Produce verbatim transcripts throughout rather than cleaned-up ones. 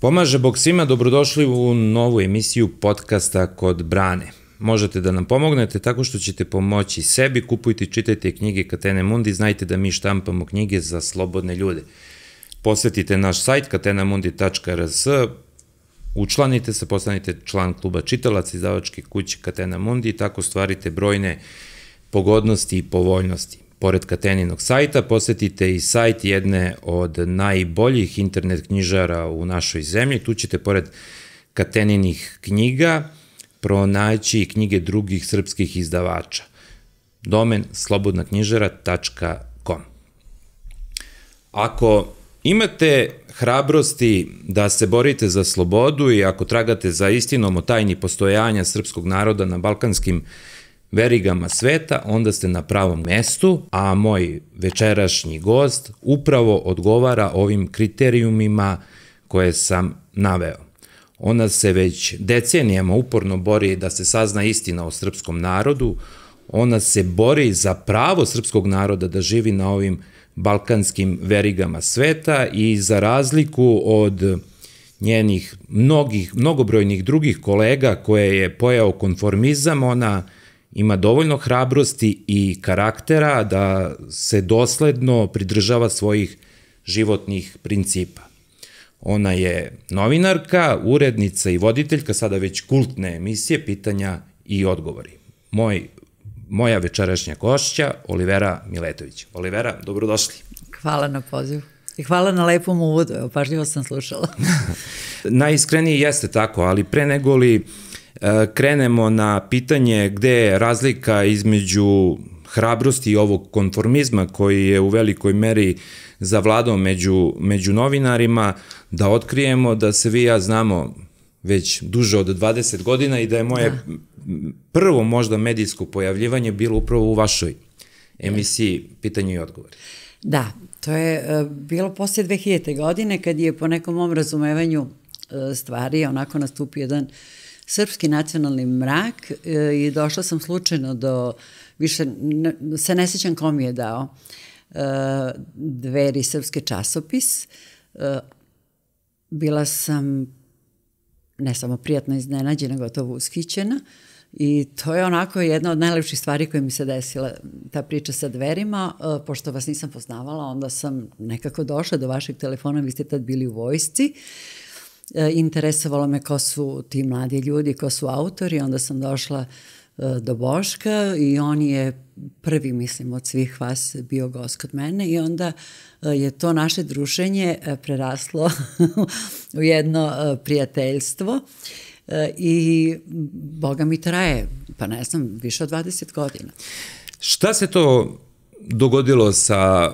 Pomaže Bog svima, dobrodošli u novu emisiju podcasta Kod Brane. Možete da nam pomognete tako što ćete pomoći sebi, kupujte i čitajte knjige Catena Mundi, znajte da mi štampamo knjige za slobodne ljude. Posetite naš sajt catena mundi tačka r s, učlanite se, postanite član kluba čitalaca izdavačke kuće Catena Mundi i tako stvarite brojne pogodnosti i povoljnosti. Pored Cateninog sajta, posetite i sajt jedne od najboljih internet knjižara u našoj zemlji. Tu ćete, pored Cateninih knjiga, pronaći knjige drugih srpskih izdavača. Domen slobodna knjižara tačka com. Ako imate hrabrosti da se borite za slobodu i ako tragate za istinom o tajni postojanja srpskog naroda na balkanskim verigama sveta, onda ste na pravom mestu, a moj večerašnji gost upravo odgovara ovim kriterijumima koje sam naveo. Ona se već decenijama uporno bori da se sazna istina o srpskom narodu, ona se bori za pravo srpskog naroda da živi na ovim balkanskim verigama sveta i za razliku od njenih mnogih, mnogobrojnih drugih kolega koje je pojeo konformizam, ona ima dovoljno hrabrosti i karaktera da se dosledno pridržava svojih životnih principa. Ona je novinarka, urednica i voditeljka sada već kultne emisije Pitanja i odgovori. Moj, moja večerašnja gošća, Olivera Miletović. Olivera, dobrodošli. Hvala na pozivu. I hvala na lepom uvodu, evo, pažljivo sam slušala. Najiskrenije jeste tako, ali pre nego li krenemo na pitanje gde je razlika između hrabrosti i ovog konformizma koji je u velikoj meri zavladao među, među novinarima, da otkrijemo da se vi i ja znamo već duže od dvadeset godina i da je moje da. prvo možda medijsko pojavljivanje bilo upravo u vašoj emisiji Pitanje i odgovori. Da, to je bilo poslije dve hiljadite. godine kad je po nekom mom razumevanju stvari onako nastupio jedan srpski nacionalni mrak i došla sam slučajno do, više se ne sjećam ko mi je dao, Dveri srpski časopis. Bila sam ne samo prijatno iznenađena, gotovo ushićena i to je onako jedna od najlepših stvari koje mi se desila, ta priča sa Dverima. Pošto vas nisam poznavala, onda sam nekako došla do vašeg telefona, vi ste tad bili u vojsci. Interesovalo me ko su ti mladi ljudi, ko su autori, onda sam došla do Boška i on je prvi, mislim, od svih vas bio gost kod mene i onda je to naše druženje preraslo u jedno prijateljstvo i Boga mi traje, pa ne znam, više od dvadeset godina. Šta se to dogodilo sa,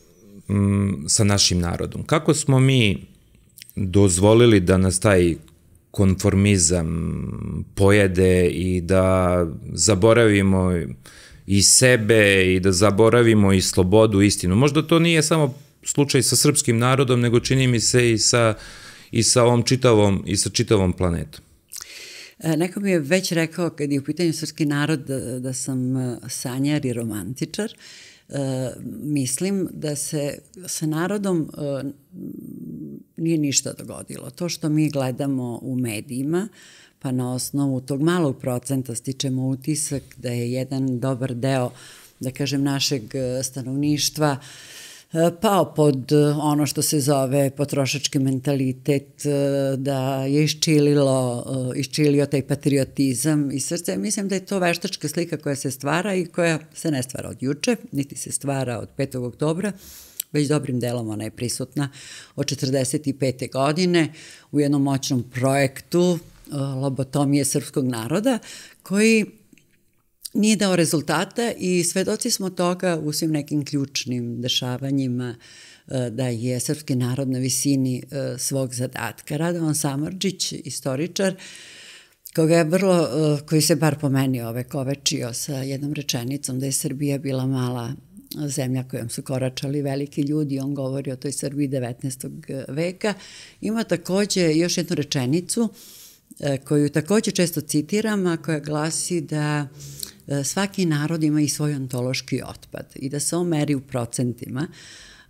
sa našim narodom? Kako smo mi dozvolili da nas taj konformizam pojede i da zaboravimo i sebe i da zaboravimo i slobodu, istinu? Možda to nije samo slučaj sa srpskim narodom, nego čini mi se i sa, i sa ovom čitavom, i sa čitavom planetom. Neko mi je već rekao kad je u pitanju srpski narod da, da sam sanjar i romantičar. Uh, mislim da se sa narodom uh, nije ništa dogodilo. To što mi gledamo u medijima, pa na osnovu tog malog procenta stičemo utisak da je jedan dobar deo, da kažem, našeg stanovništva uh, pao pod ono što se zove potrošački mentalitet, uh, da je iščililo, uh, iščilio taj patriotizam i srce. Mislim da je to veštačka slika koja se stvara i koja se ne stvara od juče, niti se stvara od petog oktobra, već dobrim delom ona je prisutna od četrdeset pete. godine u jednom moćnom projektu uh, lobotomije srpskog naroda koji nije dao rezultata i svedoci smo toga u svim nekim ključnim dešavanjima da je srpski narod na visini svog zadatka. Radovan Samardžić, istoričar, koga je vrlo, koji se bar po meni ovekovečio sa jednom rečenicom da je Srbija bila mala zemlja kojom su koračali veliki ljudi, on govori o toj Srbiji devetnaestog veka, ima takođe još jednu rečenicu koju takođe često citiram, a koja glasi da svaki narod ima i svoj ontološki otpad i da se on meri u procentima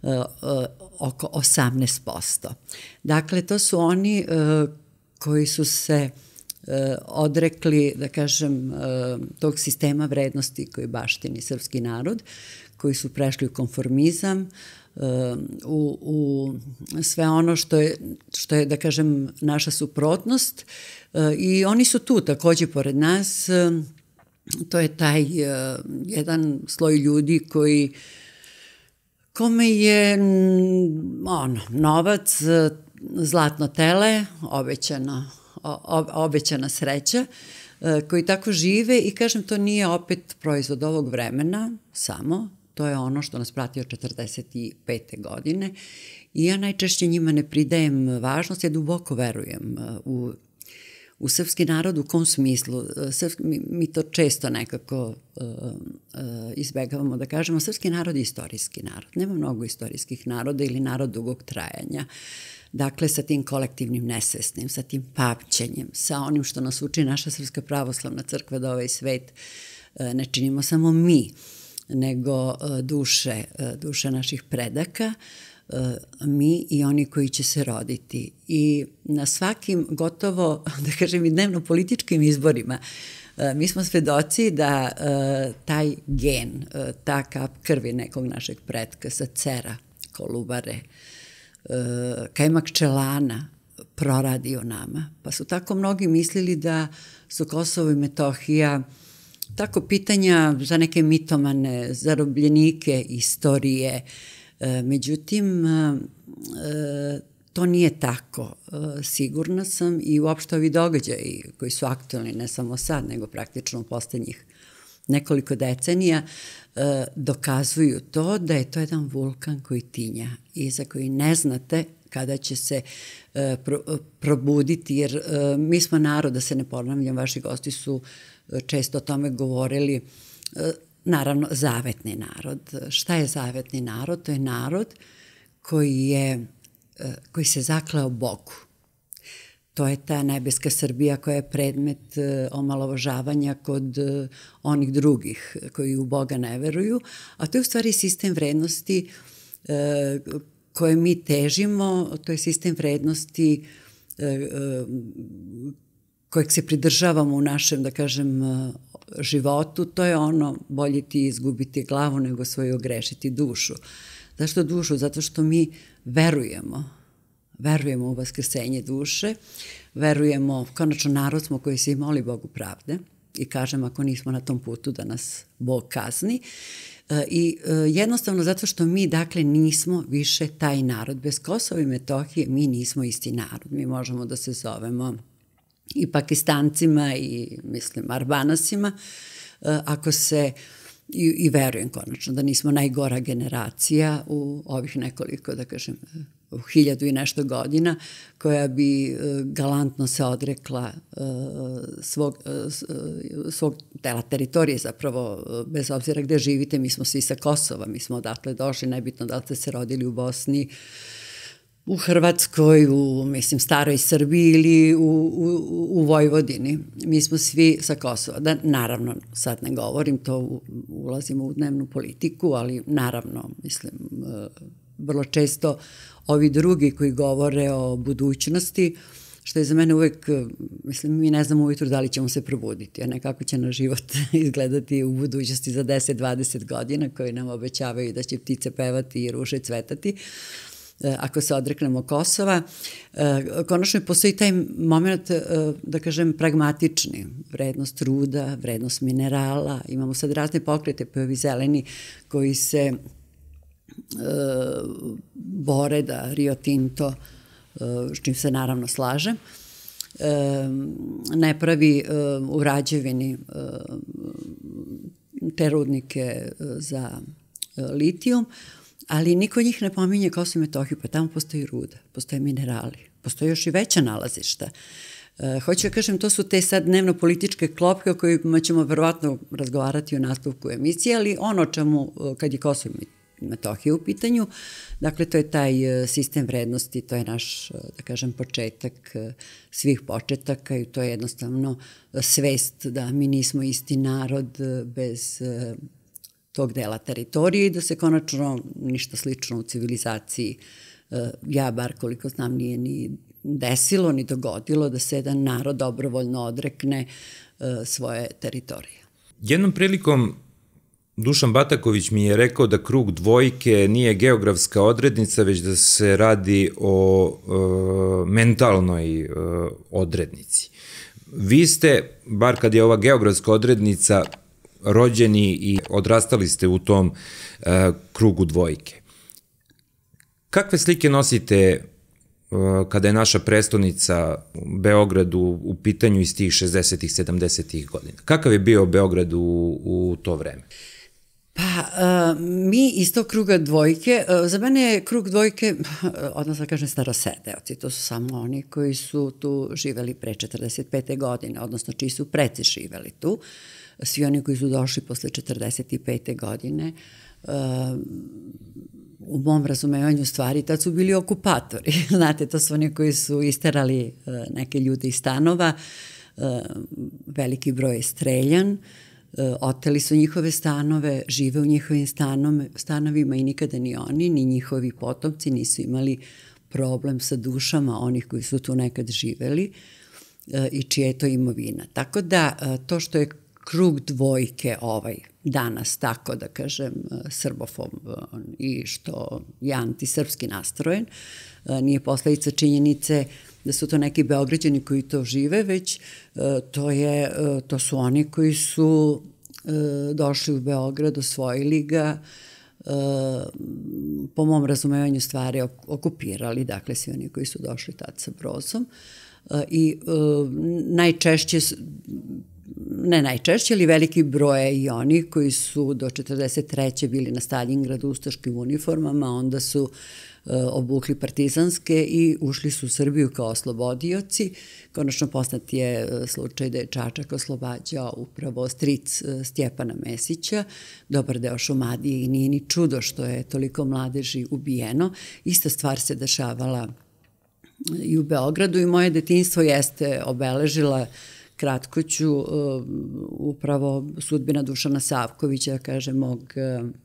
oko osamnaest posto. Dakle, to su oni koji su se odrekli, da kažem, tog sistema vrednosti koji baštini srpski narod, koji su prešli u konformizam, u, u sve ono što je, što je, da kažem, naša suprotnost, i oni su tu takođe pored nas. To je taj jedan sloj ljudi koji kome je ono, novac, zlatno tele, obećano, obećana sreća, koji tako žive, i kažem, to nije opet proizvod ovog vremena samo, to je ono što nas prati od četrdeset pete godine, i ja najčešće njima ne pridajem važnost, ja duboko verujem u U srpski narod, u kom smislu? Srpski, mi, mi to često nekako uh, uh, izbegavamo da kažemo, srpski narod je istorijski narod. Nema mnogo istorijskih naroda ili narod dugog trajanja. Dakle, sa tim kolektivnim nesvesnim, sa tim pamćenjem, sa onim što nas uči naša Srpska pravoslavna crkva, da ovaj svet uh, ne činimo samo mi, nego uh, duše, uh, duše naših predaka, mi i oni koji će se roditi. I na svakim gotovo, da kažem, i dnevno političkim izborima mi smo svedoci da taj gen, ta kap krvi nekog našeg pretka sa Cera, Kolubare, kajmak čelana proradi o nama. Pa su tako mnogi mislili da su Kosovo i Metohija tako pitanja za neke mitomane, zarobljenike istorije. Međutim, to nije tako. Sigurna sam, i uopšte ovi događaji koji su aktualni ne samo sad, nego praktično u poslednjih nekoliko decenija, dokazuju to da je to jedan vulkan koji tinja i za koji ne znate kada će se probuditi, jer mi smo narod, da se ne ponavljam, vaši gosti su često o tome govorili, naravno, zavetni narod. Šta je zavetni narod? To je narod koji je, koji se zakleo Bogu. To je ta nebeska Srbija koja je predmet omalovažavanja kod onih drugih koji u Boga ne veruju, a to je u stvari sistem vrednosti koje mi težimo, to je sistem vrednosti kojeg se pridržavamo u našem, da kažem, životu. To je ono, bolje ti izgubiti glavu nego svoju ogrešiti dušu. Zašto dušu? Zato što mi verujemo, verujemo u vaskrsenje duše, verujemo, konačno narod smo koji se i moli Bogu pravde i kažem, ako nismo na tom putu da nas Bog kazni, i jednostavno zato što mi, dakle, nismo više taj narod. Bez Kosova i Metohije mi nismo isti narod. Mi možemo da se zovemo i Pakistancima i, mislim, Arbanasima, ako se, i, i verujem konačno da nismo najgora generacija u ovih nekoliko, da kažem, u hiljadu i nešto godina, koja bi galantno se odrekla svog, svog dela teritorije, zapravo, bez obzira gde živite, mi smo svi sa Kosova, mi smo odatle došli, nebitno da li ste se rodili u Bosni, u Hrvatskoj, u, mislim, staroj Srbiji ili u, u, u Vojvodini. Mi smo svi sa Kosova. Da, naravno, sad ne govorim, to ulazimo u dnevnu politiku, ali naravno, mislim, vrlo često ovi drugi koji govore o budućnosti, što je za mene uvek, mislim, mi ne znamo ujutru da li ćemo se probuditi, a ne kako će naš život izgledati u budućnosti za deset do dvadeset godina, koji nam obećavaju da će ptice pevati i ruže cvetati. Ako se odreknemo Kosova, konačno postoji taj moment, da kažem, pragmatični, vrednost truda, vrednost minerala, imamo sad razne pokrete, pa ovi zeleni koji se bore da Rio Tinto, s čim se naravno slažem, ne pravi u Rađevini te rudnike za litijum, ali niko njih ne pominje Kosovo i Metohiju, pa tamo postoji ruda, postoje minerali, postoje još i veća nalazišta. E, hoću da kažem, to su te sad dnevno-političke klopke o kojima ćemo verovatno razgovarati u nastavku emisije, ali ono čemu, kad je Kosovo i Metohija u pitanju, dakle, to je taj sistem vrednosti, to je naš, da kažem, početak svih početaka i to je jednostavno svest da mi nismo isti narod bez tog dela teritorije i da se konačno ništa slično u civilizaciji, ja bar koliko znam, nije ni desilo ni dogodilo da se jedan narod dobrovoljno odrekne svoje teritorije. Jednom prilikom Dušan Bataković mi je rekao da krug dvojke nije geografska odrednica, već da se radi o e, mentalnoj e, odrednici. Vi ste, bar kad je ova geografska odrednica, rođeni i odrastali ste u tom e, krugu dvojke. Kakve slike nosite e, kada je naša prestonica Beograd u, u pitanju iz tih šezdesetih, sedamdesetih godina? Kakav je bio Beograd u, u to vreme? Pa, uh, mi iz tog kruga dvojke, uh, za mene je krug dvojke, odnosno kažem starosedeoci, to su samo oni koji su tu živeli pre četrdeset pete godine, odnosno čiji su preci živeli tu. Svi oni koji su došli posle četrdeset pete godine, uh, u mom razumevanju stvari, tad su bili okupatori. Znate, to su oni koji su isterali uh, neke ljude iz stanova, uh, veliki broj je streljan, oteli su njihove stanove, žive u njihovim stanovima i nikada ni oni, ni njihovi potomci nisu imali problem sa dušama onih koji su tu nekad živeli i čija je to imovina. Tako da to što je krug dvojke ovaj danas, tako da kažem, srbofob i što je antisrpski nastrojen, nije posledica činjenice da su to neki Beograđani koji to žive, već to, je, to su oni koji su došli u Beograd, osvojili ga, po mom razumevanju stvari okupirali, dakle svi oni koji su došli tad sa Brozom i najčešće, ne najčešće, ali veliki broj i oni koji su do četrdeset treće bili na Staljingradu u ustaškim uniformama, onda su obukli partizanske i ušli su u Srbiju kao oslobodioci. Konačno poznat je slučaj da je Čačak oslobađao upravo stric Stjepana Mesića, dobar deo Šumadije i nije ni čudo što je toliko mladeži ubijeno. Ista stvar se dešavala i u Beogradu i moje detinjstvo jeste obeležila, kratko ću, upravo sudbina Dušana Savkovića, kaže, mog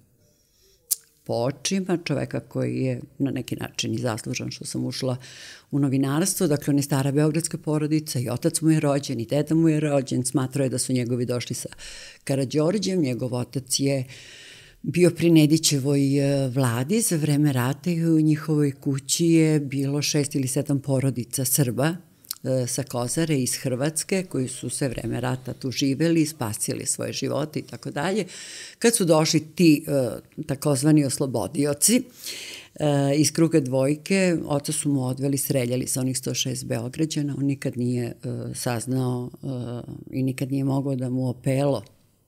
po očima, čoveka koji je na neki način i zaslužan što sam ušla u novinarstvo. Dakle, on je stara beogradska porodica i otac mu je rođen i deda mu je rođen. Smatrao je da su njegovi došli sa Karađorđem. Njegov otac je bio pri Nedićevoj vladi za vreme rata i u njihovoj kući je bilo šest ili sedam porodica Srba sa Kozare iz Hrvatske, koji su sve vreme rata tu živeli, spasili svoje živote i tako dalje. Kad su došli ti takozvani oslobodioci iz kruga dvojke, oca su mu odveli, streljali sa onih sto šest Beograđana, on nikad nije saznao i nikad nije mogao da mu opelo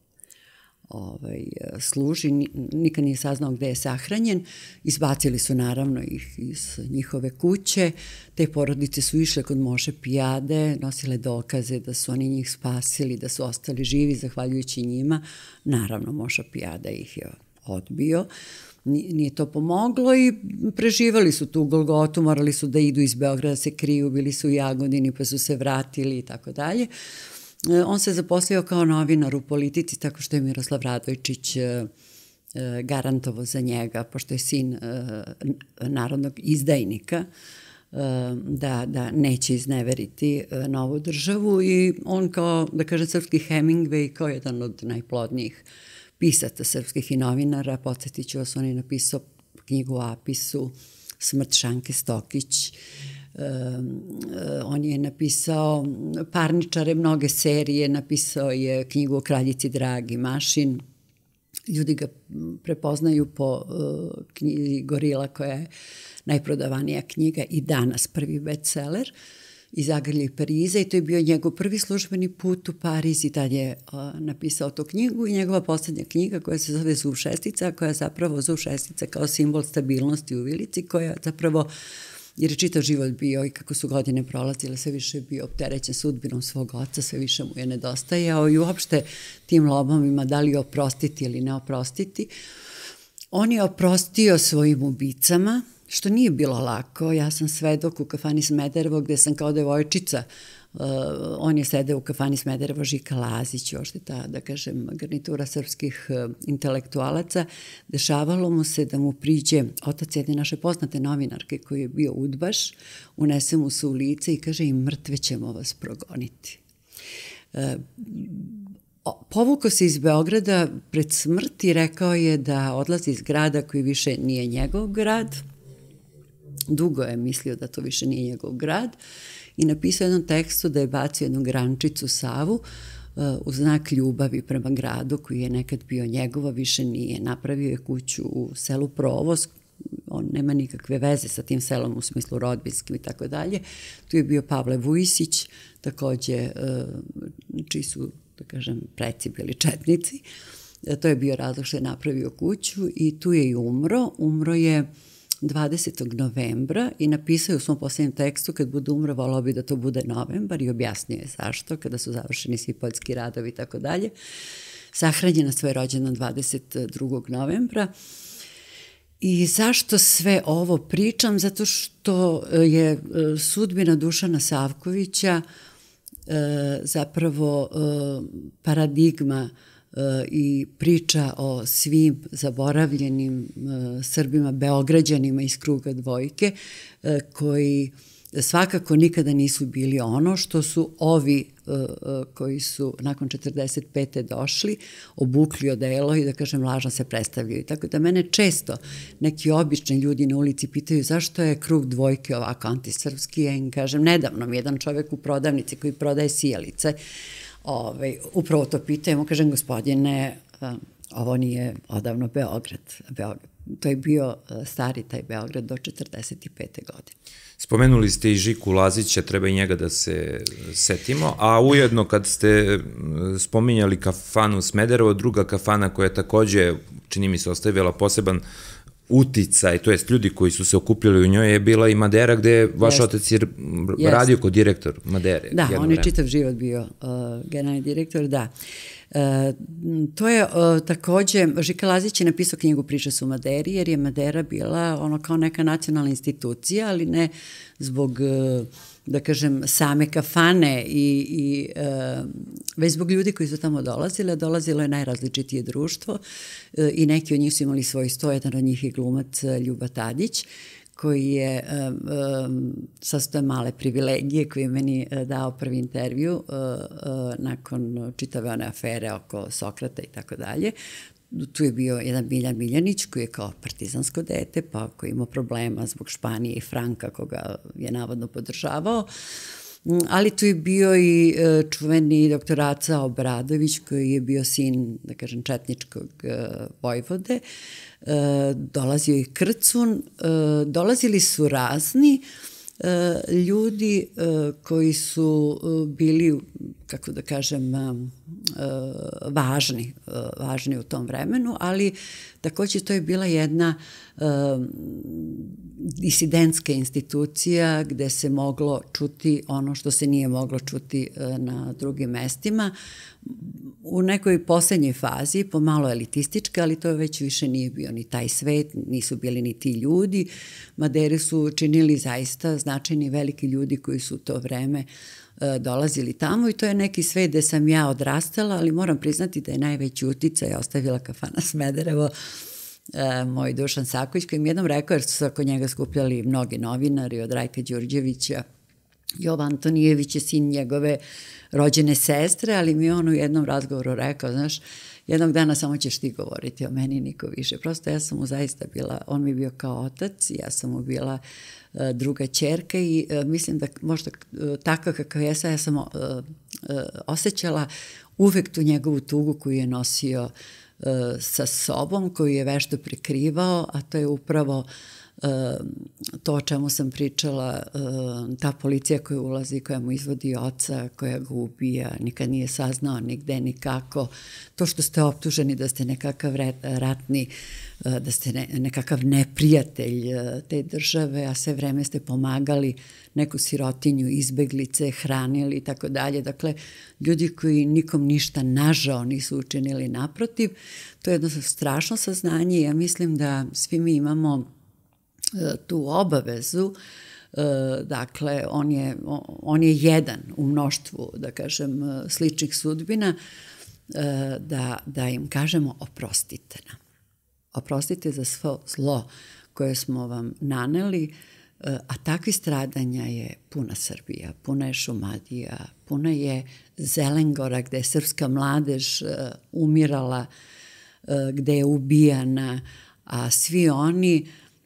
Ovaj, služi, nikad nije saznao gde je sahranjen. Izbacili su naravno ih iz njihove kuće, te porodice su išle kod Moše Pijade, nosile dokaze da su oni njih spasili, da su ostali živi zahvaljujući njima. Naravno, Moša Pijada ih je odbio, nije to pomoglo i preživali su tu Golgotu, morali su da idu iz Beograda, se kriju, bili su u Jagodini pa su se vratili i tako dalje. On se zaposlio kao novinar u Politici, tako što je Miroslav Radojčić garantovao za njega, pošto je sin narodnog izdajnika, da, da neće izneveriti novu državu i on kao, da kaže, srpski Hemingway, kao jedan od najplodnijih pisaca srpskih i novinara, podsjetit ću vas, on je napisao knjigu o Apisu, Smrt Šanke Stokić, Um, on je napisao Parničare, mnoge serije, napisao je knjigu o Kraljici Dragi Mašin. Ljudi ga prepoznaju po uh, knjizi Gorila, koja je najprodavanija knjiga i danas prvi bestseller iz Zagrlja i Pariza, i to je bio njegov prvi službeni put u Pariz i tad je uh, napisao tu knjigu i njegova poslednja knjiga koja se zove Zuv šestica, koja je zapravo Zuv šestica kao simbol stabilnosti u Ilici, koja zapravo, jer je čitav život bio i kako su godine prolazile, sve više je bio opterećen sudbinom svog oca, sve više mu je nedostajao i uopšte tim lobovima da li oprostiti ili ne oprostiti. On je oprostio svojim ubicama, što nije bilo lako. Ja sam svedok u kafani Smederevo gde sam kao devojčica on je sedeo u kafani Smederevo, Žika Lazić, još je ta, da kažem, garnitura srpskih intelektualaca. Dešavalo mu se da mu priđe otac jedne naše poznate novinarke koji je bio udbaš, unese mu se u lice i kaže im mrtve ćemo vas progoniti. Povukao se iz Beograda pred smrt i rekao je da odlazi iz grada koji više nije njegov grad. Dugo je mislio da to više nije njegov grad i napisao jednom tekstu da je bacio jednu grančicu Savu u znak ljubavi prema gradu koji je nekad bio njegova, više nije. Napravio je kuću u selu Provoz, on nema nikakve veze sa tim selom u smislu rodbinskim i tako dalje. Tu je bio Pavle Vujisić, takođe čiji su, da kažem, preci bili četnici. To je bio razlog što je napravio kuću i tu je i umro. Umro je dvadesetog novembra i napisao u svom posljednjem tekstu kad bude umro, volao bi da to bude novembar i objasnio je zašto, kada su završeni svi poljski radovi i tako dalje. Sahranjen na svoj rođendan dvadeset drugog novembra. I zašto sve ovo pričam? Zato što je sudbina Dušana Savkovića zapravo paradigma i priča o svim zaboravljenim Srbima, Beograđanima iz kruga dvojke, koji svakako nikada nisu bili ono što su ovi koji su nakon četrdeset pete došli, obukli odelo i da kažem lažno se predstavljaju. Tako da mene često neki obični ljudi na ulici pitaju zašto je krug dvojke ovako antisrpski. Ja im kažem, nedavno mi jedan čovek u prodavnici koji prodaje sijalice, Ove, upravo to pitaju, kažem, gospodine, ovo nije odavno Beograd. Beograd. To je bio stari taj Beograd do četrdeset pete godine. Spomenuli ste i Žiku Lazića, treba i njega da se setimo, a ujedno kad ste spominjali kafanu Smederevo, druga kafana koja je takođe, čini mi se, ostavila poseban uticaj, to jest ljudi koji su se okupljali u njoj, je bila i Madera, gde je vaš otac je radio kao direktor Madere. Da, on je čitav život bio generalni direktor, da. To je takođe, Žika Lazić je napisao knjigu Priče su Maderi, jer je Madera bila ono kao neka nacionalna institucija, ali ne zbog, da kažem, same kafane i, i već zbog ljudi koji su tamo dolazile. Dolazilo je najrazličitije društvo i neki od njih su imali svoj sto, jedan od njih je glumac Ljuba Tadić, koji je um, um, sastoje male privilegije, koji je meni uh, dao prvi intervju uh, uh, nakon čitave one afere oko Sokrata i tako dalje. Tu je bio jedan Miljan Miljanić koji je kao partizansko dete, pa koji imao problema zbog Španije i Franka koga je navodno podržavao. Ali tu je bio i uh, čuveni doktor Aca Obradović koji je bio sin, da kažem, četničkog uh, vojvode. Uh, dolazio i Krcun, uh, dolazili su razni uh, ljudi uh, koji su uh, bili, kako da kažem, uh, važni, uh, važni u tom vremenu, ali takođe to je bila jedna uh, disidentska institucija gde se moglo čuti ono što se nije moglo čuti uh, na drugim mestima. U nekoj poslednjoj fazi, pomalo elitistička, ali to već više nije bio ni taj svet, nisu bili ni ti ljudi. Maderi su činili zaista značajni veliki ljudi koji su u to vreme uh, dolazili tamo i to je neki svet gde sam ja odrastala, ali moram priznati da je najveći uticaj ostavila kafana Smederevo, uh, moj Dušan Saković, koji mi jednom rekao, jer su se oko njega skupljali mnogi novinari, od Rajka Đurđevića, Jovan Antonijević je sin njegove rođene sestre, ali mi je on u jednom razgovoru rekao, znaš, jednog dana samo ćeš ti govoriti o meni, niko više. Prosto ja sam mu zaista bila, on mi je bio kao otac, ja sam mu bila uh, druga ćerka i uh, mislim da možda uh, takav kakav ja sam, ja sam uh, uh, osjećala uvek tu njegovu tugu koju je nosio uh, sa sobom, koju je vešto prikrivao, a to je upravo to o čemu sam pričala, ta policija koja ulazi, koja mu izvodi oca, koja ga ubija, nikad nije saznao nigde, nikako. To što ste optuženi da ste nekakav ratni, da ste ne, nekakav neprijatelj te države, a sve vreme ste pomagali neku sirotinju, izbeglice, hranili i tako dalje. Dakle, ljudi koji nikom ništa nažao nisu učinili, naprotiv. To je jedno strašno saznanje i ja mislim da svi mi imamo tu obavezu dakle, on je, on je jedan u mnoštvu, da kažem, sličnih sudbina, da, da im kažemo oprostite nam. Oprostite za svo zlo koje smo vam naneli, a takvi stradanja je puna Srbija, puna je Šumadija, puna je Zelengora gde je srpska mladež umirala, gde je ubijana, a svi oni,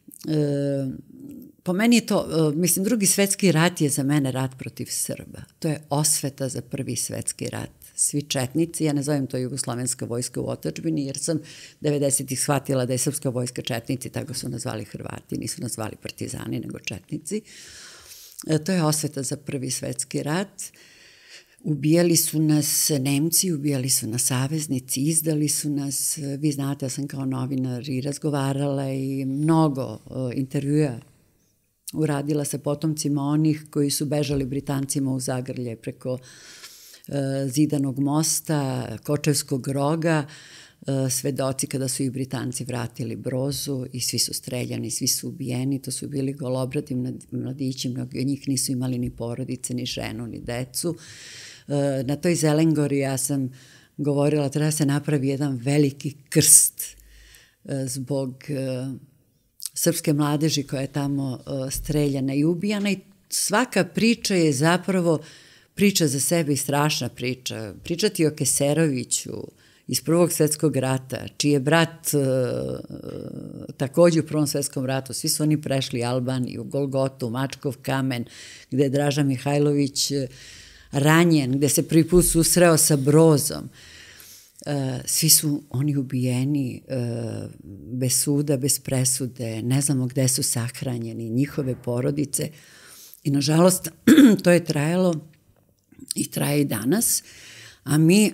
po meni je to, mislim, drugi svetski rat je za mene rat protiv Srba. To je osveta za prvi svetski rat. Svi četnici, ja ne zovem to jugoslovenska vojska u otadžbini, jer sam devedesetih shvatila da je srpska vojska četnici, tako su nazvali Hrvati, nisu nazvali partizani, nego četnici. To je osveta za prvi svetski rat. Ubijali su nas Nemci, ubijali su nas saveznici, izdali su nas. Vi znate, ja sam kao novinar i razgovarala i mnogo intervjua uradila sa potomcima onih koji su bežali Britancima u zagrlje preko Zidanog mosta, Kočevskog roga, svedoci kada su ih Britanci vratili Brozu i svi su streljani, svi su ubijeni, to su bili golobradi mladići, mnogi od njih nisu imali ni porodice, ni ženu, ni decu. Na toj Zelengori ja sam govorila, treba se napravi jedan veliki krst zbog srpske mladeži koja je tamo streljana i ubijana i svaka priča je zapravo priča za sebe i strašna priča. Pričati o Keseroviću iz Prvog svetskog rata, čiji je brat takođe u Prvom svetskom ratu, svi su oni prešli Albaniju, Golgotu, Mačkov kamen, gde je Draža Mihajlović ranjen, gde se prvi put susreo sa Brozom. Svi su oni ubijeni bez suda, bez presude, ne znamo gde su sahranjeni, njihove porodice. I nažalost, to je trajalo i traje i danas, a mi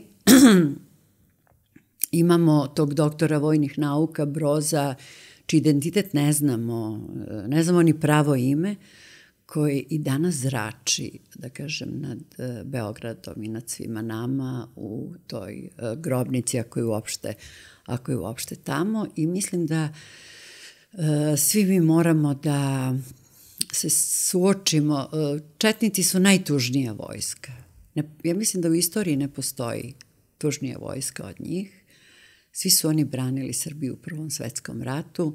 imamo tog doktora vojnih nauka, Broza, čiji identitet ne znamo, ne znamo ni pravo ime, koji i danas zrači, da kažem, nad Beogradom i nad svima nama u toj grobnici, ako je uopšte, ako je uopšte tamo. I mislim da svi mi moramo da se suočimo. Četnici su najtužnija vojska. Ja mislim da u istoriji ne postoji tužnija vojska od njih. Svi su oni branili Srbiju u Prvom svetskom ratu.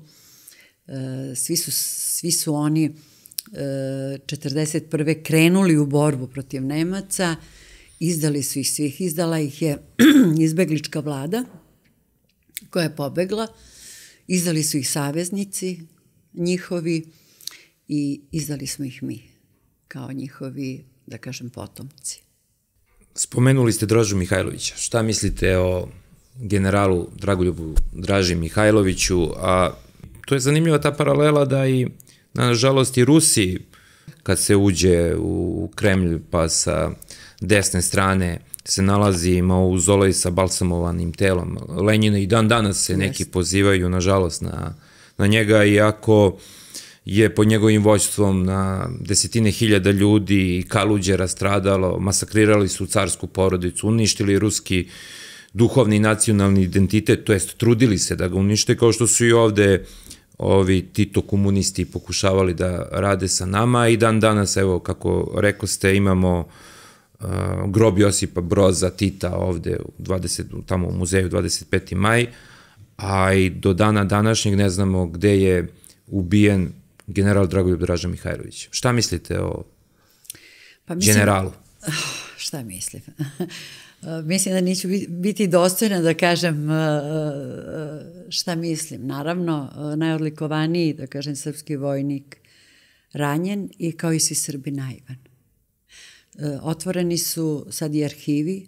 Svi su, svi su oni četrdeset prve krenuli u borbu protiv Nemaca. Izdali su ih svih. Izdala ih je izbeglička vlada koja je pobegla. Izdali su ih saveznici njihovi i izdali smo ih mi kao njihovi, da kažem, potomci. Spomenuli ste Dražu Mihajlovića. Šta mislite o generalu Dragoljubu Draži Mihajloviću? A to je zanimljiva ta paralela da i, nažalost, i Rusi, kad se uđe u Kremlj, pa sa desne strane se nalazi mauzolej sa balsamovanim telom Lenjina i dan danas se neki pozivaju, nažalost, na, na njega, iako je pod njegovim vođstvom na desetine hiljada ljudi i Kaluđera stradalo, masakrirali su carsku porodicu, uništili ruski duhovni nacionalni identitet, to jest trudili se da ga unište, kao što su i ovde ovi Tito komunisti pokušavali da rade sa nama i dan danas, evo, kako reko ste, imamo uh, grob Josipa Broza Tita ovde u dvadeset, tamo u muzeju dvadeset peti maj, a i do dana današnjeg ne znamo gde je ubijen general Dragoljub Draža Mihajlović. Šta mislite o pa mislim, generalu? Šta mislim? Mislim da neću biti dostojna da kažem šta mislim. Naravno, najodlikovaniji, da kažem, srpski vojnik ranjen i kao i svi Srbi naivan. Otvoreni su sad i arhivi,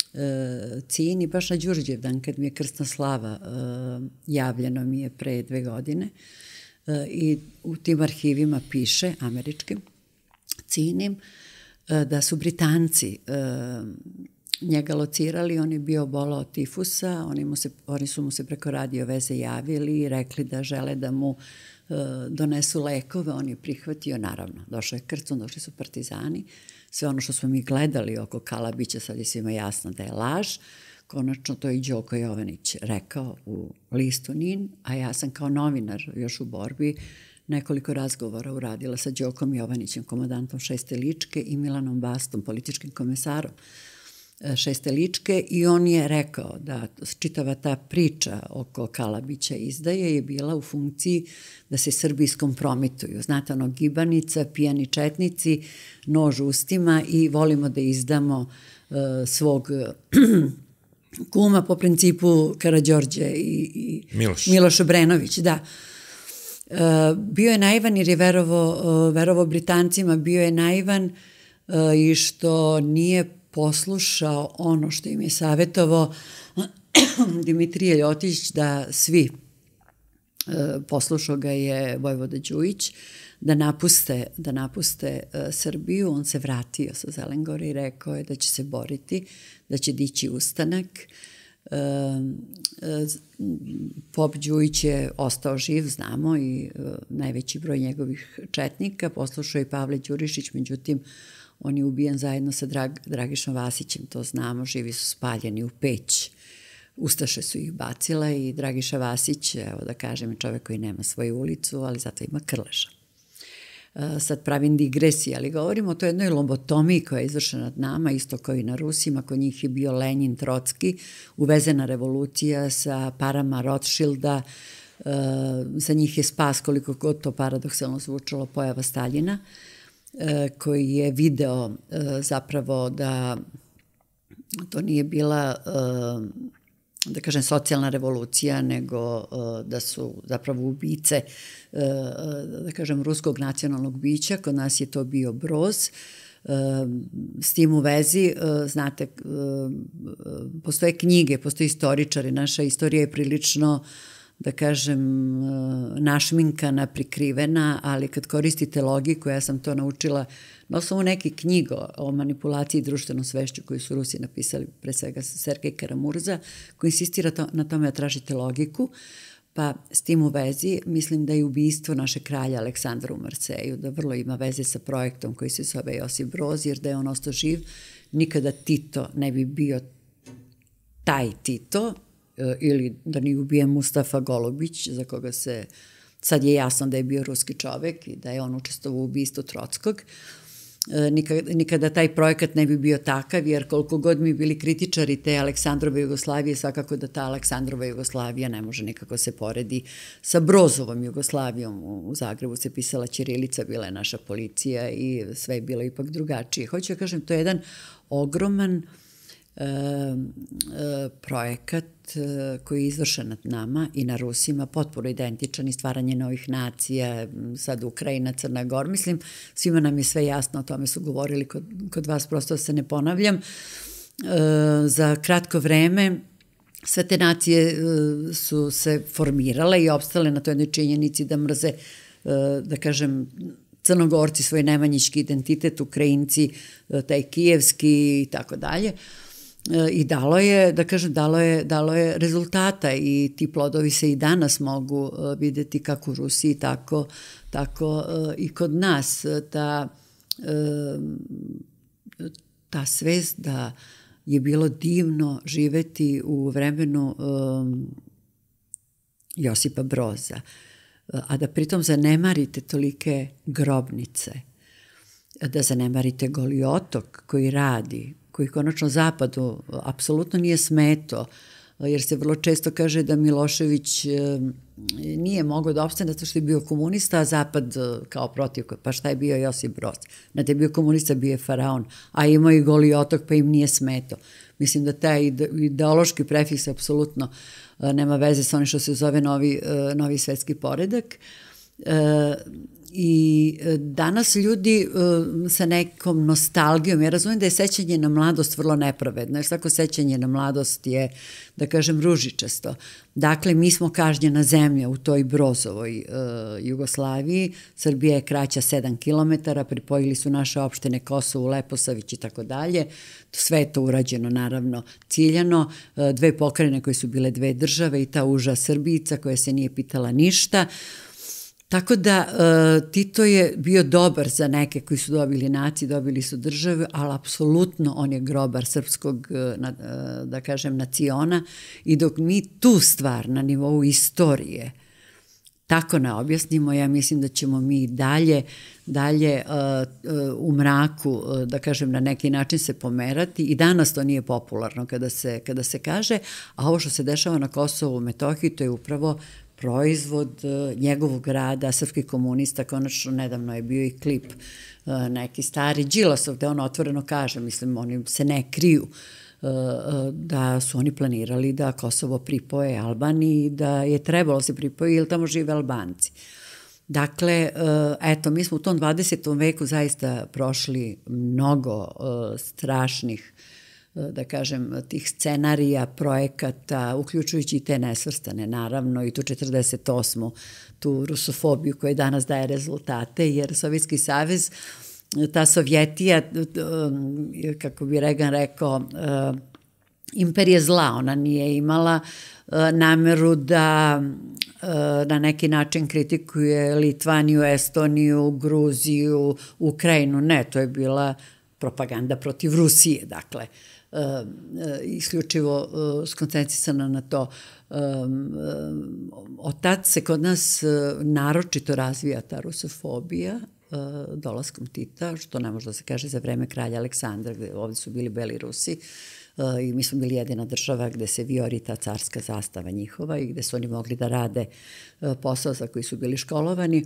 Cini, baš na Đurđevdan, kad mi je krstna slava javljeno mi je pre dve godine, i u tim arhivima piše, američkim, Cinim, da su Britanci njega locirali, on je bio bolao od tifusa, oni, mu se, oni su mu se preko radio veze javili i rekli da žele da mu donesu lekove, on je prihvatio, naravno, došao je krcun, došli su partizani, sve ono što smo mi gledali oko Kalabića, sad je svima jasno da je laž. Konačno to je i Đoko Jovanić rekao u listu Nin, a ja sam kao novinar još u borbi nekoliko razgovora uradila sa Đokom Jovanićem, komandantom šeste Ličke, i Milanom Bastom, političkim komesarom šeste Ličke, i on je rekao da čitava ta priča oko Kalabića izdaje je bila u funkciji da se Srbi iskompromituju. Znate, ono, gibanica, pijani četnici, nož ustima i volimo da izdamo uh, svog kuma po principu Karađorđe i, i Miloš. Miloš Obrenović, da. Uh, bio je naivan jer je verovo, uh, verovo Britancima, bio je naivan uh, i što nije poslušao ono što im je savjetovao Dimitrije Ljotić, da svi, uh, poslušao ga je Vojvoda Đujić, da napuste, da napuste uh, Srbiju. On se vratio sa Zelengora i rekao je da će se boriti, da će dići ustanak. Uh, uh, Pop Đujić je ostao živ, znamo, i uh, najveći broj njegovih četnika. Poslušao i Pavle Đurišić, međutim, on je ubijen zajedno sa Drag, Dragišom Vasićem, to znamo, živi su spaljeni u peć. Ustaše su ih bacile i Dragiša Vasić, evo da kažem, čovek koji nema svoju ulicu, ali zato ima Krleža. Sad pravim digresije, ali govorimo o toj jednoj lobotomiji koja je izvršena nad nama, isto kao i na Rusima. Kod njih je bio Lenin, Trotski, uvezena revolucija sa parama Rothschilda, za njih je spas, koliko god to paradoksalno zvučalo, pojava Staljina, koji je video zapravo da to nije bila, da kažem, socijalna revolucija, nego da su zapravo ubice, da kažem, ruskog nacionalnog bića. Kod nas je to bio Broz. S tim u vezi, znate, postoje knjige, postoje istoričari, naša istorija je prilično, da kažem, našminkana, prikrivena, ali kad koristite logiku, ja sam to naučila na osnovu nekih knjiga o manipulaciji i društvenom svešću koju su Rusi napisali, pre svega Sergej Karamurza, koji insistira to, na tome da tražite logiku, pa s tim u vezi mislim da je ubistvo naše kralja Aleksandra u Marseju, da vrlo ima veze sa projektom koji se zove Josip Broz, jer da je on ostao živ, nikada Tito ne bi bio taj Tito, ili da nije ubijen Mustafa Golubić, za koga se sad je jasno da je bio ruski čovek i da je on učestvovao u ubistvu Trotskog. Nikada, nikada taj projekat ne bi bio takav, jer koliko god mi bili kritičari te Aleksandrove Jugoslavije, svakako da ta Aleksandrova Jugoslavija ne može nikako se poredi sa Brozovom Jugoslavijom. U Zagrebu se pisala ćirilica, bila je naša policija i sve je bilo ipak drugačije. Hoću da kažem, to je jedan ogroman E, e, projekat e, koji je izvršen nad nama i na Rusima, potpuno identičan, i stvaranje novih nacija, sad Ukrajina, Crna Gora, mislim, svima nam je sve jasno, o tome su govorili kod, kod vas, prosto se ne ponavljam. E, za kratko vreme sve te nacije e, su se formirale i opstale na toj jednoj činjenici da mrze, e, da kažem, Crnogorci svoj nemanjički identitet, Ukrajinci taj kijevski i tako dalje. I dalo je, da kažem, dalo je, dalo je rezultata i ti plodovi se i danas mogu videti kako u Rusiji, tako, tako i kod nas. Ta, ta svest da je bilo divno živeti u vremenu Josipa Broza, a da pritom zanemarite tolike grobnice, da zanemarite Goli otok koji radi, koji konačno Zapadu apsolutno nije smeto, jer se vrlo često kaže da Milošević nije mogao da opstane zato što je bio komunista, a Zapad kao protiv. Pa šta je bio Josip Broz? Znate, je bio komunista, bio je faraon, a imao i Goli otok, pa im nije smeto. Mislim da taj ideološki prefiks apsolutno nema veze sa onim što se zove novi, novi svetski poredak. I danas ljudi sa nekom nostalgijom, ja razumijem da je sećanje na mladost vrlo nepravedno, jer svako sećanje na mladost je, da kažem, ružičasto. Dakle, mi smo kažnjena zemlja u toj Brozovoj uh, Jugoslaviji, Srbija je kraća sedam kilometara, pripojili su naše opštine Kosovo, Leposavić i tako dalje, sve je to urađeno naravno ciljano, uh, dve pokrajine koje su bile dve države i ta uža Srbijica koja se nije pitala ništa. Tako da uh, Tito je bio dobar za neke koji su dobili naciju, dobili su države, ali apsolutno on je grobar srpskog, uh, na, uh, da kažem, naciona, i dok mi tu stvar na nivou istorije tako ne objasnimo, ja mislim da ćemo mi dalje, dalje u mraku, da kažem, na neki način se pomerati. I danas to nije popularno kada se, kada se kaže, a ovo što se dešava na Kosovu i Metohiji, to je upravo proizvod njegovog rada, srpskih komunista. Konačno nedavno je bio i klip neki stari Đilasov, gde on otvoreno kaže, mislim, oni se ne kriju, da su oni planirali da Kosovo pripoje Albaniji, da je trebalo se pripoje, jer tamo žive Albanci. Dakle, eto, mi smo u tom dvadesetom veku zaista prošli mnogo strašnih, da kažem, tih scenarija, projekata, uključujući i te nesvrstane, naravno, i tu četrdeset osmu, tu rusofobiju koja danas daje rezultate, jer Sovjetski savez, ta Sovjetija, kako bi Reagan rekao, imperija zla, ona nije imala nameru da na neki način kritikuje Litvaniju, Estoniju, Gruziju, Ukrajinu, ne, to je bila propaganda protiv Rusije, dakle, isključivo skoncentrisana na to. Od tad se kod nas naročito razvija ta rusofobija, dolaskom Tita, što ne može da se kaže za vreme kralja Aleksandra, gde ovde su bili Beli Rusi, i mi smo bili jedina država gde se vijori ta carska zastava njihova i gde su oni mogli da rade posao za koji su bili školovani.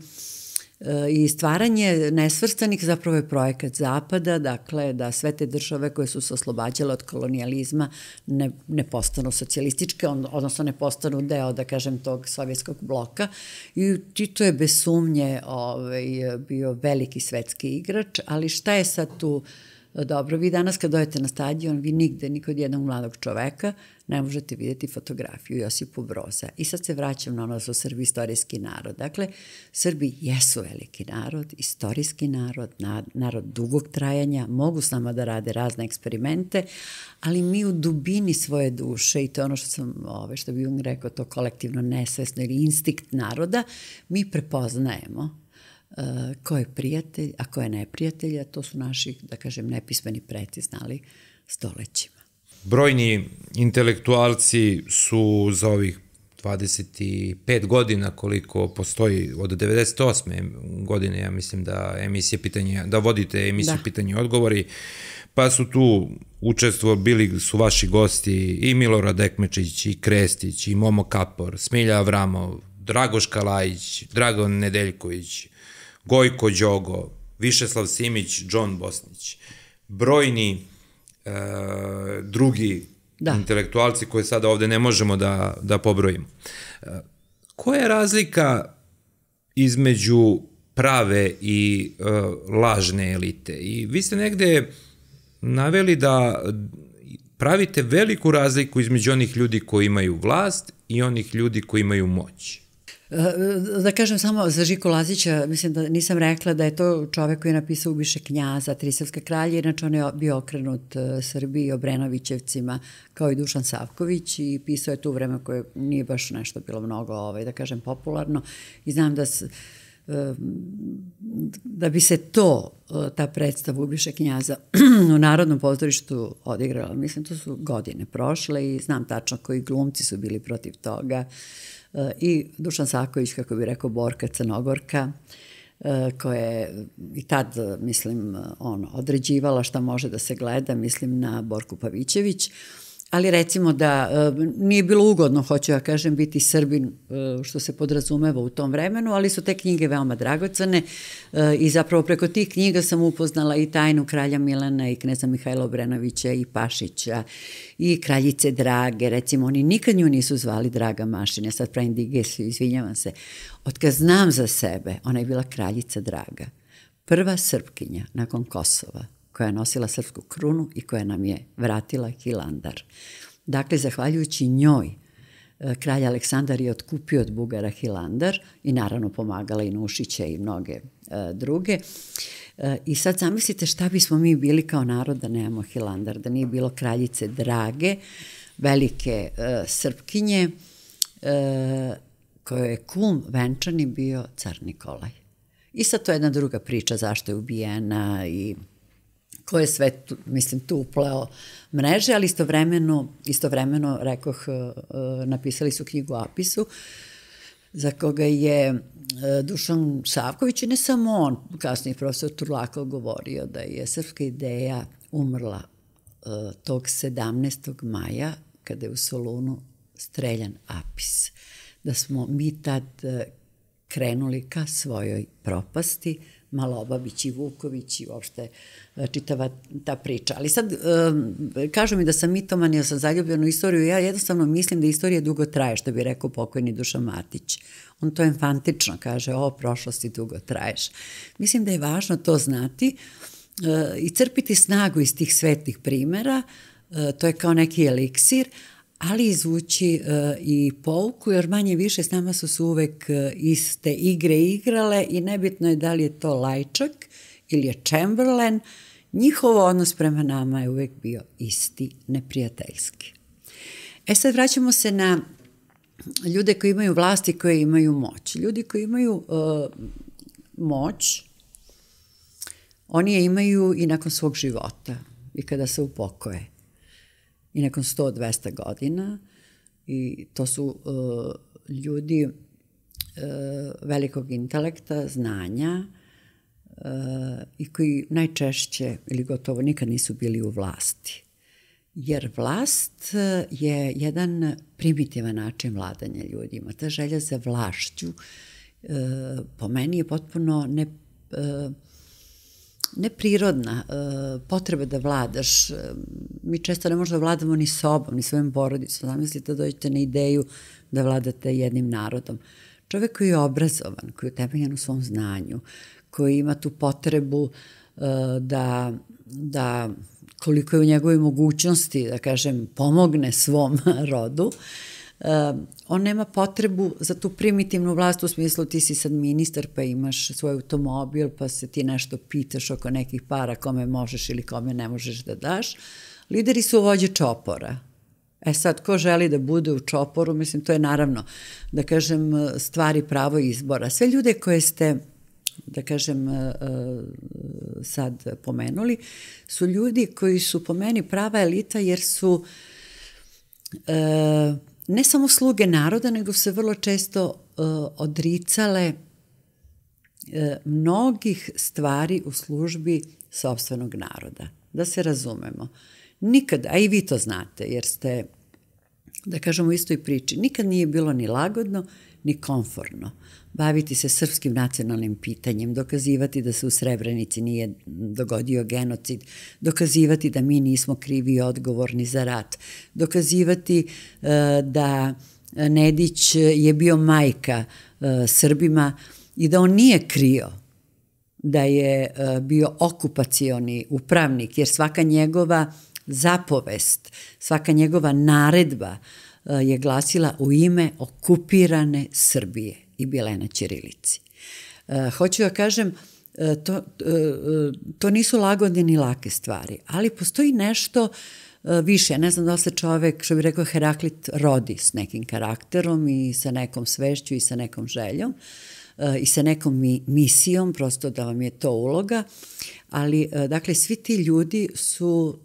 I stvaranje nesvrstanih zapravo je projekat Zapada, dakle da sve te države koje su se oslobađale od kolonijalizma ne, ne postanu socijalističke, odnosno ne postanu deo, da kažem, tog sovjetskog bloka. I Tito je bez sumnje ovaj, bio veliki svetski igrač, ali šta je sad tu dobro? Vi danas kad dojete na stadion, vi nigde, ni kod jednog mladog čoveka ne možete vidjeti fotografiju Josipu Broza. I sad se vraćam na ono za Srbi istorijski narod. Dakle, Srbi jesu veliki narod, istorijski narod, narod dugog trajanja, mogu s nama da rade razne eksperimente, ali mi u dubini svoje duše, i to je ono što sam, ove, što bi Jung rekao, to kolektivno nesvesno ili instinkt naroda, mi prepoznajemo ko je prijatelj, a ko je neprijatelj, a to su naši, da kažem, nepismeni preci znali stolećima. Brojni intelektualci su za ovih dvadeset pet godina koliko postoji, od devedeset osme godine, ja mislim da emisije pitanja, da vodite emisiju pitanja i odgovori, pa su tu učestvovali, bili su vaši gosti i Milorad Ekmečić, i Krestić, i Momo Kapor, Smilja Avramov, Dragoš Kalajić, Dragan Nedeljković, Gojko Đogo, Višeslav Simić, John Bosnić, brojni e, drugi da. intelektualci koje sada ovde ne možemo da, da pobrojimo. E, koja je razlika između prave i e, lažne elite? I vi ste negde naveli da pravite veliku razliku između onih ljudi koji imaju vlast i onih ljudi koji imaju moć. Da kažem samo za Žiku Lazića, mislim da nisam rekla da je to čovek koji je napisao Ubiše knjaza, Tri srpska kralja, inače on je bio okrenut Srbiji i Obrenovićevcima, kao i Dušan Savković, i pisao je tu vreme koje nije baš nešto bilo mnogo, ovaj, da kažem, popularno, i znam da se da bi se to, ta predstava Ubiše knjaza u Narodnom pozorištu odigrala. Mislim, to su godine prošle i znam tačno koji glumci su bili protiv toga. I Dušan Saković, kako bi rekao, Borka Crnogorka, koja je i tad, mislim, ono, određivala šta može da se gleda, mislim na Borku Pavićević, ali recimo da nije bilo ugodno, hoću ja kažem, biti Srbin, što se podrazumeva u tom vremenu, ali su te knjige veoma dragocene i zapravo preko tih knjiga sam upoznala i tajnu kralja Milana i kneza Mihajla Obrenovića i Pašića i kraljice Drage, recimo oni nikad nju nisu zvali Draga Mašin, ja sad pravim digresiju, izvinjavam se, otkad znam za sebe, ona je bila kraljica Draga, prva Srpkinja nakon Kosova, koja je nosila srpsku krunu i koja nam je vratila Hilandar. Dakle, zahvaljujući njoj, kralj Aleksandar je otkupio od Bugara Hilandar i naravno pomagala i Nušića i mnoge druge. I sad zamislite šta bismo mi bili kao narod da nemamo Hilandar, da nije bilo kraljice Drage, velike Srpkinje, kojoj je kum venčani bio car Nikolaj. I sad to je jedna druga priča zašto je ubijena i ko je sve, tu, mislim, tu upleo mreže, ali istovremeno, istovremeno, rekoh, napisali su knjigu o Apisu. za koga je Dušan Savković, i ne samo on, kasnije profesor Turlakov govorio da je srpska ideja umrla tog sedamnaestog maja, kada je u Solunu streljan Apis. Da smo mi tad krenuli ka svojoj propasti, Malobabić i Vuković i uopšte čitava ta priča. Ali sad, kažu mi da sam mitoman, ja sam zaljubljen u istoriju, ja jednostavno mislim da istorija dugo traje, što bi rekao pokojni Dušan Matić. On to enfantično kaže, o, prošlosti dugo traješ. Mislim da je važno to znati i crpiti snagu iz tih svetlih primera, to je kao neki eliksir, ali izvući i pouku, jer manje više s nama su se uvek iste igre igrale i nebitno je da li je to Lajčak ili je Chamberlain, njihov odnos prema nama je uvek bio isti, neprijateljski. E sad vraćamo se na ljude koji imaju vlast i koji imaju moć. Ljudi koji imaju uh, moć, oni je imaju i nakon svog života i kada se upokoje. I nakon sto do dvesta godina, i to su uh, ljudi uh, velikog intelekta, znanja uh, i koji najčešće ili gotovo nikad nisu bili u vlasti. Jer vlast je jedan primitivan način vladanja ljudima. Ta želja za vlašću uh, po meni je potpuno ne... Uh, neprirodna potreba da vladaš. Mi često ne možemo da vladamo ni sobom, ni svojim porodicom. Zamislite da dođete na ideju da vladate jednim narodom. Čovek koji je obrazovan, koji je utemeljen u svom znanju, koji ima tu potrebu da, da koliko je u njegovoj mogućnosti, da kažem, pomogne svom rodu, on nema potrebu za tu primitivnu vlast u smislu ti si sad ministar pa imaš svoj automobil pa se ti nešto pitaš oko nekih para kome možeš ili kome ne možeš da daš. Lideri su vođe čopora. E sad, ko želi da bude u čoporu, mislim, to je naravno, da kažem, stvari pravo izbora. Sve ljude koje ste, da kažem, sad pomenuli, su ljudi koji su po meni prava elita jer su ne samo sluge naroda, nego se vrlo često uh, odricale uh, mnogih stvari u službi sopstvenog naroda. Da se razumemo. Nikad, a i vi to znate, jer ste, da kažemo, u istoj priči, nikad nije bilo ni lagodno, ni komforno baviti se srpskim nacionalnim pitanjem, dokazivati da se u Srebrenici nije dogodio genocid, dokazivati da mi nismo krivi i odgovorni za rat, dokazivati uh, da Nedić je bio majka uh, Srbima i da on nije krio da je uh, bio okupacioni upravnik, jer svaka njegova zapovest, svaka njegova naredba uh, je glasila u ime okupirane Srbije i bila je na ćirilici. Uh, hoću da kažem, uh, to, uh, to nisu lagodne ni lake stvari, ali postoji nešto uh, više. Ne znam da li se čovek, što bi rekao Heraklit, rodi s nekim karakterom i sa nekom svešću i sa nekom željom uh, i sa nekom mi, misijom, prosto da vam je to uloga, ali uh, dakle svi ti ljudi su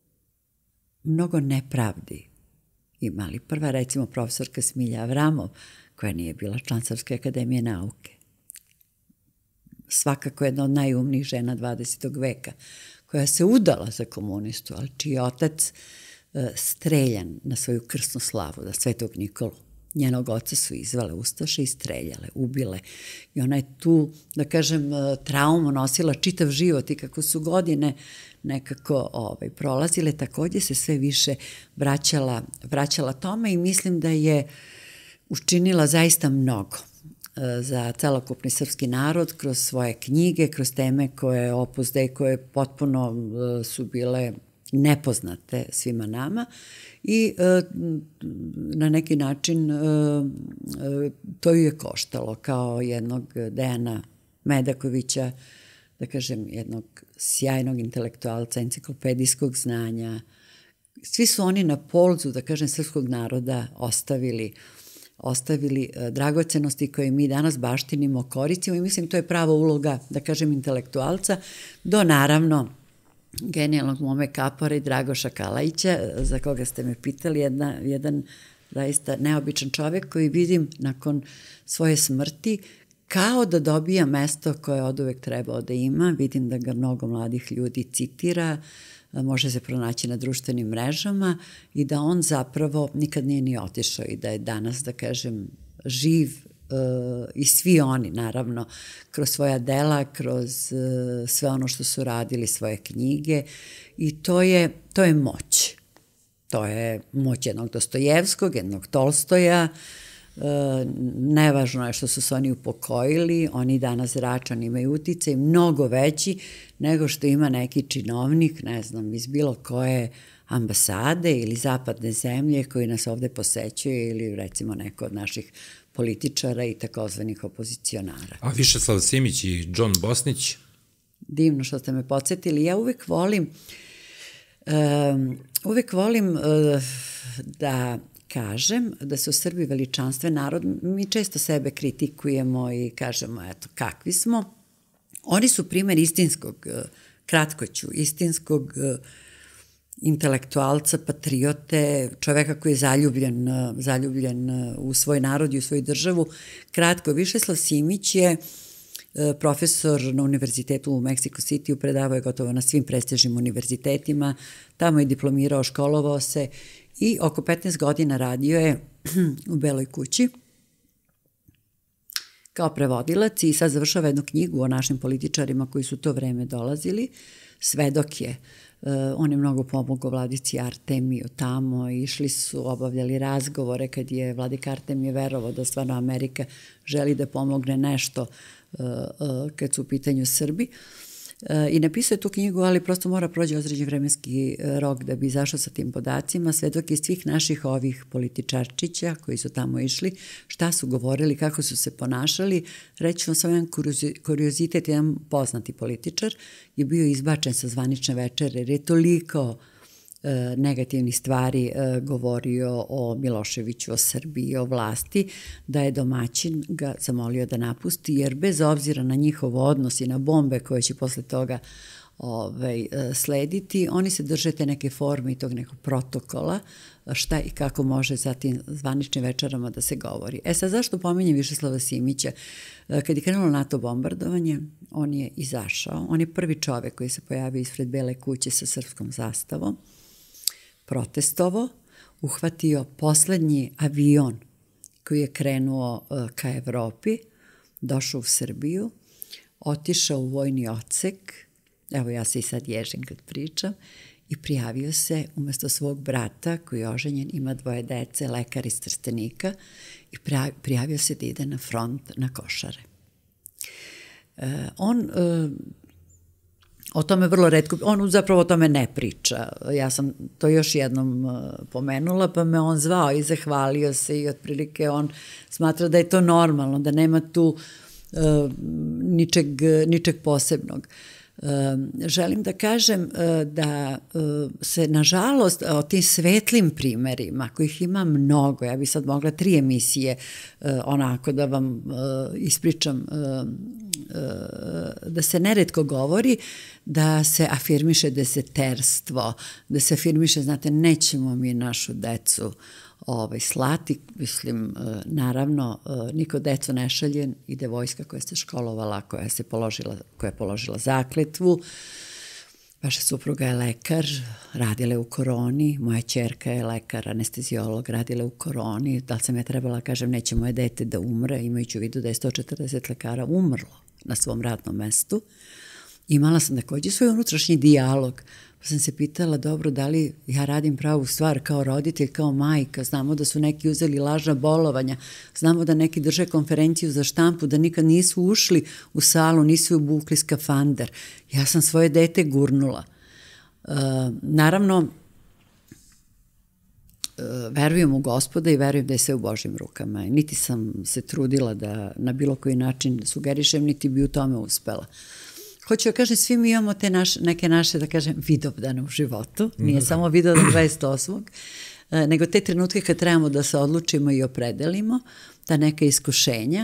mnogo nepravdi imali. Prva, recimo, profesorka Smilja Avramov, koja nije bila član Srpske akademije nauke. Svakako jedna od najumnijih žena dvadesetog veka, koja se udala za komunistu, ali čiji je otac uh, streljan na svoju krsnu slavu, da Svetog Nikolu. Njenog oca su izvale ustaše i streljale, ubile. I ona je tu, da kažem, traumu nosila čitav život i kako su godine nekako ovaj, prolazile, takođe se sve više vraćala, vraćala tome i mislim da je učinila zaista mnogo za celokupni srpski narod kroz svoje knjige, kroz teme koje opuzde i koje potpuno su bile nepoznate svima nama i na neki način to ju je koštalo kao jednog Dejana Medakovića, da kažem, jednog sjajnog intelektualca, enciklopedijskog znanja. Svi su oni na polzu, da kažem, srpskog naroda ostavili ostavili dragocenosti koje mi danas baštinimo, koristimo i mislim to je prava uloga, da kažem, intelektualca, do naravno genijalnog Mome Kapora i Dragoša Kalajića, za koga ste me pitali, jedna, jedan zaista neobičan čovek koji vidim nakon svoje smrti kao da dobija mesto koje od uvek trebao da ima. Vidim da ga mnogo mladih ljudi citira, može se pronaći na društvenim mrežama i da on zapravo nikad nije ni otišao i da je danas, da kažem, živ i svi oni, naravno, kroz svoja dela, kroz sve ono što su radili, svoje knjige i to je, to je moć. To je moć jednog Dostojevskog, jednog Tolstoja. Nevažno je što su se oni upokojili, oni danas zrače, oni imaju uticaj mnogo veći nego što ima neki činovnik, ne znam, iz bilo koje ambasade ili zapadne zemlje koji nas ovde posećuje ili recimo neko od naših političara i takozvanih opozicionara. A Višeslav Simić i John Bosnić? Divno što ste me podsjetili. Ja uvek volim um, uvek volim uh, da kažem da su Srbi veličanstven narod. Mi često sebe kritikujemo i kažemo, eto, kakvi smo. Oni su primer istinskog, kratko ću, istinskog intelektualca, patriote, čoveka koji je zaljubljen, zaljubljen u svoj narod i u svoju državu. Kratko, Višeslav Simić je profesor na univerzitetu u Mexico City, predavao je gotovo na svim prestižnim univerzitetima, tamo je diplomirao, školovao se i oko petnaest godina radio je u Beloj kući kao prevodilac i sad završava jednu knjigu o našim političarima koji su to vreme dolazili. Svedok je. On je mnogo pomogao vladici Artemiju tamo, išli su, obavljali razgovore kad je vladika Artemije verovao da stvarno Amerika želi da pomogne nešto kad su u pitanju Srbi. I napisao je tu knjigu, ali prosto mora prođe određen vremenski rok da bi izašao sa tim podacima, svedok iz svih naših ovih političarčića koji su tamo išli, šta su govorili, kako su se ponašali. Reći vam samo jedan kuriozitet, jedan poznati političar je bio izbačen sa zvanične večere jer je toliko negativnih stvari govorio o Miloševiću, o Srbiji, o vlasti, da je domaćin ga zamolio da napusti, jer bez obzira na njihov odnos i na bombe koje će posle toga ovaj, slediti, oni se drže te neke forme i tog nekog protokola, šta i kako može za tim zvaničnim večerama da se govori. E sad, zašto pominjem Višeslava Simića? Kad je krenulo NATO bombardovanje, on je izašao, on je prvi čovek koji se pojavio ispred Bele kuće sa srpskom zastavom, protestovo, uhvatio poslednji avion koji je krenuo ka Evropi, došao u Srbiju, otišao u vojni odsek, evo ja se i sad ježim kad pričam, i prijavio se umesto svog brata koji je oženjen, ima dvoje dece, lekar iz Trstenika, i prijavio se da ide na front na Košare. On o tome vrlo retko, on zapravo o tome ne priča. Ja sam to još jednom pomenula, pa me on zvao i zahvalio se i otprilike on smatra da je to normalno, da nema tu uh, ničeg, ničeg posebnog. Uh, želim da kažem uh, da uh, se, nažalost, o tim svetlim primerima, kojih ima mnogo, ja bi sad mogla tri emisije uh, onako da vam uh, ispričam, uh, uh, da se neretko govori, da se afirmiše deseterstvo, da se afirmiše, znate, nećemo mi našu decu ovaj, slati, mislim, naravno, niko decu ne šalje, ide vojska koja se školovala, koja se položila, koja je položila zakletvu. Vaša supruga je lekar, radila je u koroni, moja ćerka je lekar, anestezijolog, radila je u koroni. Da li sam ja trebala, kažem, neće moje dete da umre, imajući u vidu da je sto četrdeset lekara umrlo na svom radnom mestu. Imala sam takođe svoj unutrašnji dijalog, pa sam se pitala, dobro, da li ja radim pravu stvar kao roditelj, kao majka, znamo da su neki uzeli lažna bolovanja, znamo da neki drže konferenciju za štampu, da nikad nisu ušli u salu, nisu obukli skafander. Ja sam svoje dete gurnula. Uh, naravno, uh, verujem u Gospoda i verujem da je sve u Božjim rukama. Niti sam se trudila da na bilo koji način sugerišem, niti bi u tome uspela. Hoću da kažem, svi mi imamo te naše, neke naše, da kažem, vidovdane u životu. Nije samo vidovdan dvadeset osmog nego te trenutke kad trebamo da se odlučimo i opredelimo, ta neka iskušenja.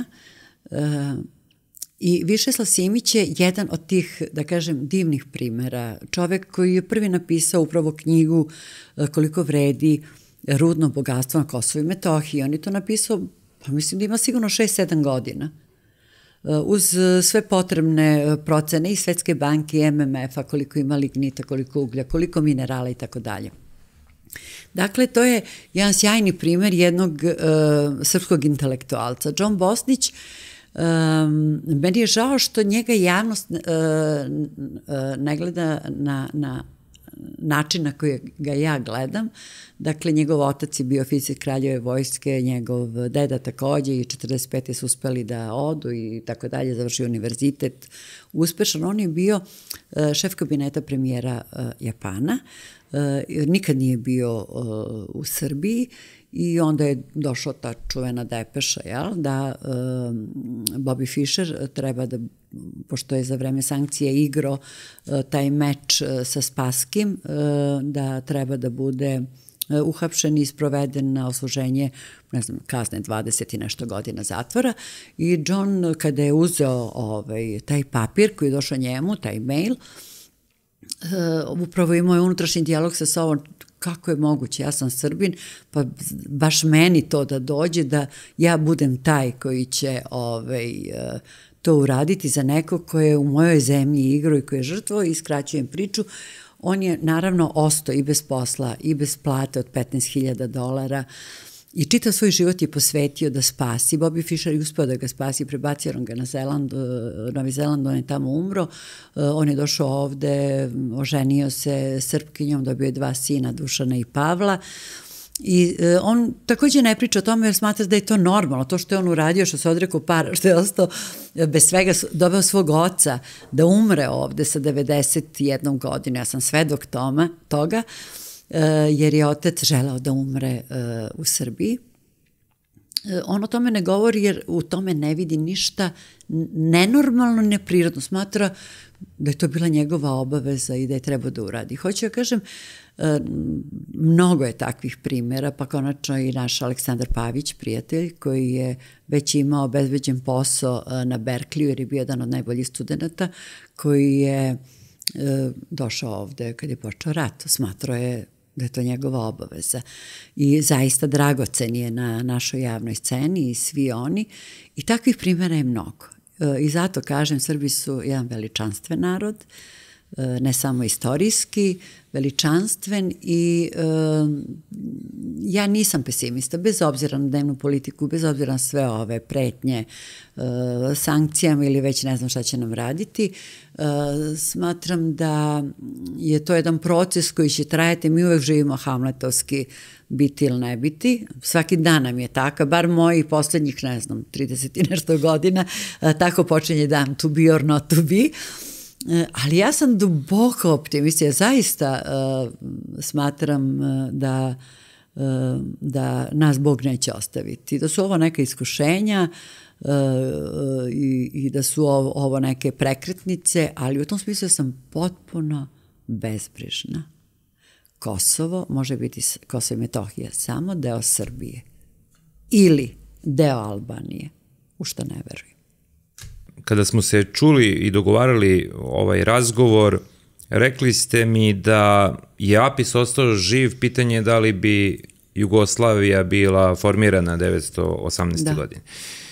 I Višeslav Simić je jedan od tih, da kažem, divnih primera. Čovek koji je prvi napisao upravo knjigu Koliko vredi rudno bogatstvo na Kosovu i Metohiji. On je to napisao, pa mislim da ima sigurno šest sedam godina. Uz sve potrebne procene i Svetske banke i M M F-a, koliko ima lignita, koliko uglja, koliko minerala i tako dalje. Dakle, to je jedan sjajni primer jednog uh, srpskog intelektualca. John Bosnić, um, meni je žao što njega javnost uh, uh, ne gleda na, na način na koji ga ja gledam. Dakle, njegov otac je bio oficir kraljeve vojske, njegov deda takođe i četrdeset pete su uspeli da odu i tako dalje, završio univerzitet uspešan. On je bio uh, šef kabineta premijera uh, Japana, jer nikad nije bio uh, u Srbiji i onda je došla ta čuvena depeša, jel, da uh, Bobby Fischer treba da, pošto je za vreme sankcije igrao uh, taj meč uh, sa Spaskim, uh, da treba da bude uh, uhapšen i sproveden na odsluženje, ne znam, kazne dvadeset i nešto godina zatvora. I John, kada je uzeo ovaj, taj papir koji je došao njemu, taj mail, Uh, upravo imao je unutrašnji dijalog sa sobom, kako je moguće, ja sam Srbin, pa baš meni to da dođe, da ja budem taj koji će ovaj, uh, to uraditi za nekog ko je u mojoj zemlji igrao i koji je žrtvo, i skraćujem priču. On je naravno ostao i bez posla i bez plate od petnaest hiljada dolara i čitav svoj život je posvetio da spasi. Bobby Fischer je uspeo da ga spasi, prebacio ga na Zeland, Novi Zeland, on je tamo umro, on je došao ovde, oženio se Srpkinjom, dobio je dva sina, Dušana i Pavla, i on takođe ne priča o tome jer smatra da je to normalno, to što je on uradio, što se odrekao para, što je ostao bez svega, dobeo svog oca da umre ovde sa devedeset jednom godine, ja sam svedok tome, toga, jer je otac želeo da umre u Srbiji. On o tome ne govori jer u tome ne vidi ništa nenormalno, neprirodno. Smatra da je to bila njegova obaveza i da je trebao da uradi. Hoću ja kažem, mnogo je takvih primjera, pa konačno i naš Aleksandar Pavić, prijatelj, koji je već imao obezbeđen posao na Berkliju jer je bio jedan od najboljih studenta, koji je došao ovde kad je počeo rat. Smatrao je da je to njegova obaveza. I zaista dragocen je na našoj javnoj sceni i svi oni. I takvih primjera je mnogo. I zato kažem, Srbi su jedan veličanstven narod, ne samo istorijski, veličanstven i uh, ja nisam pesimista, bez obzira na dnevnu politiku, bez obzira na sve ove pretnje uh, sankcijama ili već ne znam šta će nam raditi. Uh, smatram da je to jedan proces koji će trajati, mi uvek živimo hamletovski, biti ili ne biti, svaki dan nam je takav, bar moji poslednjih, ne znam, trideset i nešto godina, uh, tako počinje dan, to be or not to be. Ali ja sam duboko optimista, ja zaista uh, smatram uh, da, uh, da nas Bog neće ostaviti, da su ovo neka iskušenja uh, i, i da su ovo, ovo neke prekretnice, ali u tom smislu sam potpuno bezbrižna. Kosovo može biti, Kosovo i Metohija, samo deo Srbije ili deo Albanije, u što ne verujem. Kada smo se čuli i dogovarali ovaj razgovor, rekli ste mi da je Apis ostao živ, pitanje je da li bi Jugoslavija bila formirana devetsto osamnaeste. Da. godine.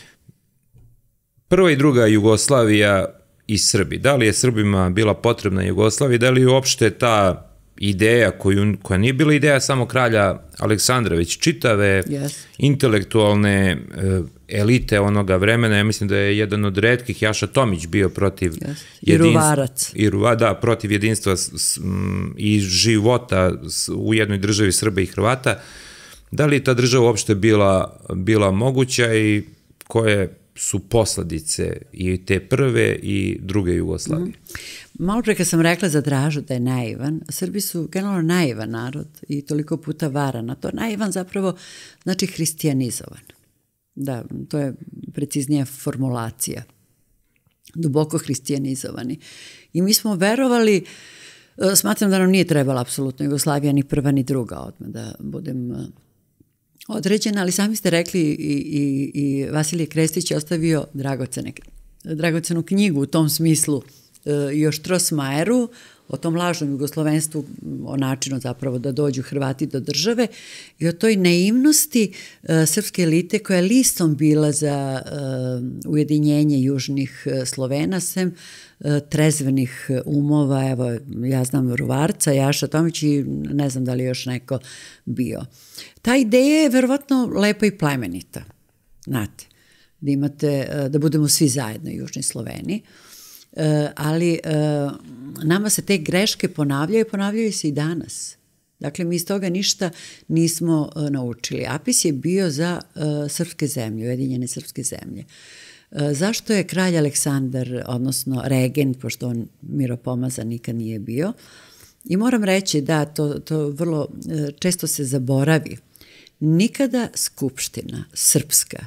Prva i druga Jugoslavija i Srbi. Da li je Srbima bila potrebna Jugoslavija, da li je uopšte ta ideja koju, koja nije bila ideja samo kralja Aleksandra, već čitave yes. intelektualne e, elite onoga vremena, ja mislim da je jedan od retkih, Jaša Tomić, bio protiv yes. jedinstva, i Ruva, da, protiv jedinstva s, s, m, i života s, u jednoj državi Srba i Hrvata. Da li je ta država uopšte bila, bila moguća i koje su posledice i te prve i druge Jugoslavije? Mm. Malo pre kad sam rekla za Dražu da je naivan, Srbi su generalno naivan narod i toliko puta varan, a to naivan zapravo znači hristijanizovan. Da, to je preciznija formulacija. Duboko hristijanizovani. I mi smo verovali, smatram da nam nije trebala apsolutno Jugoslavija ni prva ni druga, odmah da budem određena, ali sami ste rekli i, i, i Vasilije Krestić je ostavio dragocene, dragocenu knjigu u tom smislu, još Trosmajeru o tom lažnom jugoslovenstvu, o načinu zapravo da dođu Hrvati do države i o toj naivnosti uh, srpske elite koja je listom bila za uh, ujedinjenje južnih uh, Slovena, sem uh, trezvenih umova, evo ja znam Ruvarca, Jaša Tomić i ne znam da li još neko bio. Ta ideja je verovatno lepa i plemenita, znate, da imate, uh, da budemo svi zajedno južni Sloveni. Uh, ali uh, nama se te greške ponavljaju i ponavljaju se i danas. Dakle, mi iz toga ništa nismo uh, naučili. Apis je bio za uh, srpske zemlje, ujedinjene srpske zemlje. Uh, zašto je kralj Aleksandar, odnosno regent, pošto on miropomazan nikad nije bio, i moram reći da to, to vrlo uh, često se zaboravi, nikada skupština srpska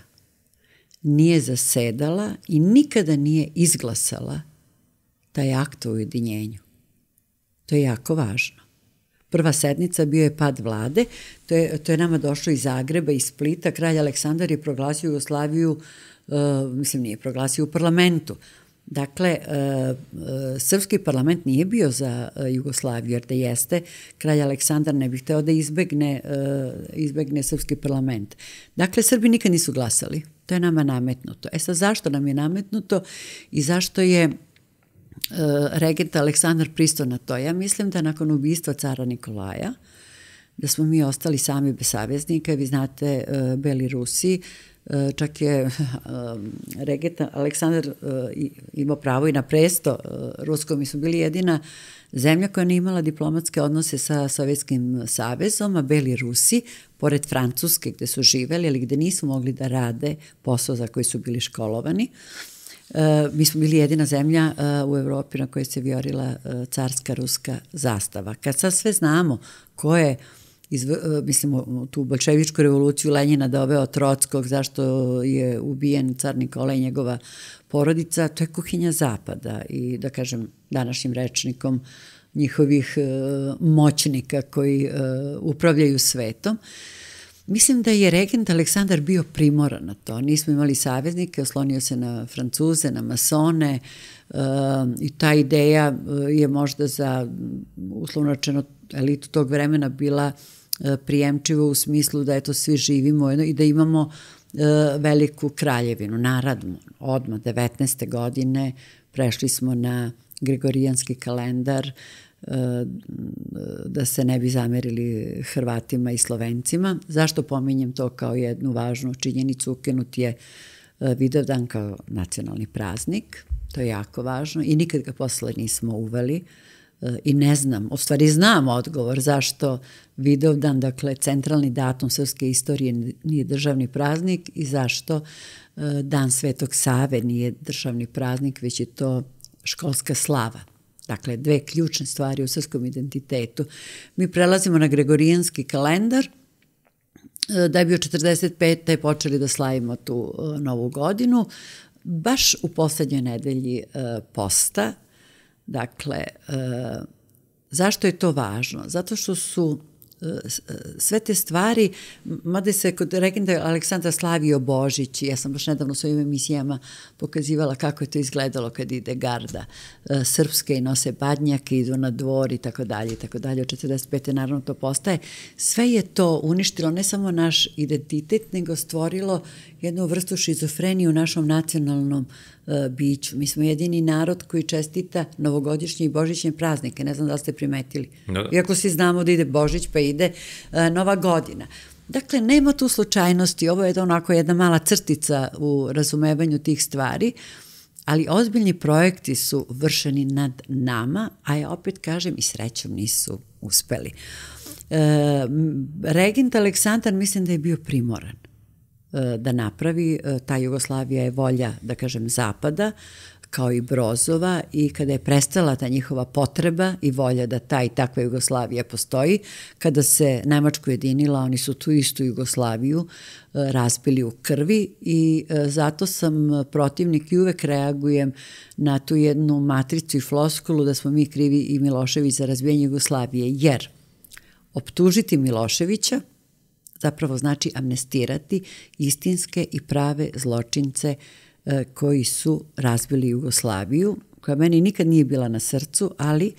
nije zasedala i nikada nije izglasala taj akt o ujedinjenju. To je jako važno. Prva sednica bio je pad vlade, to je, to je nama došlo iz Zagreba, iz Splita, kralj Aleksandar je proglasio Jugoslaviju, uh, mislim nije proglasio u parlamentu. Dakle, uh, uh, srpski parlament nije bio za uh, Jugoslaviju, jer da jeste, kralj Aleksandar ne bi hteo da izbegne, uh, izbegne srpski parlament. Dakle, Srbi nikad nisu glasali. To je nama nametnuto. E sad, zašto nam je nametnuto i zašto je Uh, regent Aleksandar pristao na to? Ja mislim da nakon ubistva cara Nikolaja, da smo mi ostali sami bez saveznika. Vi znate, uh, Beli Rusi, uh, čak je uh, regent Aleksandar uh, imao pravo i na presto uh, rusko. Mi smo bili jedina zemlja koja nije imala diplomatske odnose sa Sovjetskim savezom, a Beli Rusi, pored Francuske gde su živeli, ali gde nisu mogli da rade posao za koji su bili školovani, Uh, mi smo bili jedina zemlja uh, u Evropi na kojoj se vijorila uh, carska ruska zastava. Kad sad sve znamo ko je, izv, uh, mislim, tu bolševičku revoluciju Lenjina doveo Trockog, zašto je ubijen car Nikola i njegova porodica, to je kuhinja zapada i, da kažem, današnjim rečnikom njihovih uh, moćnika koji uh, upravljaju svetom. Mislim da je regent Aleksandar bio primoran na to. Nismo imali saveznike, oslonio se na Francuze, na masone uh, i ta ideja je možda za, uslovno rečeno, elitu tog vremena bila uh, prijemčiva u smislu da eto svi živimo i da imamo uh, veliku kraljevinu. Naravno, odmah devetnaeste godine prešli smo na gregorijanski kalendar, da se ne bi zamerili Hrvatima i Slovencima. Zašto pominjem to kao jednu važnu činjenicu? Ukinut je Vidovdan kao nacionalni praznik, to je jako važno i nikad ga posle nismo uveli i ne znam, u stvari znam odgovor zašto Vidovdan, dakle centralni datum srpske istorije, nije državni praznik i zašto Dan Svetog Save nije državni praznik, već je to školska slava. Dakle, dve ključne stvari u srpskom identitetu. Mi prelazimo na gregorijanski kalendar, da je bio četrdeset pete počeli da slavimo tu novu godinu, baš u poslednjoj nedelji posta. Dakle, zašto je to važno? Zato što su sve te stvari, mada se kod regenta Aleksandra slavio Božić, ja sam baš nedavno u svojim emisijama pokazivala kako je to izgledalo kad ide garda srpske i nose badnjake, idu na dvor i tako dalje i tako dalje. Od četrdeset pete naravno to postaje. Sve je to uništilo ne samo naš identitet, nego stvorilo jednu vrstu šizofrenije u našom nacionalnom uh, biću. Mi smo jedini narod koji čestita novogodišnje i božićne praznike. Ne znam da li ste primetili. No. Iako svi znamo da ide Božić pa ide uh, Nova godina. Dakle, nema tu slučajnosti. Ovo je onako jedna mala crtica u razumevanju tih stvari, ali ozbiljni projekti su vršeni nad nama, a ja opet kažem i srećom nisu uspeli. Uh, regent Aleksandar mislim da je bio primoran da napravi. Ta Jugoslavija je volja, da kažem, Zapada, kao i Brozova, i kada je prestala ta njihova potreba i volja da ta i takva Jugoslavija postoji, kada se Nemačka ujedinila, oni su tu istu Jugoslaviju razbili u krvi i zato sam protivnik i uvek reagujem na tu jednu matricu i floskulu da smo mi krivi i Milošević za razbijanje Jugoslavije, jer optužiti Miloševića zapravo znači amnestirati istinske i prave zločince e, koji su razbili Jugoslaviju, koja meni nikad nije bila na srcu, ali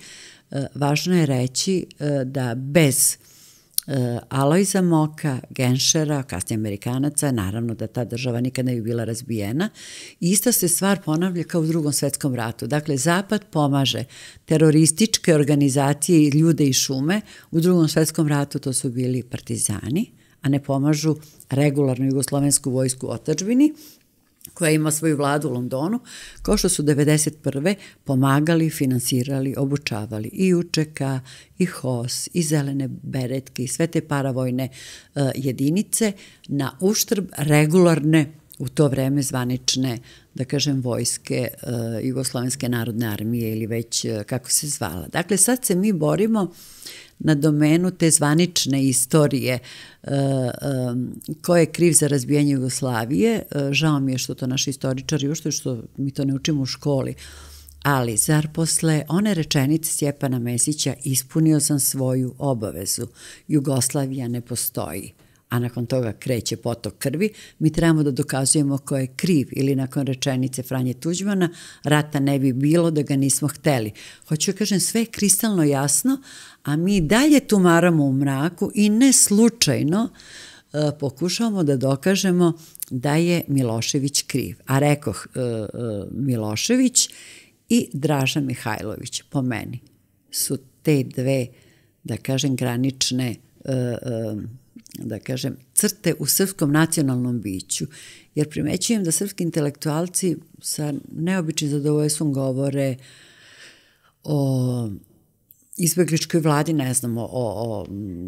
važno je reći da bez Alojza Moka, Genšera, kasnije Amerikanaca, naravno da ta država nikad ne bi bila razbijena. Ista se stvar ponavlja kao u Drugom svetskom ratu. Dakle, Zapad pomaže terorističke organizacije i ljude i šume. U Drugom svetskom ratu to su bili partizani, a ne pomažu regularnu jugoslovensku vojsku u otadžbini, koja ima svoju vladu u Londonu, kao što su devedeset prve pomagali, finansirali, obučavali i U Č K, i H O S, i zelene beretke, i sve te paravojne uh, jedinice na uštrb regularne, u to vreme zvanične, da kažem, vojske uh, Jugoslovenske narodne armije ili već uh, kako se zvala. Dakle, sad se mi borimo na domenu te zvanične istorije uh, um, ko je kriv za razbijanje Jugoslavije. Uh, žao mi je što to naši istoričari, ušto što mi to ne učimo u školi, ali zar posle one rečenice Stjepana Mesića ispunio sam svoju obavezu, Jugoslavija ne postoji, a nakon toga kreće potok krvi, mi trebamo da dokazujemo ko je kriv, ili nakon rečenice Franje Tuđmana, rata ne bi bilo da ga nismo hteli. Hoću da kažem, sve je kristalno jasno, a mi dalje tumaramo u mraku i ne slučajno uh, pokušavamo da dokažemo da je Milošević kriv. A rekoh, uh, uh, Milošević i Draža Mihajlović, po meni, su te dve, da kažem, granične uh, uh, da kažem, crte u srpskom nacionalnom biću, jer primećujem da srpski intelektualci sa neobičnim zadovoljstvom govore o izbegličkoj vladi, ne znam, o, o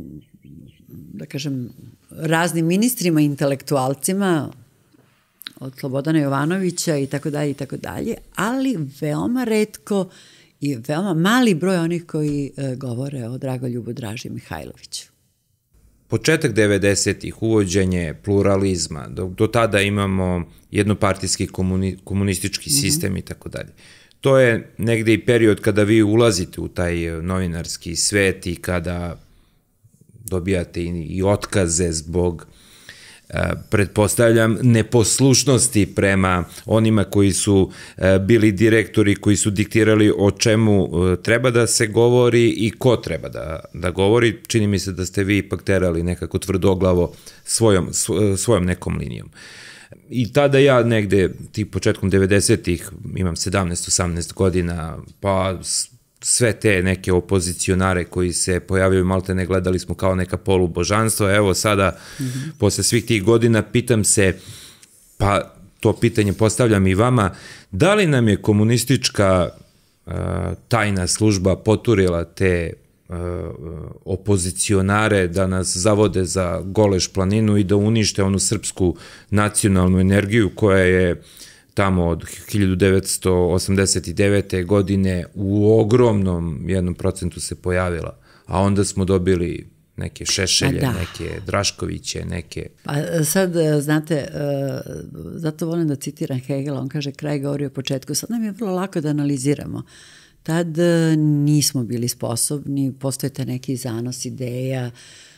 da kažem, raznim ministrima, intelektualcima, od Slobodana Jovanovića i tako dalje i tako dalje, ali veoma retko i veoma mali broj onih koji e, govore o Dragoljubu Draži Mihajloviću. Početak devedesetih, uvođenje pluralizma, do, do tada imamo jednopartijski komuni, komunistički sistem mm-hmm. i tako dalje. To je negde i period kada vi ulazite u taj novinarski svet i kada dobijate i, i otkaze zbog, a, pretpostavljam, neposlušnosti prema onima koji su a, bili direktori, koji su diktirali o čemu a, treba da se govori i ko treba da, da govori. Čini mi se da ste vi ipak terali nekako tvrdoglavo svojom, svojom nekom linijom. I tada ja negde, ti početkom devedesetih, imam sedamnaest osamnaest godina, pa sve te neke opozicionare koji se pojavljaju, malte ne, gledali smo kao neka polubožanstva. Evo sada, mm-hmm. posle svih tih godina, pitam se, pa to pitanje postavljam i vama, da li nam je komunistička uh, tajna služba poturila te uh, opozicionare da nas zavode za Goleš planinu i da unište onu srpsku nacionalnu energiju koja je tamo od hiljadu devetsto osamdeset devete. godine u ogromnom jednom procentu se pojavila, a onda smo dobili neke Šešelje, da. neke Draškoviće, neke... Pa sad, znate, zato volim da citiram Hegela, on kaže kraj govori o početku, sad nam je vrlo lako da analiziramo. Tad nismo bili sposobni, postojete neki zanos ideja,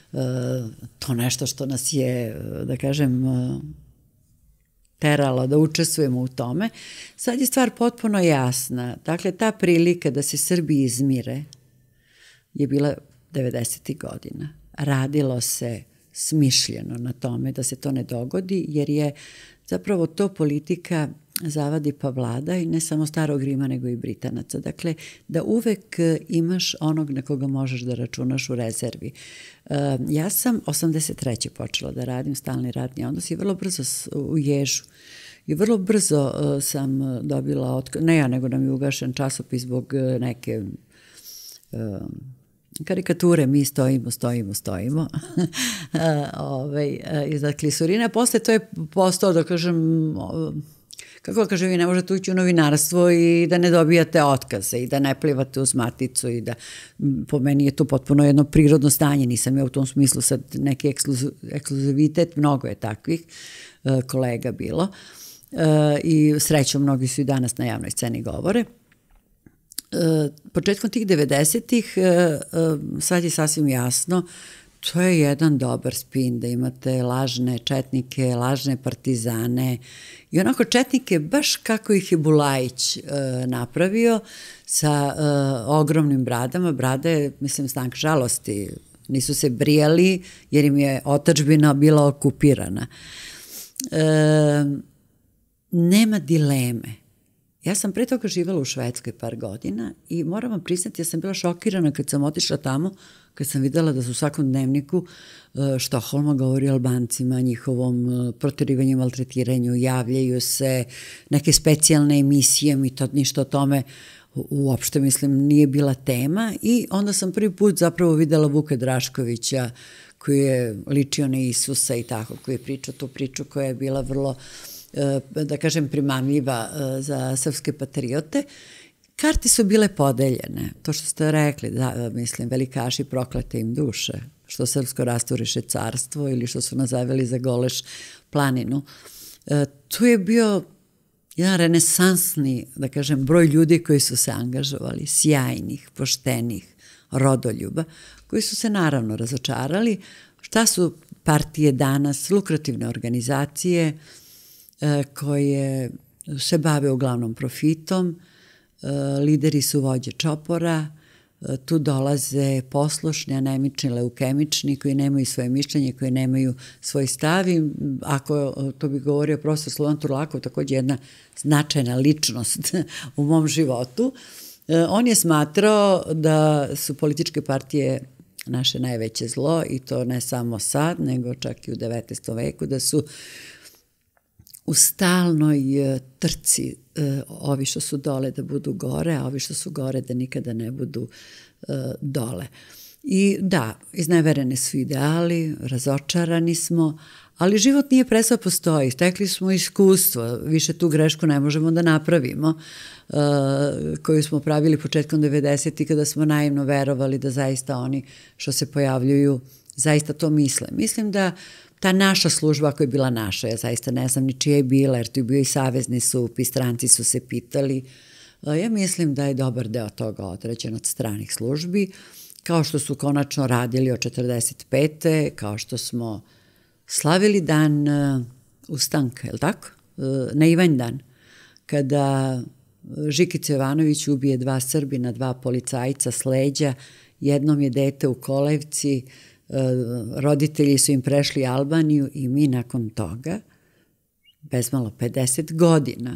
to nešto što nas je, da kažem, teralo da učestvujemo u tome. Sad je stvar potpuno jasna. Dakle, ta prilika da se Srbi izmire je bila devedesetih godina. Radilo se smišljeno na tome da se to ne dogodi, jer je zapravo to politika zavadi pa vlada i ne samo Starog Rima, nego i Britanaca. Dakle, da uvek imaš onog na koga možeš da računaš u rezervi. Ja sam osamdeset treće počela da radim stalni radni odnos i vrlo brzo u Ježu. I vrlo brzo sam dobila, otkaz, ne ja, nego nam je ugašen časopis zbog neke karikature, mi stojimo, stojimo, stojimo, ovaj, iza klisurina. Posle to je postao, da kažem, kako kažem, vi ne možete ući u novinarstvo i da ne dobijate otkaze i da ne plivate uz maticu i da, po meni je to potpuno jedno prirodno stanje, nisam ja u tom smislu sad neki ekskluziv, ekskluzivitet, mnogo je takvih uh, kolega bilo uh, i srećom mnogi su i danas na javnoj sceni govore. Uh, početkom tih devedesetih uh, uh, sad je sasvim jasno, to je jedan dobar spin, da imate lažne četnike, lažne partizane i onako četnike baš kako ih je Bulajić e, napravio sa e, ogromnim bradama. Brade, mislim, znak žalosti, nisu se brijali jer im je otadžbina bila okupirana. E, nema dileme. Ja sam pre toga živjela u Švedskoj par godina i moram vam priznati, ja sam bila šokirana kad sam otišla tamo, kad sam videla da su u svakom dnevniku Štokholma govori o Albancima, njihovom proterivanju, maltretiranju, javljaju se neke specijalne emisije, mi to ništa o tome uopšte, mislim, nije bila tema i onda sam prvi put zapravo videla Vuka Draškovića koji je ličio na Isusa i tako, koji je pričao tu priču koja je bila vrlo, da kažem, primamljiva za srpske patriote. Karte su bile podeljene, to što ste rekli, da, mislim, velikaši proklete im duše, što srpsko rasturiše carstvo ili što su nas zaveli za Goleš planinu. E, tu je bio jedan renesansni, da kažem, broj ljudi koji su se angažovali, sjajnih, poštenih, rodoljuba, koji su se naravno razočarali. Šta su partije danas? Lukrativne organizacije e, koje se bave uglavnom profitom, lideri su vođe čopora, tu dolaze poslušni, anemični, leukemični, koji nemaju svoje mišljenje, koji nemaju svoj stav i ako to bi govorio profesor Slovan Turlakov, takođe jedna značajna ličnost u mom životu, on je smatrao da su političke partije naše najveće zlo i to ne samo sad, nego čak i u devetnaestom veku, da su u stalnoj trci ovi što su dole da budu gore, a ovi što su gore da nikada ne budu dole. I da, izneverene su ideali, razočarani smo, ali život nije prestao postoji, stekli smo iskustvo, više tu grešku ne možemo da napravimo, koju smo pravili početkom devedesetih kada smo naivno verovali da zaista oni što se pojavljuju zaista to misle. Mislim da ta naša služba, ako je bila naša, ja zaista ne znam ni čija je bila, jer tu je bio i savezni sup, i stranci su se pitali. Ja mislim da je dobar deo toga određen od stranih službi, kao što su konačno radili od četrdeset pete kao što smo slavili dan ustanka, je li tako? Na Ivanj dan, kada Žikica Jovanović ubije dva Srbina, dva policajca s leđa, jednom je dete u kolevci, roditelji su im prešli Albaniju i mi nakon toga, bezmalo pedeset godina,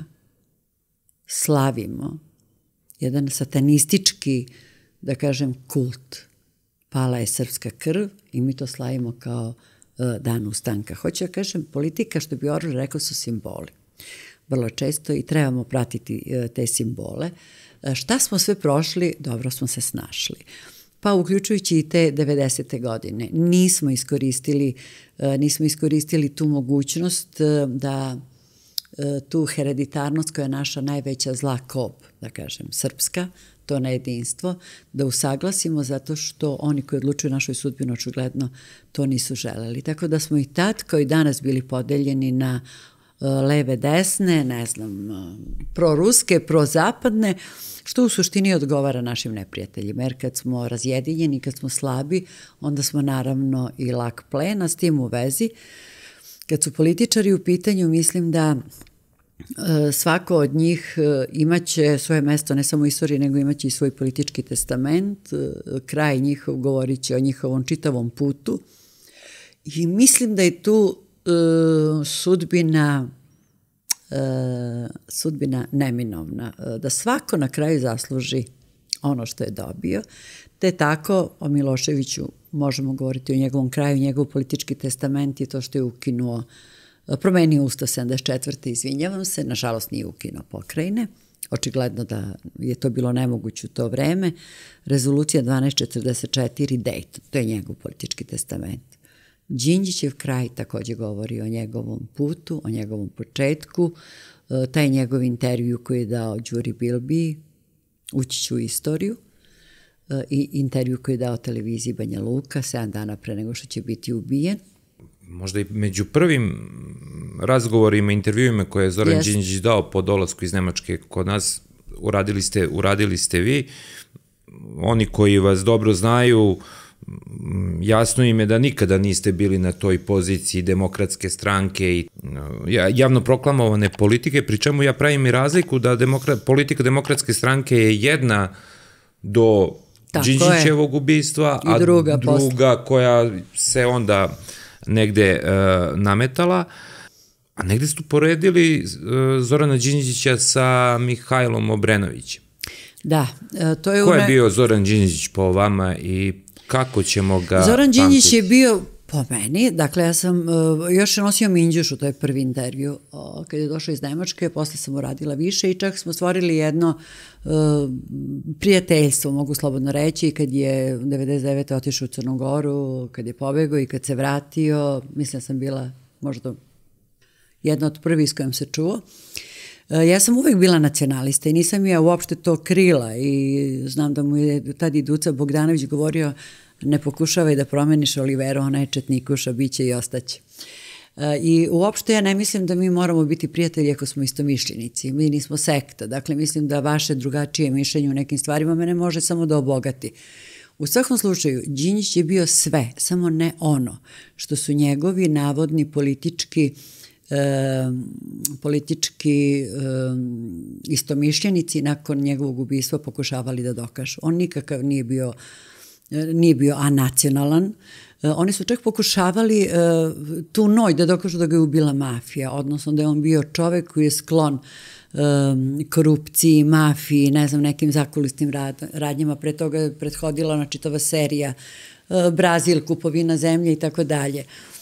slavimo jedan satanistički, da kažem, kult. Pala je srpska krv i mi to slavimo kao dan ustanka. Hoću da kažem, politika, što bi Orwell rekao, su simboli. Vrlo često i trebamo pratiti te simbole. Šta smo sve prošli, dobro smo se snašli. Pa uključujući i te devedesete godine. Nismo iskoristili, nismo iskoristili tu mogućnost da tu hereditarnost koja je naša najveća zla kob, da kažem, srpska, to nejedinstvo, da usaglasimo zato što oni koji odlučuju našoj sudbinu očigledno to nisu želeli. Tako da smo i tad kao i danas bili podeljeni na leve, desne, ne znam, proruske, prozapadne, što u suštini odgovara našim neprijateljima, jer kad smo razjedinjeni, kad smo slabi, onda smo naravno i lak plen, a s tim u vezi. Kad su političari u pitanju, mislim da svako od njih imaće svoje mesto ne samo u istoriji, nego imaće i svoj politički testament, kraj njihov govorit će o njihovom čitavom putu i mislim da je tu sudbina sudbina neminovna, da svako na kraju zasluži ono što je dobio, te tako o Miloševiću možemo govoriti o njegovom kraju, njegov politički testament je to što je ukinuo, promenio Ustav sedamdeset četvrte izvinjavam se, nažalost nije ukinuo pokrajine, očigledno da je to bilo nemoguće u to vreme, rezolucija dvanaest četrdeset četiri, Dayton, to je njegov politički testament. Đinđićev kraj takođe govori o njegovom putu, o njegovom početku, taj njegov intervju koji je dao Đuri Bilbiji, ući ću u istoriju, i intervju koji je dao televiziji Banja Luka, sedam dana pre nego što će biti ubijen. Možda i među prvim razgovorima, intervjuima koje je Zoran Đinđić dao po dolasku iz Nemačke kod nas, uradili ste, uradili ste vi. Oni koji vas dobro znaju, jasno im je da nikada niste bili na toj poziciji demokratske stranke i javno proklamovane politike, pri čemu ja pravim i razliku da politika demokratske stranke je jedna do Đinđićevog ubistva, a druga koja se onda negde nametala, a negde su poredili Zorana Đinđića sa Mihajlom Obrenovićem. Da, to je... Ko je bio Zoran Đinđić po vama i kako ćemo ga... Zoran Đinđić je bio, po meni, dakle ja sam još nosio Minđušu, to je prvi intervju, kad je došao iz Nemačke, posle sam uradila više i čak smo stvorili jedno prijateljstvo, mogu slobodno reći, kad je devedeset devete otišao u Crnu Goru, kad je pobegao i kad se vratio, mislim sam bila možda jedna od prvih s kojom se čuo. Ja sam uvek bila nacionalista i nisam ja uopšte to krila i znam da mu je tad i Duca Bogdanović govorio ne pokušavaj da promeniš Oliveru, ona je četnikuša, bit će i ostaće. I uopšte ja ne mislim da mi moramo biti prijatelji ako smo istomišljenici, mi nismo sekta, dakle mislim da vaše drugačije mišljenje u nekim stvarima mene može samo da obogati. U svakom slučaju, Đinđić je bio sve, samo ne ono što su njegovi navodni politički E, politički e, istomišljenici nakon njegovog ubistva pokušavali da dokažu. On nikakav nije bio, nije bio anacionalan. E, oni su čak pokušavali e, tu noć da dokažu da ga je ubila mafija, odnosno da je on bio čovek koji je sklon e, korupciji, mafiji, ne znam, nekim zakulisnim rad, radnjama. Pre toga je prethodila ona čitava serija e, Brazil, kupovina zemlje i tako dalje.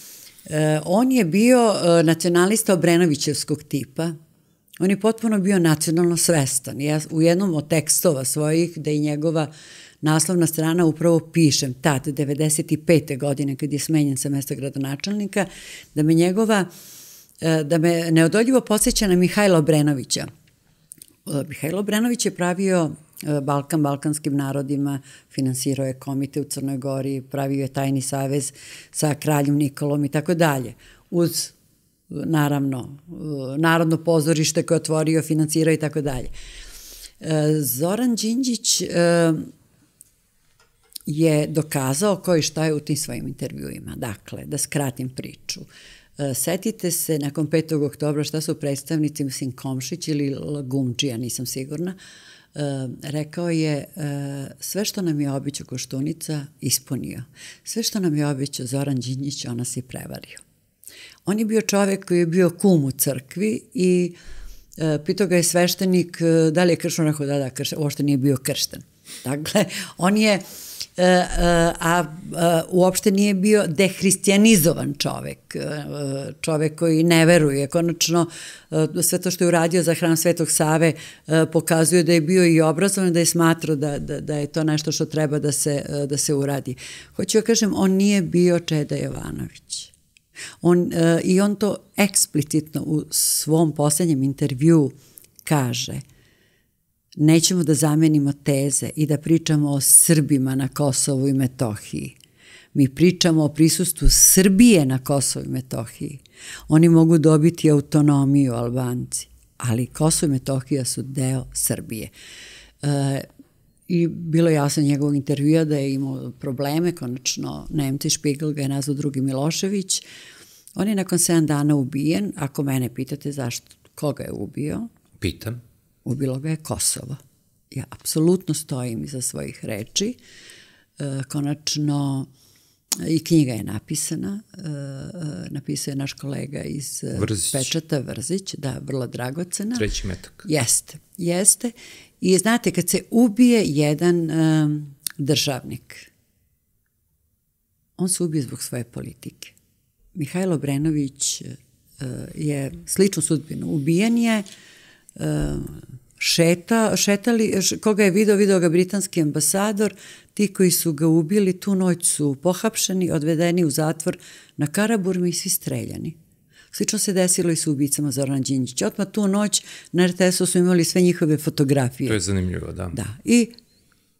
On je bio nacionalista Obrenovićevskog tipa, on je potpuno bio nacionalno svestan. Ja u jednom od tekstova svojih, da i njegova naslovna strana upravo pišem, tad, devedeset pete godine, kad je smenjen sa mesta gradonačelnika, da me njegova, da me neodoljivo podsjeća na Mihajla Obrenovića. Mihajlo Obrenović je pravio Balkan balkanskim narodima, finansirao je komite u Crnoj Gori, pravio je tajni savez sa kraljem Nikolom i tako dalje. Uz, naravno, Narodno pozorište koje je otvorio, finansirao i tako dalje. Zoran Đinđić je dokazao ko i šta je u tim svojim intervjuima. Dakle, da skratim priču. Setite se, nakon petog oktobra, šta su predstavnici, mislim, Komšić ili Lagumdžija, nisam sigurna, rekao je, sve što nam je obećao Koštunica ispunio. Sve što nam je obećao Zoran Đinđić, on nas je prevario. On je bio čovek koji je bio kum u crkvi i pitao ga je sveštenik da li je kršten, rekao da, da, kršten, uopšte nije bio kršten. Dakle, on je, a uopšte nije bio dehristijanizovan čovek, čovek koji ne veruje. Konačno, sve to što je uradio za hram Svetog Save pokazuje da je bio i obrazovan, da je smatrao da, da, da je to nešto što treba da se, da se uradi. Hoću ja kažem, on nije bio Čeda Jovanović. On, i on to eksplicitno u svom poslednjem intervju kaže: nećemo da zamenimo teze i da pričamo o Srbima na Kosovu i Metohiji. Mi pričamo o prisustvu Srbije na Kosovu i Metohiji. Oni mogu dobiti autonomiju, Albanci, ali Kosovo i Metohija su deo Srbije. E, I bilo je jasno njegovog intervjua da je imao probleme, konačno Nemci, Špigl ga je nazvao drugi Milošević. On je nakon sedam dana ubijen. Ako mene pitate zašto, koga je ubio? Pitam. Ubilo ga je Kosovo. Ja apsolutno stojim iza svojih reči. E, konačno, i knjiga je napisana. E, napisao je naš kolega iz Vrzić. Pečata, Vrzić, da, vrlo dragocena. Treći metak. Jeste, jeste. I znate, kad se ubije jedan um, državnik, on se ubije zbog svoje politike. Mihajlo Obrenović uh, je sličnu sudbinu. Ubijen je, uh, šeta, šetali, koga je video, video ga britanski ambasador, ti koji su ga ubili tu noć su pohapšeni, odvedeni u zatvor na Karaburmi i svi streljani. Slično se desilo i sa ubicama Zorana Đinđića. Odmah tu noć na er te esu su imali sve njihove fotografije. To je zanimljivo, da. Da. I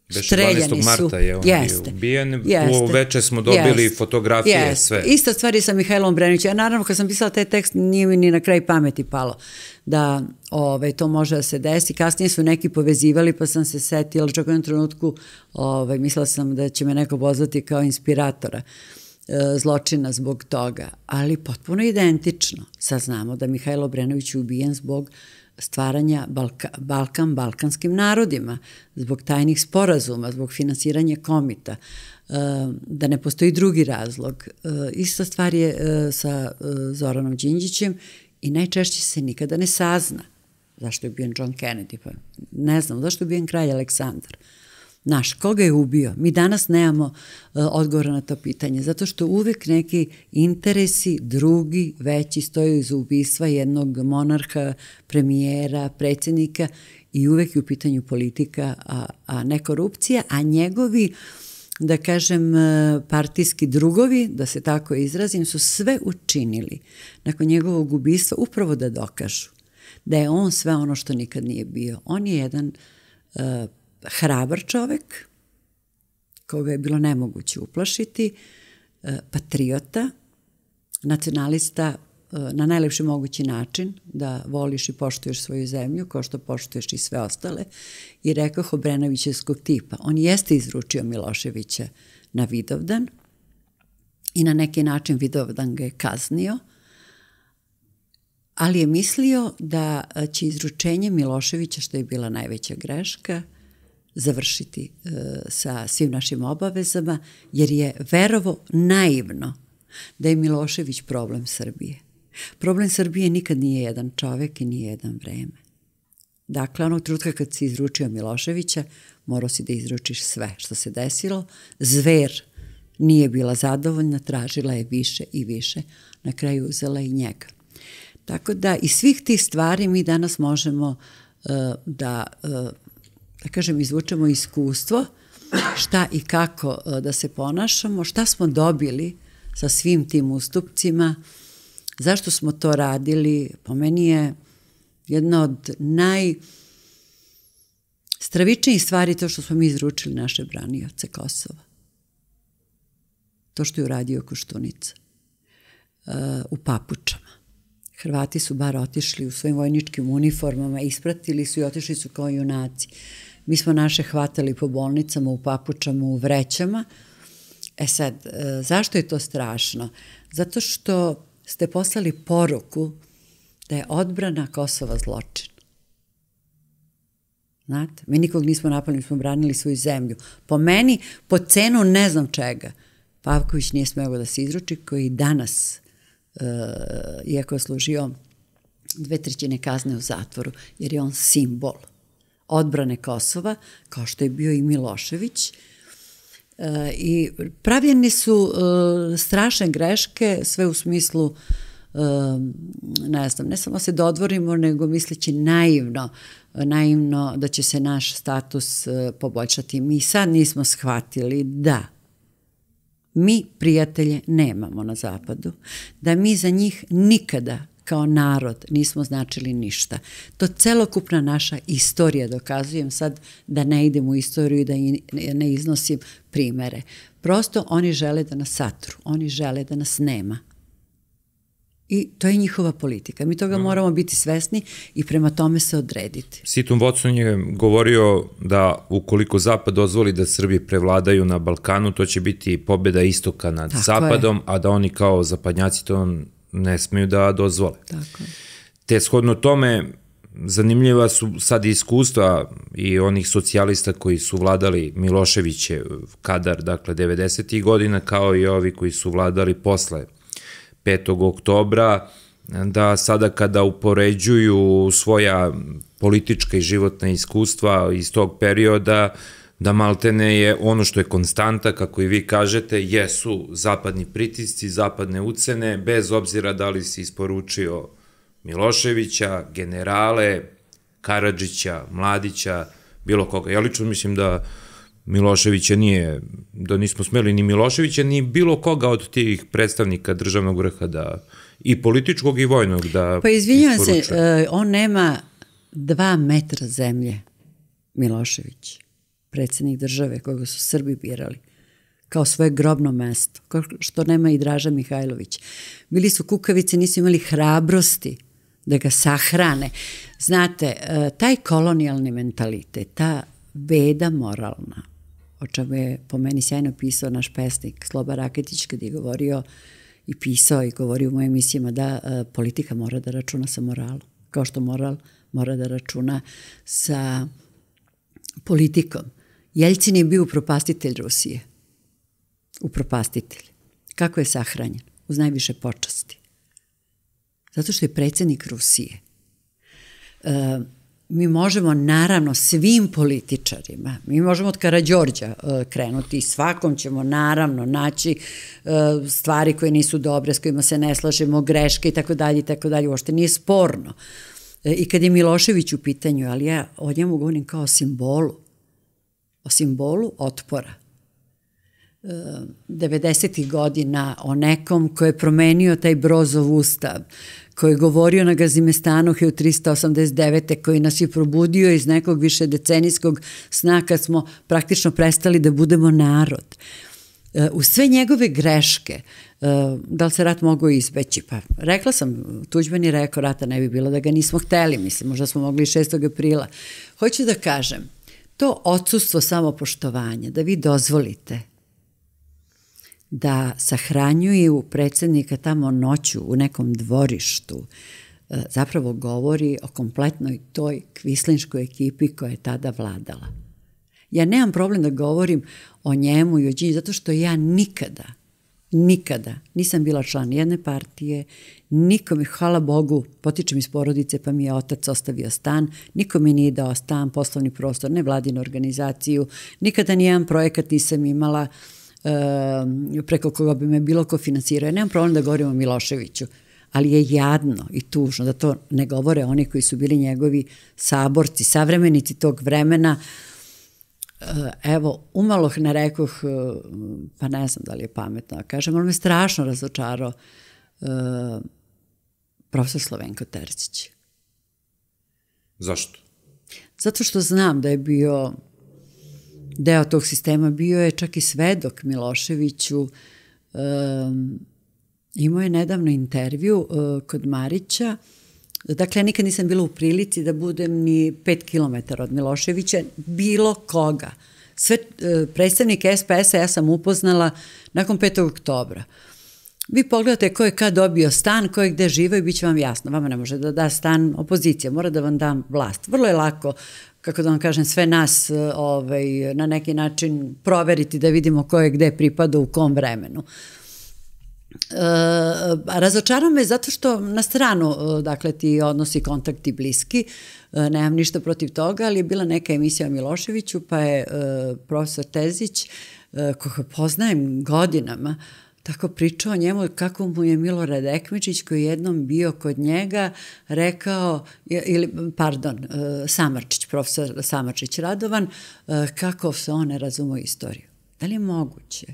Streljani su. marta je on Jeste. bio ubijen. Jeste. U veče smo dobili Jeste. fotografije, Jeste. sve. Ista stvar je sa Mihajlom Obrenovićem. Ja naravno kad sam pisala taj tekst nije mi ni na kraj pameti palo da ovaj, to može da se desi. Kasnije su neki povezivali pa sam se setila, čak u jednom trenutku ovaj, mislila sam da će me neko pozvati kao inspiratora e, zločina zbog toga, ali potpuno identično. Sad znamo da Mihajlo Obrenović je ubijen zbog stvaranja Balka, Balkan balkanskim narodima, zbog tajnih sporazuma, zbog finansiranja komita, da ne postoji drugi razlog. Ista stvar je sa Zoranom Đinđićem i najčešće se nikada ne sazna zašto je ubijen John Kennedy, pa ne znam, zašto je ubijen kralj Aleksandar. Naš, koga je ubio? Mi danas nemamo uh, odgovora na to pitanje, zato što uvek neki interesi drugi, veći, stoju iz ubistva jednog monarha, premijera, predsjednika i uvek je u pitanju politika, a, a ne korupcija, a njegovi, da kažem, partijski drugovi, da se tako izrazim, su sve učinili nakon njegovog ubistva upravo da dokažu da je on sve ono što nikad nije bio. On je jedan uh, hrabar čovek, koga je bilo nemoguće uplašiti, patriota, nacionalista na najlepši mogući način, da voliš i poštuješ svoju zemlju, kao što poštuješ i sve ostale, i rekao Obrenovićevskog tipa. On jeste izručio Miloševića na Vidovdan i na neki način Vidovdan ga je kaznio, ali je mislio da će izručenje Miloševića, što je bila najveća greška, završiti e, sa svim našim obavezama, jer je verovo naivno da je Milošević problem Srbije. Problem Srbije nikad nije jedan čovek i nije jedan vreme. Dakle, onog trenutka kad si izručio Miloševića, morao si da izručiš sve što se desilo. Zver nije bila zadovoljna, tražila je više i više. Na kraju uzela i njega. Tako da, iz svih tih stvari mi danas možemo uh, da... Uh, da kažem, izvučemo iskustvo, šta i kako da se ponašamo, šta smo dobili sa svim tim ustupcima, zašto smo to radili. Po meni je jedna od najstravičnijih stvari to što smo mi izručili naše branioce Kosova. To što je uradio Koštunica uh, u papučama. Hrvati su bar otišli u svojim vojničkim uniformama, ispratili su i otišli su kao junaci. Mi smo naše hvatali po bolnicama, u papučama, u vrećama. E sad, zašto je to strašno? Zato što ste poslali poruku da je odbrana Kosova zločin. Znate, mi nikog nismo napali, mi smo branili svoju zemlju. Po meni, po cenu ne znam čega, Pavković nije smeo da se izruči, koji danas, uh, iako je služio dve trećine kazne u zatvoru, jer je on simbol odbrane Kosova, kao što je bio i Milošević. Uh, I pravljeni su uh, strašne greške, sve u smislu, uh, ne znam, ne samo se dodvorimo, nego misleći naivno, naivno da će se naš status uh, poboljšati. Mi sad nismo shvatili da mi prijatelje nemamo na zapadu, da mi za njih nikada kao narod nismo značili ništa. To celokupna naša istorija, dokazujem sad da ne idem u istoriju i da ne iznosim primere. Prosto oni žele da nas satru, oni žele da nas nema. I to je njihova politika. Mi toga moramo biti svesni i prema tome se odrediti. Seton Watson je govorio da ukoliko Zapad dozvoli da Srbi prevladaju na Balkanu, to će biti pobjeda istoka nad Tako Zapadom, je. A da oni kao zapadnjaci to ne smeju da dozvole. Tako je. Te shodno tome, zanimljiva su sad iskustva i onih socijalista koji su vladali Miloševiće kadar, dakle, devedesetih godina, kao i ovi koji su vladali posle petog oktobra, da sada kada upoređuju svoja politička i životna iskustva iz tog perioda, da maltene je ono što je konstanta, kako i vi kažete, jesu zapadni pritisci, zapadne ucene, bez obzira da li si isporučio Miloševića, generale, Karadžića, Mladića, bilo koga. Ja lično mislim da Miloševića nije, da nismo smeli ni Miloševića, ni bilo koga od tih predstavnika državnog vrha da, i političkog i vojnog da isporučuje. Pa izvinjavam se, on nema dva metra zemlje, Milošević. predsjednik države koga su Srbi birali kao svoje grobno mesto, kao što nema i Draža Mihajlović. Bili su kukavice, nisu imali hrabrosti da ga sahrane. Znate, taj kolonijalni mentalitet, ta beda moralna, o čemu je po meni sjajno pisao naš pesnik Sloba Raketić kad je govorio i pisao i govorio u mojim emisijama da politika mora da računa sa moralom, kao što moral mora da računa sa politikom. Jeljcin je bio upropastitelj Rusije. Upropastitelj. Kako je sahranjen? Uz najviše počasti. Zato što je predsjednik Rusije. E, mi možemo, naravno, svim političarima, mi možemo od Karađorđa e, krenuti i svakom ćemo, naravno, naći e, stvari koje nisu dobre, s kojima se ne slažemo, greške i tako dalje i tako dalje. Uopšte nije sporno. E, I kad je Milošević u pitanju, ali ja o njemu govorim kao o simbolu. O simbolu otpora. devedesetih godina, o nekom ko je promenio taj Brozov ustav, koji je govorio na Gazimestanu hiljadu trista osamdeset devete. koji nas je probudio iz nekog više decenijskog sna kad smo praktično prestali da budemo narod. U sve njegove greške, da li se rat mogao izbeći? Pa rekla sam, Tuđman je rekao, rata ne bi bilo da ga nismo hteli, mislim, možda smo mogli šestog aprila. Hoću da kažem, to odsustvo samopoštovanja, da vi dozvolite da sahranjuju predsjednika tamo noću u nekom dvorištu, zapravo govori o kompletnoj toj kvislinškoj ekipi koja je tada vladala. Ja nemam problem da govorim o njemu i o Đinđiću, zato što ja nikada, nikada nisam bila član jedne partije, nikome, hvala Bogu, potičem iz porodice pa mi je otac ostavio stan, nikome nije dao stan, poslovni prostor, nevladinu organizaciju, nikada nijedan projekat nisam imala preko koga bi me bilo ko finansirao. Ja nemam problem da govorim o Miloševiću, ali je jadno i tužno da to ne govore oni koji su bili njegovi saborci, savremenici tog vremena. Evo, umalo ne rekoh, pa ne znam da li je pametno, kažem, ali me strašno razočarao profesor Slovenko Terzić. Zašto? Zato što znam da je bio deo tog sistema, bio je čak i svedok Miloševiću. Um, imao je nedavno intervju uh, kod Marića. Dakle, ja nikad nisam bila u prilici da budem ni pet kilometara od Miloševića, bilo koga. Sve uh, predstavnike S P S-a ja sam upoznala nakon petog oktobra. Vi pogledate ko je kad dobio stan, ko je gde živa i bit će vam jasno. Vama ne može da da stan opozicija, mora da vam da vlast. Vrlo je lako, kako da vam kažem, sve nas ovaj, na neki način proveriti da vidimo ko je gde pripada u kom vremenu. E, razočaram me zato što na stranu, dakle, ti odnosi, kontakti bliski, e, nemam ništa protiv toga, ali je bila neka emisija o Miloševiću, pa je e, profesor Terzić, e, koga poznajem godinama, tako pričao o njemu kako mu je Milorad Ekmečić, koji je jednom bio kod njega, rekao, ili, pardon, Samardžić, profesor Samardžić Radovan, kako se on ne razume istoriju. Da li je moguće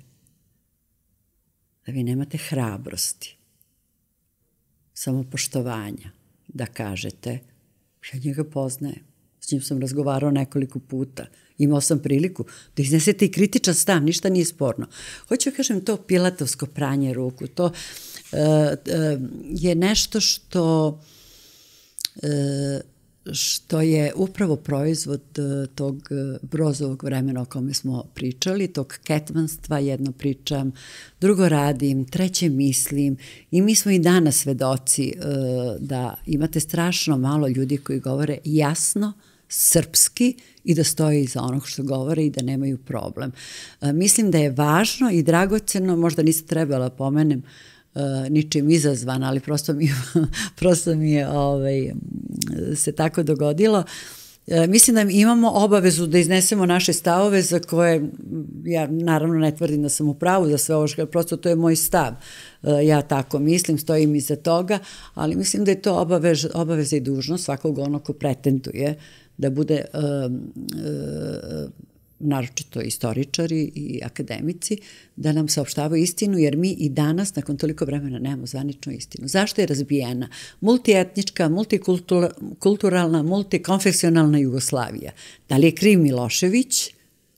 da vi nemate hrabrosti, samopoštovanja, da kažete, ja njega poznajem, s njim sam razgovarao nekoliko puta, imao sam priliku da iznesete i kritičan stav, ništa nije sporno. Hoću da kažem, to pilatovsko pranje ruku, to uh, uh, je nešto što, uh, što je upravo proizvod uh, tog uh, Brozovog vremena o kome smo pričali, tog ketmanstva, jedno pričam, drugo radim, treće mislim i mi smo i danas svedoci uh, da imate strašno malo ljudi koji govore jasno, srpski i da stoje iza onog što govore i da nemaju problem. E, mislim da je važno i dragoceno, možda nisam trebala pomenem e, ničim izazvan, ali prosto mi, prosto mi je ovaj, se tako dogodilo. E, mislim da imamo obavezu da iznesemo naše stavove za koje, ja naravno ne tvrdim da sam u pravu za sve ovo, što prosto to je moj stav. E, ja tako mislim, stojim iza toga, ali mislim da je to obavez, obaveza i dužnost svakog onog ko pretenduje da bude um, uh, naročito istoričari i akademici, da nam saopštavaju istinu, jer mi i danas, nakon toliko vremena, nemamo zvaničnu istinu. Zašto je razbijena multietnička, multikulturalna, multikonfesionalna Jugoslavija? Da li je kriv Milošević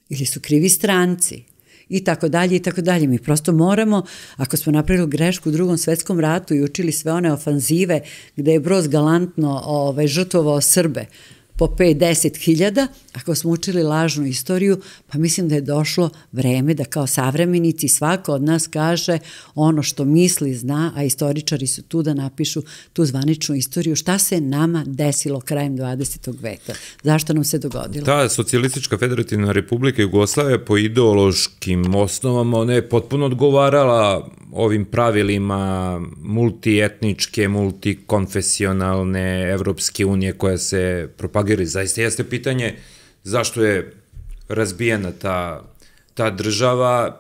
ili su krivi stranci i tako dalje i tako dalje. Mi prosto moramo, ako smo napravili grešku u drugom svetskom ratu i učili sve one ofanzive gde je Broz galantno ovaj, žrtvovao Srbe po pet do deset hiljada, ako smo učili lažnu istoriju, pa mislim da je došlo vreme da kao savremenici svako od nas kaže ono što misli, zna, a istoričari su tu da napišu tu zvaničnu istoriju, šta se nama desilo krajem dvadesetog veka, zašto nam se dogodilo. Ta socijalistička federativna republika Jugoslavija po ideološkim osnovama, ona je potpuno odgovarala ovim pravilima multietničke, multikonfesionalne Evropske unije koja se propagiraju. Zaista jeste pitanje zašto je razbijena ta, ta država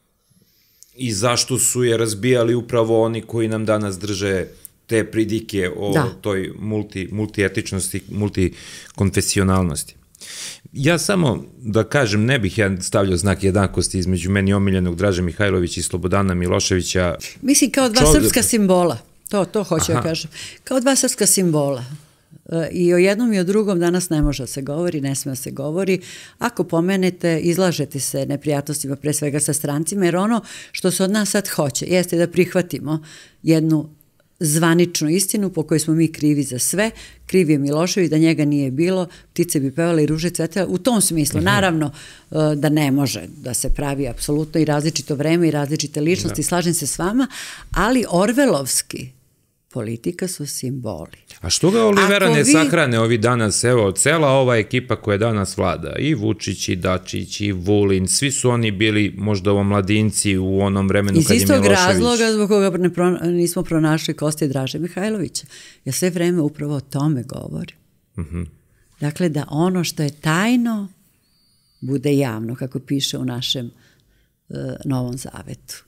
i zašto su je razbijali upravo oni koji nam danas drže te pridike o da. toj multi, multietičnosti, multikonfesionalnosti. Ja samo da kažem, ne bih ja stavljao znak jednakosti između meni omiljenog Draže Mihajlovića i Slobodana Miloševića. Mislim kao dva Čovjek... srpska simbola, to, to hoću ja kažem. Kao dva srpska simbola. I o jednom i o drugom danas ne može da se govori, ne sme da se govori. Ako pomenete, izlažete se neprijatnostima pre svega sa strancima, jer ono što se od nas sad hoće jeste da prihvatimo jednu zvaničnu istinu po kojoj smo mi krivi za sve, kriv je Milošević, da njega nije bilo, ptice bi pevale i ruže cvetale, u tom smislu, naravno da ne može da se pravi apsolutno i različito vreme i različite ličnosti, slažem se s vama, ali orvelovski politika su simboli. A što ga Olivera ne sahrane ovi danas, evo, cela ova ekipa koja danas vlada, i Vučić, i Dačić, i Vulin, svi su oni bili možda ovo mladinci u onom vremenu kad je Milošević. Iz istog razloga zbog koga ne pro, nismo pronašli kosti Draže Mihajlovića. Ja sve vreme upravo o tome govorim. Uh -huh. Dakle, da ono što je tajno bude javno, kako piše u našem uh, Novom Zavetu.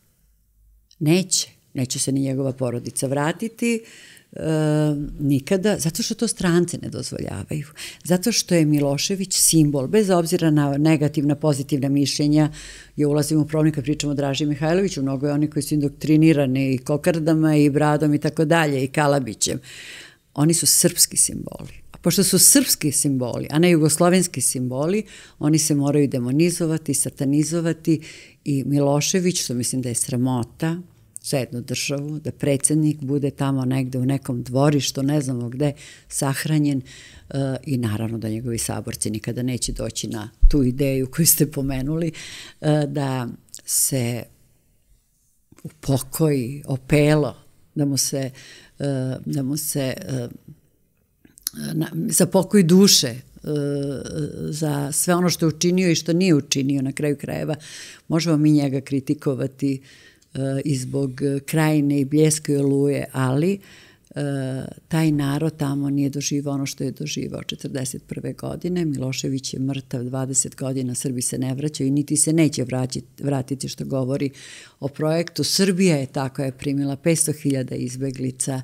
Neće. Neće se ni njegova porodica vratiti e, nikada, zato što to stranci ne dozvoljavaju. Zato što je Milošević simbol, bez obzira na negativna, pozitivna mišljenja. Ja ulazim u problem kad pričamo o Draži Mihajloviću, mnogo je oni koji su indoktrinirani i kokardama i bradom i tako dalje i Kalabićem. Oni su srpski simboli. A pošto su srpski simboli, a ne jugoslovenski simboli, oni se moraju demonizovati, satanizovati i Milošević, što mislim da je sramota za jednu državu, da predsjednik bude tamo negde u nekom dvorištu, ne znamo gde, sahranjen uh, i naravno da njegovi saborci nikada neće doći na tu ideju koju ste pomenuli, uh, da se upokoji, opelo, da mu se, uh, da mu se uh, na, za pokoj duše, uh, za sve ono što je učinio i što nije učinio na kraju krajeva. Možemo mi njega kritikovati i zbog Krajine i Bljeska i Oluje, ali uh, taj narod tamo nije doživao ono što je doživao četrdeset prve godine. Milošević je mrtav dvadeset godina, Srbi se ne vraćaju i niti se neće vraćati, vratiti, što govori o projektu. Srbija je tako je primila petsto hiljada izbeglica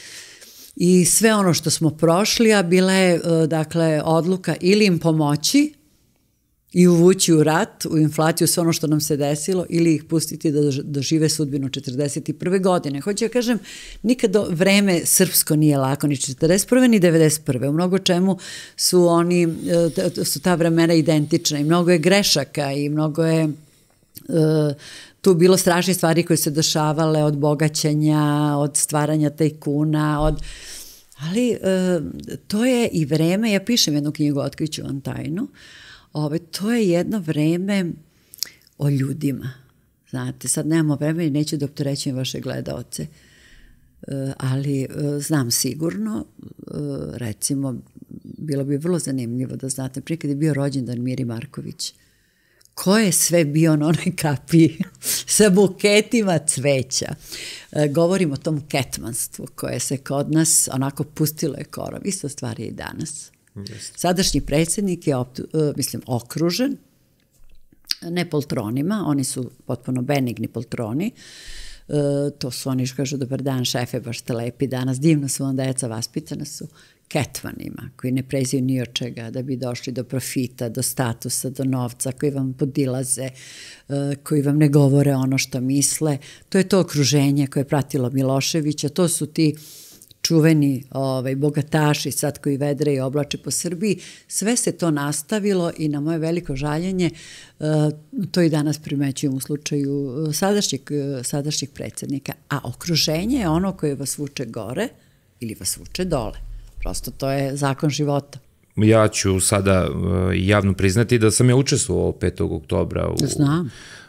i sve ono što smo prošli, a bila je uh, dakle odluka ili im pomoći i uvući u rat, u inflaciju, sve ono što nam se desilo, ili ih pustiti da dožive sudbinu četrdeset prve godine. Hoću ja kažem, nikad vreme srpsko nije lako, ni četrdeset prve ni devedeset prve. U mnogo čemu su oni, su ta vremena identična i mnogo je grešaka i mnogo je tu bilo strašne stvari koje se dešavale od bogaćenja, od stvaranja tajkuna, od... Ali to je i vreme, ja pišem jednu knjigu, otkriću vam tajnu, Ove, to je jedno vreme o ljudima. Znate, sad nemamo vreme i neću da opterećujem vaše gledaoce, e, ali e, znam sigurno, e, recimo, bilo bi vrlo zanimljivo da znate, prije kad je bio rođendan Miri Marković, ko je sve bio na onoj kapiji sa buketima cveća. E, govorim o tom ketmanstvu koje se kod nas onako pustilo je korom. Isto stvar je i danas. Sadašnji predsjednik je, mislim, okružen, ne poltronima, oni su potpuno benigni poltroni, e, to su oni što kažu dobar dan šefe, baš ste lepi danas, divno su vam deca, vaspitana su, ketmanima, koji ne preziju ni od čega da bi došli do profita, do statusa, do novca, koji vam podilaze, e, koji vam ne govore ono što misle. To je to okruženje koje je pratilo Miloševića, to su ti čuveni ovaj, bogataši sad koji vedre i oblače po Srbiji, sve se to nastavilo i na moje veliko žaljenje to i danas primećujem u slučaju sadašnjeg, sadašnjeg predsjednika. A okruženje je ono koje vas vuče gore ili vas vuče dole. Prosto to je zakon života. Ja ću sada javno priznati da sam ja učestvovao petog oktobra u, Znam.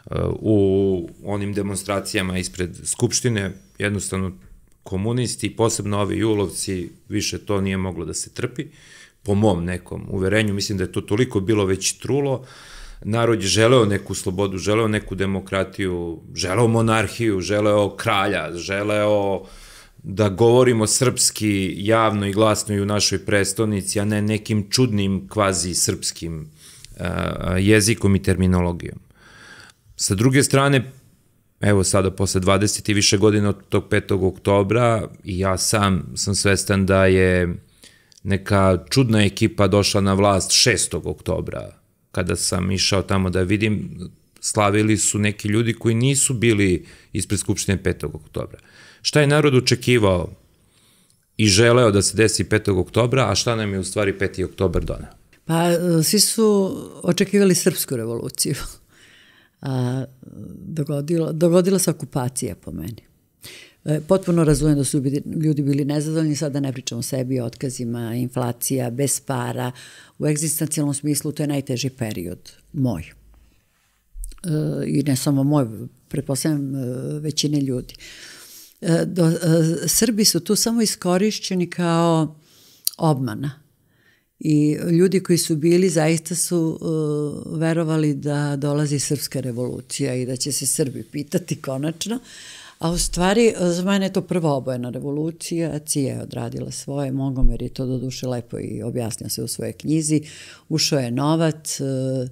u onim demonstracijama ispred Skupštine. Jednostavno komunisti, posebno ovi julovci, više to nije moglo da se trpi. Po mom nekom uverenju, mislim da je to toliko bilo već trulo. Narod je želeo neku slobodu, želeo neku demokratiju, želeo monarhiju, želeo kralja, želeo da govorimo srpski javno i glasno i u našoj prestonici, a ne nekim čudnim kvazi srpskim jezikom i terminologijom. Sa druge strane, evo sada posle dvadeset i više godina od tog petog oktobra i ja sam sam svestan da je neka čudna ekipa došla na vlast šestog oktobra. Kada sam išao tamo da vidim, slavili su neki ljudi koji nisu bili ispred Skupštine petog oktobra. Šta je narod očekivao i želeo da se desi petog oktobra, a šta nam je u stvari peti oktobar doneo? Pa svi su očekivali srpsku revoluciju. A, dogodila, dogodila se okupacija po meni. E, potpuno razumem da su ljudi bili nezadovoljni, sada ne pričamo o sebi, otkazima, inflacija, bez para. U egzistencijalnom smislu to je najteži period moj. E, I ne samo moj, pretpostavljam većine ljudi. E, do, e, Srbi su tu samo iskorišćeni kao obmana. I ljudi koji su bili zaista su uh, verovali da dolazi srpska revolucija i da će se Srbi pitati konačno, a u stvari za mene je to prva obojena revolucija, C I A je odradila svoje, Montgomery je to doduše lepo i objasnio se u svojoj knjizi, ušao je novac, uh,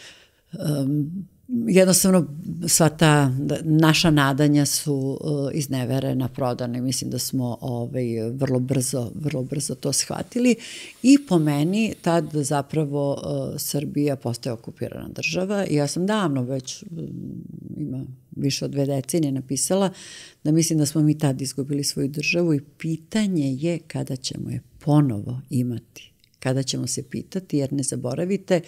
um, jednostavno sva ta naša nadanja su uh, izneverena, prodane. Mislim da smo ovaj, vrlo brzo, vrlo brzo to shvatili i po meni tad zapravo uh, Srbija postaje okupirana država i ja sam davno već um, ima više od dve decenije napisala da mislim da smo mi tad izgubili svoju državu i pitanje je kada ćemo je ponovo imati, kada ćemo se pitati, jer ne zaboravite,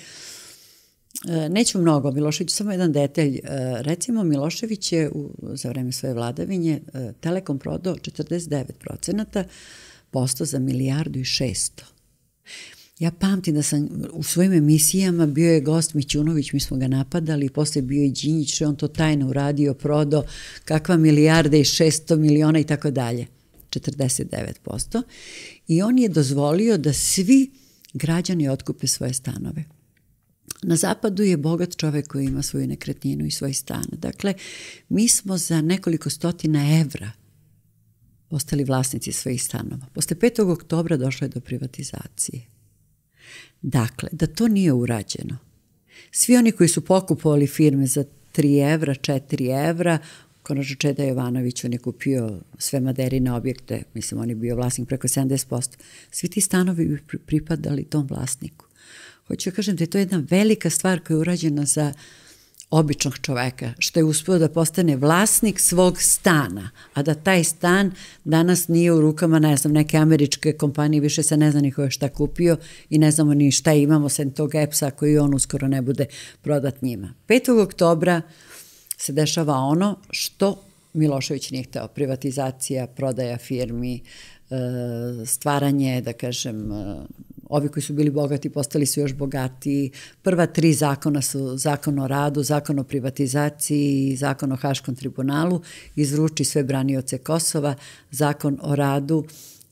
neću mnogo, Milošević, samo jedan detalj. Recimo, Milošević je u, za vreme svoje vladavinje Telekom prodao četrdeset devet procenata, posto za milijardu i šesto. Ja pamtim da sam u svojim emisijama, bio je gost Mićunović, mi smo ga napadali, posle bio i Đinjić, što je on to tajno uradio, prodao, kakva milijarda i šesto miliona i tako dalje. četrdeset devet posto. I on je dozvolio da svi građani otkupe svoje stanove. Na zapadu je bogat čovek koji ima svoju nekretninu i svoj stan. Dakle, mi smo za nekoliko stotina evra postali vlasnici svojih stanova. Posle petog oktobra došlo je do privatizacije. Dakle, da to nije urađeno, svi oni koji su pokupovali firme za tri evra, četiri evra, konačno Čeda Jovanović, on je kupio sve Maderine objekte, mislim, on je bio vlasnik preko sedamdeset posto, svi ti stanovi bi pripadali tom vlasniku. Hoću da kažem da je to jedna velika stvar koja je urađena za običnog čoveka, što je uspeo da postane vlasnik svog stana, a da taj stan danas nije u rukama, ne znam, neke američke kompanije, više se ne zna ni ko je šta kupio i ne znamo ni šta imamo sem tog EPS-a koji on uskoro ne bude prodat njima. petog oktobra se dešava ono što Milošević nije hteo, privatizacija, prodaja firmi, stvaranje, da kažem, ovi koji su bili bogati postali su još bogatiji. Prva tri zakona su zakon o radu, zakon o privatizaciji i zakon o Haškom tribunalu, izruči sve branioce Kosova, zakon o radu,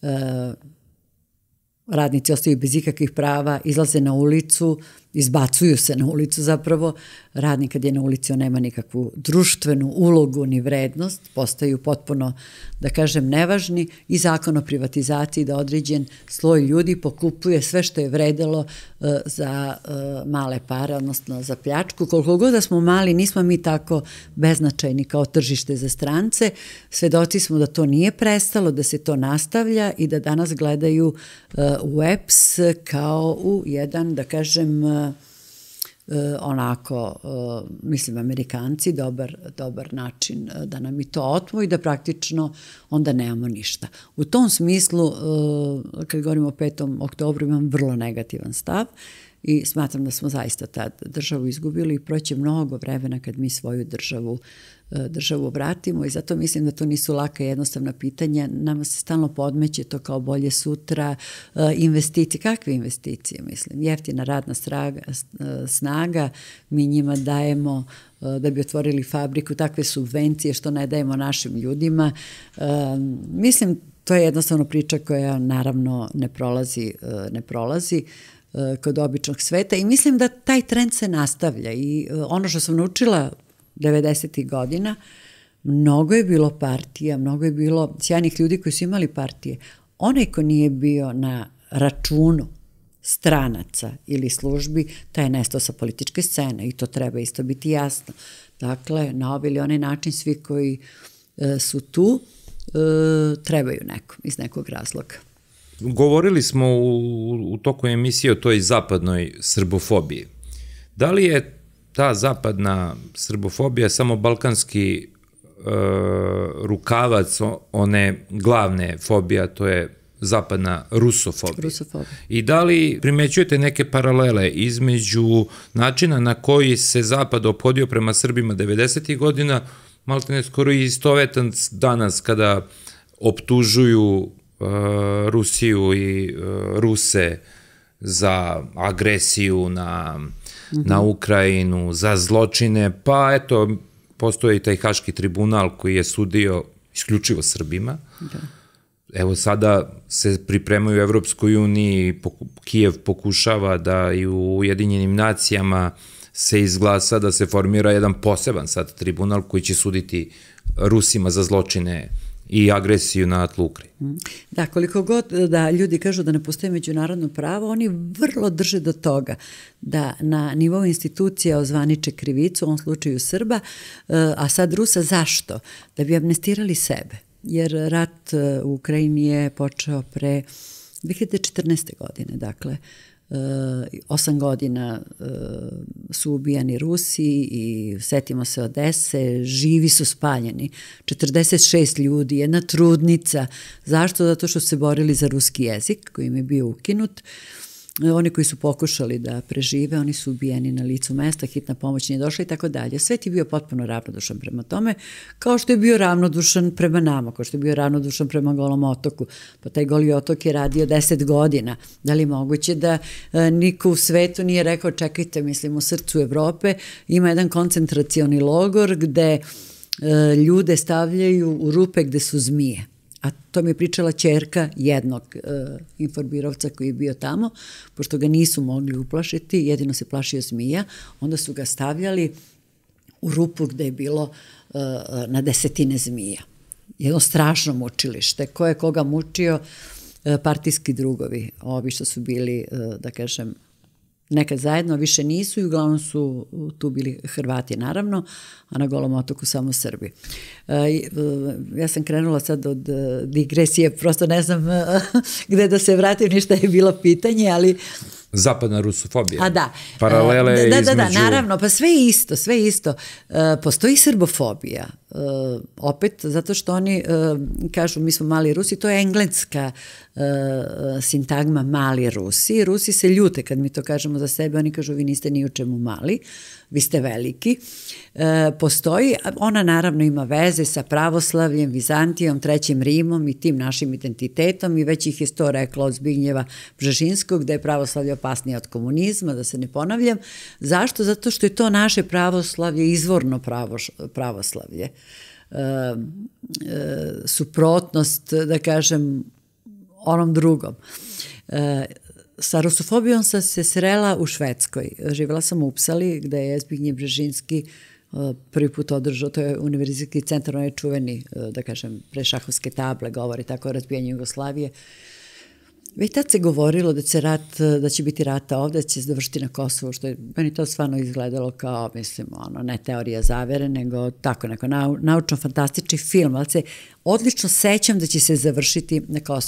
radnici ostaju bez ikakvih prava, izlaze na ulicu, izbacuju se na ulicu zapravo, radnik kad je na ulici on nema nikakvu društvenu ulogu ni vrednost, postaju potpuno, da kažem, nevažni i zakon o privatizaciji da određen sloj ljudi pokupuje sve što je vredelo uh, za uh, male pare, odnosno za pljačku. Koliko god da smo mali, nismo mi tako beznačajni kao tržište za strance, svedoci smo da to nije prestalo, da se to nastavlja i da danas gledaju uh, u E P S kao u jedan, da kažem, onako, mislim, Amerikanci, dobar, dobar način da nam i to otmu i da praktično onda nemamo ništa. U tom smislu, kad govorimo o petom oktobru, imam vrlo negativan stav i smatram da smo zaista tad državu izgubili i proće mnogo vremena kad mi svoju državu državu vratimo i zato mislim da to nisu laka i jednostavna pitanja. Nama se stalno podmeće to kao bolje sutra, investicije. Kakve investicije, mislim? Jeftina radna straga, snaga, mi njima dajemo da bi otvorili fabriku, takve subvencije što ne dajemo našim ljudima. Mislim, to je jednostavno priča koja naravno ne prolazi, ne prolazi kod običnog sveta i mislim da taj trend se nastavlja i ono što sam naučila devedesetih godina, mnogo je bilo partija, mnogo je bilo sjajnih ljudi koji su imali partije. Onaj ko nije bio na računu stranaca ili službi, taj je nestao sa političke scene i to treba isto biti jasno. Dakle, na ovaj ili onaj način svi koji e, su tu e, trebaju nekom iz nekog razloga. Govorili smo u, u toku emisije o toj zapadnoj srbofobiji. Da li je ta zapadna srbofobija samo balkanski e, rukavac one glavne fobije, a to je zapadna rusofobija. Rusofobija. I da li primećujete neke paralele između načina na koji se Zapad ophodio prema Srbima devedesetih godina, malte ne skoro i istovetan danas kada optužuju e, Rusiju i e, Ruse za agresiju na na Ukrajinu, za zločine, pa eto, postoje i taj Haški tribunal koji je sudio isključivo Srbima. Da. Evo sada se pripremaju u Evropskoj uniji, Kijev pokušava da i u Ujedinjenim nacijama se izglasa da se formira jedan poseban sad tribunal koji će suditi Rusima za zločine i agresiju na tlu Ukrajine. Da, koliko god da ljudi kažu da ne postoji međunarodno pravo, oni vrlo drže do toga da na nivou institucija ozvaniče krivicu, u ovom slučaju Srba, a sad Rusa zašto? Da bi amnestirali sebe. Jer rat u Ukrajini je počeo pre dve hiljade četrnaeste. godine, dakle, osam godina su ubijani Rusi i setimo se Odese, živi su spaljeni, četrdeset šest ljudi, jedna trudnica. Zašto? Zato što su se borili za ruski jezik koji im je bio ukinut. Oni koji su pokušali da prežive, oni su ubijeni na licu mesta, hitna pomoć nije došla i tako dalje. Svet je bio potpuno ravnodušan prema tome, kao što je bio ravnodušan prema nama, kao što je bio ravnodušan prema Golom otoku. Pa taj Goli otok je radio deset godina. Da li je moguće da e, niko u svetu nije rekao, čekajte, mislim, u srcu Evrope ima jedan koncentracioni logor gde e, ljude stavljaju u rupe gde su zmije. A to mi je pričala ćerka jednog e, informirovca koji je bio tamo, pošto ga nisu mogli uplašiti, jedino se plašio zmija, onda su ga stavljali u rupu gde je bilo e, na desetine zmija. Jedno strašno mučilište. Ko je koga mučio? E, partijski drugovi, ovi što su bili, e, da kažem, nekad zajedno, više nisu i uglavnom su tu bili Hrvati naravno, a na Golom otoku samo Srbi. Ja sam krenula sad od digresije, prosto ne znam gde da se vratim, ništa je bilo pitanje, ali... Zapadna rusofobija. A da. Paralele da, da, između... Da, da, naravno, pa sve isto, sve isto. Postoji srbofobija. Opet, zato što oni kažu mi smo mali Rusi, to je engleska sintagma mali Rusi. Rusi se ljute kad mi to kažemo za sebe, oni kažu vi niste ni u čemu mali, vi ste veliki. Postoji, ona naravno ima veze sa pravoslavljem, Vizantijom, Trećim Rimom i tim našim identitetom i već ih je to rekla od Zbignjeva Bžežinskog da je pravoslavlje opasnije od komunizma, da se ne ponavljam. Zašto? Zato što je to naše pravoslavlje, izvorno pravo, pravoslavlje. E, e, suprotnost, da kažem, onom drugom. E, sa rusofobijom sam se srela u Švedskoj. Živjela sam u Upsali, gde je Zbignjev Bžežinski prvi put održao, to je univerzitetski centar, on je čuveni, da kažem, pre šahovske table, govori tako o razbijanju Jugoslavije. Već tad se govorilo da će, rat, da će biti rata ovde, da će se završiti na Kosovu, što je meni to stvarno izgledalo kao, mislim, ono, ne teorija zavere, nego tako neko nau, naučno-fantastični film, ali se odlično sećam da će se završiti na Kosovu.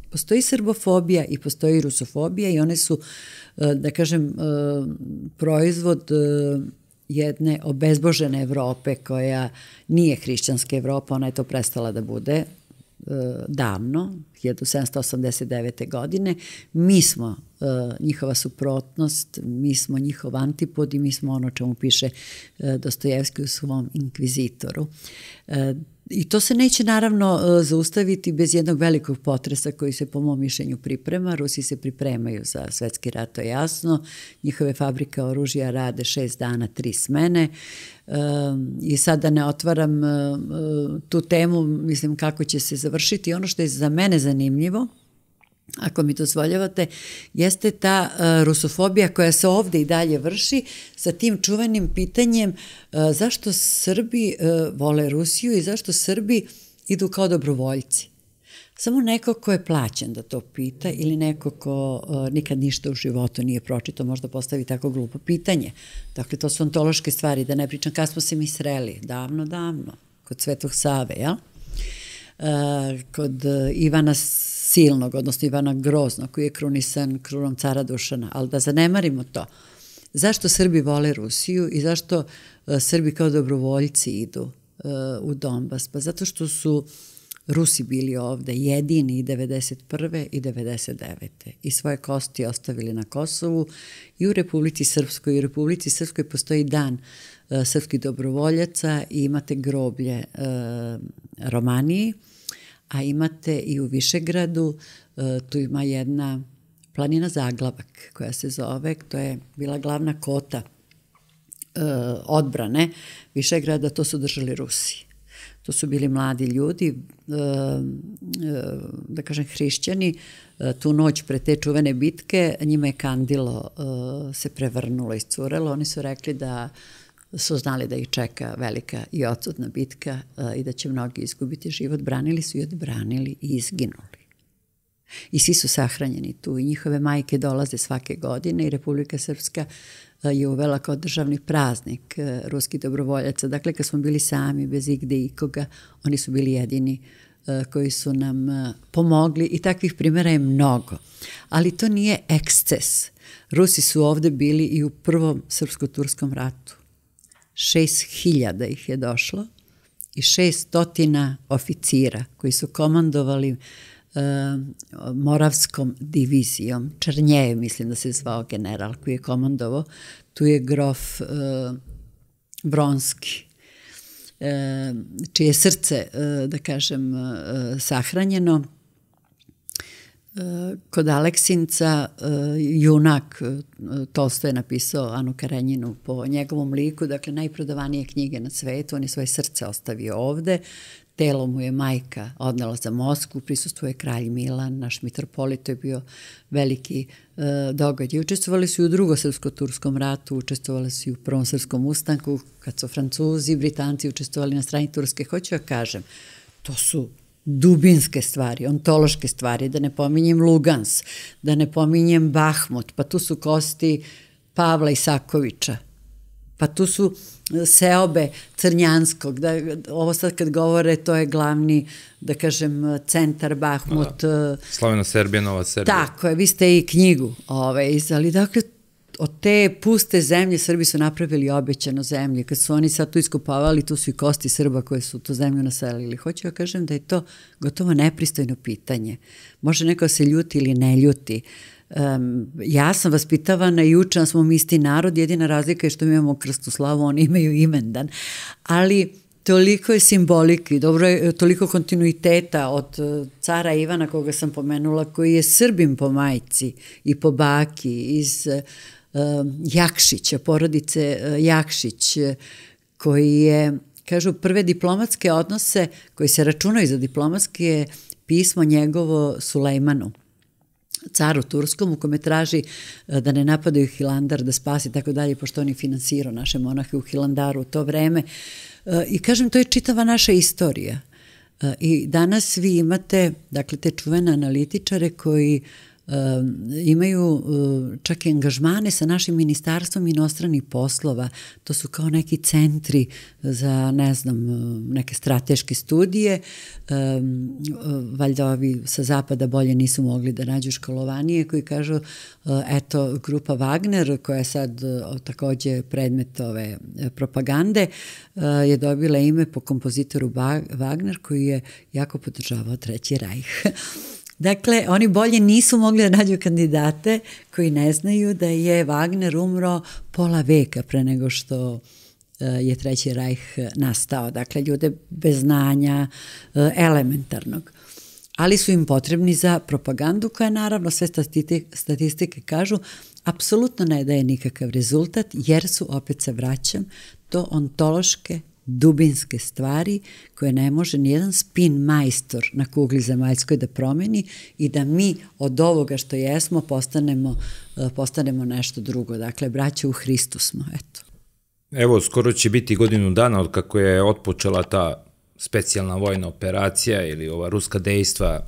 Postoji srbofobija i postoji rusofobija i one su, da kažem, proizvod jedne obezbožene Evrope koja nije hrišćanska Evropa, ona je to prestala da bude davno, hiljadu sedamsto osamdeset devete. godine. Mi smo njihova suprotnost, mi smo njihov antipod i mi smo ono čemu piše Dostojevski u svom Inkvizitoru. I to se neće naravno zaustaviti bez jednog velikog potresa koji se po mom mišljenju priprema. Rusi se pripremaju za svetski rat, to je jasno. Njihove fabrike oružja rade šest dana, tri smene. I sad da ne otvaram tu temu, mislim kako će se završiti. Ono što je za mene zanimljivo, ako mi dozvoljavate, jeste ta uh, rusofobija koja se ovde i dalje vrši sa tim čuvenim pitanjem uh, zašto Srbi uh, vole Rusiju i zašto Srbi idu kao dobrovoljci. Samo neko ko je plaćen da to pita ili neko ko uh, nikad ništa u životu nije pročitao možda postavi tako glupo pitanje. Dakle, to su ontološke stvari, da ne pričam kad smo se mi sreli, davno, davno, kod Svetog Save, jel? Uh, kod uh, Ivana Silnog, odnosno Ivana Groznog, koji je krunisan krunom cara Dušana, ali da zanemarimo to. Zašto Srbi vole Rusiju i zašto uh, Srbi kao dobrovoljci idu uh, u Donbas? Pa zato što su Rusi bili ovde jedini i devedeset prve i devedeset devete i svoje kosti ostavili na Kosovu i u Republici Srpskoj. I u Republici Srpskoj postoji dan uh, srpskih dobrovoljaca i imate groblje uh, Romaniji, a imate i u Višegradu, tu ima jedna planina Zaglavak koja se zove, to je bila glavna kota odbrane Višegrada, to su držali Rusi. To su bili mladi ljudi, da kažem hrišćani, tu noć pre te čuvene bitke, njima je kandilo se prevrnulo, iscurelo, oni su rekli da su znali da ih čeka velika i odsutna bitka i da će mnogi izgubiti život. Branili su i odbranili i izginuli. I svi su sahranjeni tu i njihove majke dolaze svake godine i Republika Srpska je uvela kao državni praznik ruskih dobrovoljaca. Dakle, kad smo bili sami, bez igde ikoga, oni su bili jedini koji su nam pomogli i takvih primjera je mnogo. Ali to nije eksces. Rusi su ovde bili i u prvom srpsko-turskom ratu. Šest hiljada ih je došlo i šestotina oficira koji su komandovali uh, Moravskom divizijom. Črnjev, mislim da se zvao general koji je komandovao. Tu je grof uh, Bronski, uh, čije srce, uh, da kažem, uh, sahranjeno. Kod Aleksinca junak, Tolstoj je napisao Anu Karenjinu po njegovom liku, dakle najprodavanije knjige na svetu, on je svoje srce ostavio ovde, telo mu je majka odnela za Moskvu, prisustvuje kralj Milan, naš mitropolit, to je bio veliki uh, događaj. Učestvovali su i u drugom srpsko-turskom ratu, učestvovali su i u prvom srpskom ustanku, kad su Francuzi i Britanci učestvovali na strani Turske. Hoću ja kažem, to su dubinske stvari, ontološke stvari, da ne pominjem Lugans, da ne pominjem Bahmut, pa tu su kosti Pavla Isakovića, pa tu su seobe Crnjanskog, da, ovo sad kad govore, to je glavni, da kažem, centar Bahmut. Da, Slavena Serbija, Nova Serbija. Tako je, vi ste i knjigu ove, izdali, dakle, od te puste zemlje Srbi su napravili obećano zemlje. Kad su oni sad tu iskopavali, tu su i kosti Srba koje su tu zemlju naselili. Hoću ja kažem da je to gotovo nepristojno pitanje. Može neko se ljuti ili ne ljuti. Um, ja sam vaspitavana i učena smo mi isti narod, jedina razlika je što mi imamo krstnu slavu, oni imaju imendan. Ali toliko je simboliki, dobro je, toliko kontinuiteta od cara Ivana koga sam pomenula, koji je Srbin po majci i po baki iz Jakšića, porodice Jakšić, koji je, kažu, prve diplomatske odnose koji se računaju za diplomatske je pismo njegovo Sulejmanu, caru turskom, u kome traži da ne napadaju Hilandar, da spasi, tako dalje, pošto on je finansirao naše monahe u Hilandaru u to vreme. I kažem, to je čitava naša istorija. I danas vi imate, dakle, te čuvene analitičare koji imaju čak i angažmane sa našim ministarstvom inostranih poslova. To su kao neki centri za, ne znam, neke strateške studije. Valjda ovi sa zapada bolje nisu mogli da nađu školovanije koji kažu, eto, grupa Wagner, koja je sad takođe predmet ove propagande, je dobila ime po kompozitoru Wagner, koji je jako podržavao Treći rajh. Dakle, oni bolje nisu mogli da nađu kandidate koji ne znaju da je Wagner umro pola veka pre nego što je Treći rajh nastao. Dakle, ljude bez znanja elementarnog. Ali su im potrebni za propagandu koja, naravno, sve statistike kažu, apsolutno ne daje nikakav rezultat, jer su, opet se vraćam, to ontološke, dubinske stvari koje ne može nijedan spin majstor na kugli zemaljskoj da promeni i da mi od ovoga što jesmo postanemo, postanemo nešto drugo. Dakle, braća u Hristu smo, eto. Evo, skoro će biti godinu dana od kako je otpočela ta specijalna vojna operacija ili ova ruska dejstva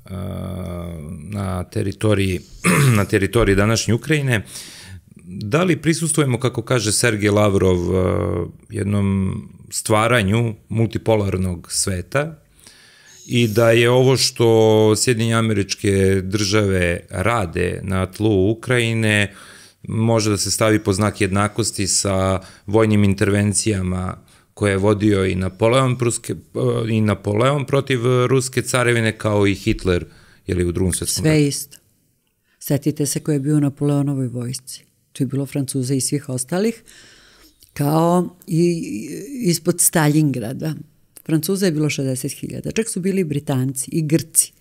na teritoriji, na teritoriji današnje Ukrajine. Da li prisustujemo, kako kaže Sergej Lavrov, jednom stvaranju multipolarnog sveta i da je ovo što Sjedinjene Američke Države rade na tlu Ukrajine može da se stavi po znak jednakosti sa vojnim intervencijama koje je vodio i Napoleon, Pruske, i Napoleon protiv ruske carevine, kao i Hitler, ili u drugom svetskom ratu. Sve isto. Setite se ko je bio u Napoleonovoj vojsci. To je bilo Francuza i svih ostalih, kao i ispod Stalingrada. Francuza je bilo šezdeset hiljada, čak su bili Britanci i Grci.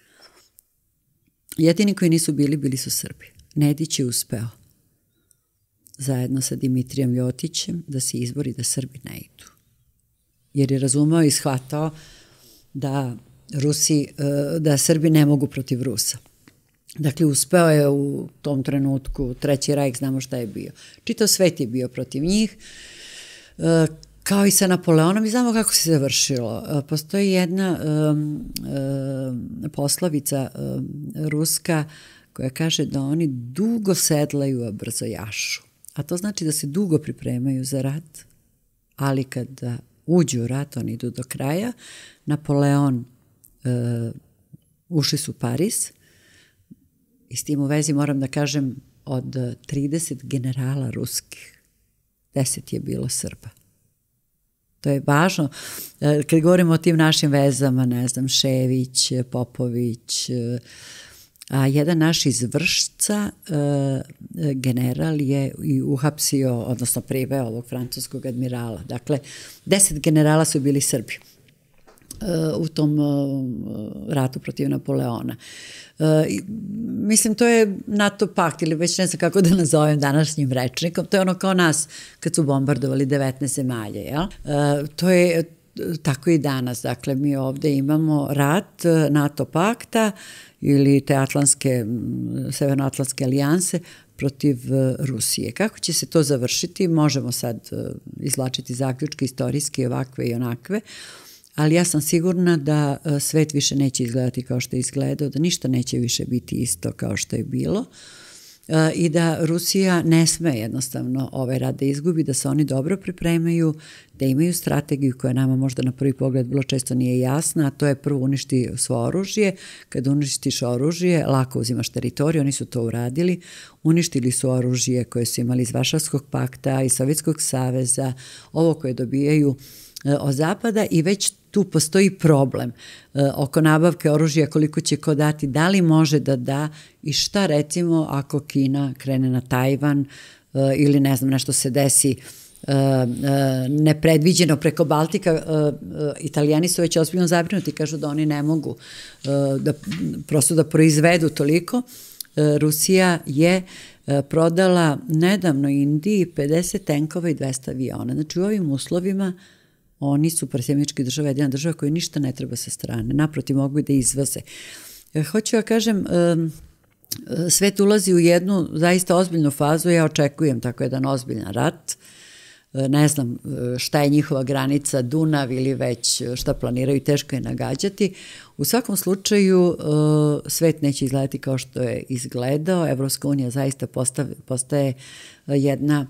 Jedini koji nisu bili, bili su Srbi. Nedić je uspeo, zajedno sa Dimitrijem Ljotićem, da se izbori da Srbi ne idu. Jer je razumeo i shvatao da Rusi, da Srbi ne mogu protiv Rusa. Dakle, uspeo je u tom trenutku, Treći rajh, znamo šta je bio. Čitav svet je bio protiv njih, kao i sa Napoleonom, i znamo kako se završilo. Postoji jedna poslovica ruska koja kaže da oni dugo sedlaju, a brzo jašu. A to znači da se dugo pripremaju za rat, ali kada uđu u rat, oni idu do kraja. Napoleon, ušli su u Pariz, i s tim u vezi moram da kažem, od trideset generala ruskih, deset je bilo Srba. To je važno. Kad govorimo o tim našim vezama, ne znam, Šević, Popović, a jedan naš iz Vršca, general, je i uhapsio, odnosno priveo ovog francuskog admirala. Dakle, deset generala su bili Srbi u tom ratu protiv Napoleona. Mislim, to je NATO pakt, ili već ne znam kako da nazovem današnjim rečnikom, to je ono kao nas kad su bombardovali devetnaest zemalja, jel? To je tako i danas. Dakle, mi ovde imamo rat NATO pakta ili te atlantske, severnoatlantske alijanse protiv Rusije. Kako će se to završiti? Možemo sad izvlačiti zaključke istorijske, ovakve i onakve, ali ja sam sigurna da svet više neće izgledati kao što je izgledao, da ništa neće više biti isto kao što je bilo i da Rusija ne sme jednostavno ovaj rat da izgubi, da se oni dobro pripremaju, da imaju strategiju koja nama možda na prvi pogled vrlo često nije jasna, a to je prvo uništi svo oružje. Kad uništiš oružje, lako uzimaš teritoriju, oni su to uradili, uništili su oružje koje su imali iz Varšavskog pakta i Sovjetskog saveza, ovo koje dobijaju od zapada, i već tu postoji problem oko nabavke oružja, koliko će ko dati, da li može da da i šta recimo ako Kina krene na Tajvan ili ne znam nešto se desi nepredviđeno preko Baltika. Italijani su već ozbiljno zabrinuti, kažu da oni ne mogu da prosto da proizvedu toliko. Rusija je prodala nedavno Indiji pedeset tenkova i dvesta aviona. Znači u ovim uslovima oni su Sjedinjene države, jedina država koja ništa ne treba sa strane. Naprotiv, mogu i da izvoze. Hoću ja kažem, svet ulazi u jednu zaista ozbiljnu fazu, ja očekujem tako jedan ozbiljan rat. ne znam šta je njihova granica, Dunav ili već šta planiraju, teško je nagađati. U svakom slučaju svet neće izgledati kao što je izgledao. Evropska unija zaista postaje jedna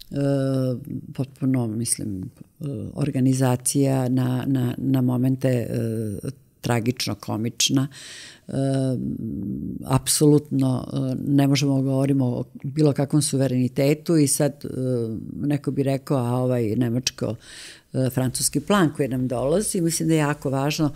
potpuno, mislim, organizacija na, na, na momente tragično komična. E, apsolutno ne možemo govorimo o bilo kakvom suverenitetu i sad e, neko bi rekao, a ovaj nemačko-francuski plan koji nam dolazi, mislim da je jako važno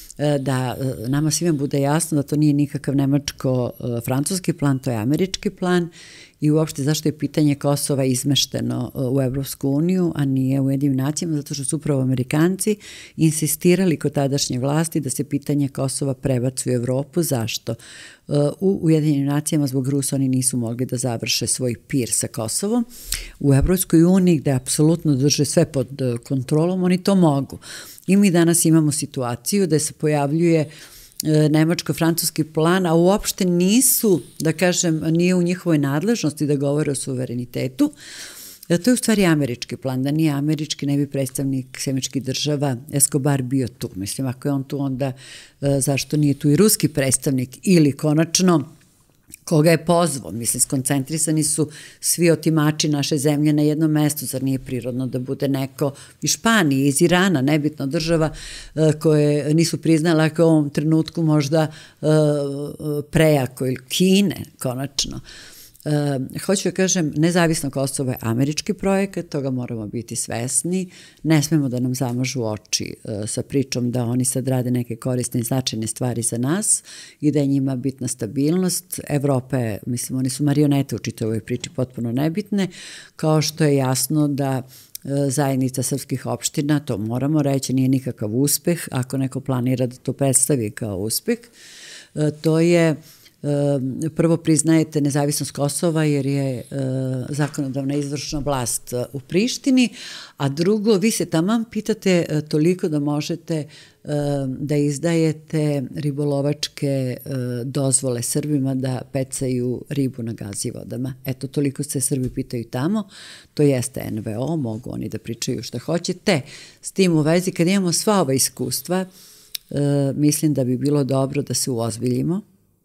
da nama svima bude jasno da to nije nikakav nemačko-francuski plan, to je američki plan i uopšte zašto je pitanje Kosova izmešteno u Evropsku uniju, a nije u Ujedinjenim nacijama, zato što su upravo Amerikanci insistirali kod tadašnje vlasti da se pitanje Kosova prebaci u Evropu. Zašto? U Ujedinjenim nacijama zbog Rusa oni nisu mogli da završe svoj pir sa Kosovom. U Evropskoj uniji gde apsolutno drže sve pod kontrolom, oni to mogu. I mi danas imamo situaciju da se pojavljuje nemačko-francuski plan, a uopšte nisu, da kažem, nije u njihovoj nadležnosti da govore o suverenitetu. To je u stvari američki plan. Da nije američki, ne bi predstavnik Sjemičkih država Escobar bio tu. Mislim, ako je on tu, onda zašto nije tu i ruski predstavnik ili konačno koga je pozvao. Mislim, skoncentrisani su svi otimači naše zemlje na jednom mestu, zar nije prirodno da bude neko iz Španije, iz Irana, nebitno država koje nisu priznala kao u ovom trenutku možda prejako, ili Kine, konačno. Uh, hoću da kažem, nezavisno Kosovo je američki projekat, toga moramo biti svesni, ne smemo da nam zamažu oči uh, sa pričom da oni sad rade neke korisne i značajne stvari za nas i da je njima bitna stabilnost. Evropa je, mislim, oni su marionete u čitavoj priči, potpuno nebitne, kao što je jasno da uh, zajednica srpskih opština, to moramo reći, nije nikakav uspeh, ako neko planira da to predstavi kao uspeh, uh, to je prvo priznajete nezavisnost Kosova jer je zakonodavna izvršna vlast u Prištini, a drugo, vi se taman pitate toliko da možete da izdajete ribolovačke dozvole Srbima da pecaju ribu na Gazivodama. Eto, toliko se Srbi pitaju tamo, to jeste en ve o, mogu oni da pričaju što hoćete. S tim u vezi, kad imamo sva ova iskustva, mislim da bi bilo dobro da se uozbiljimo,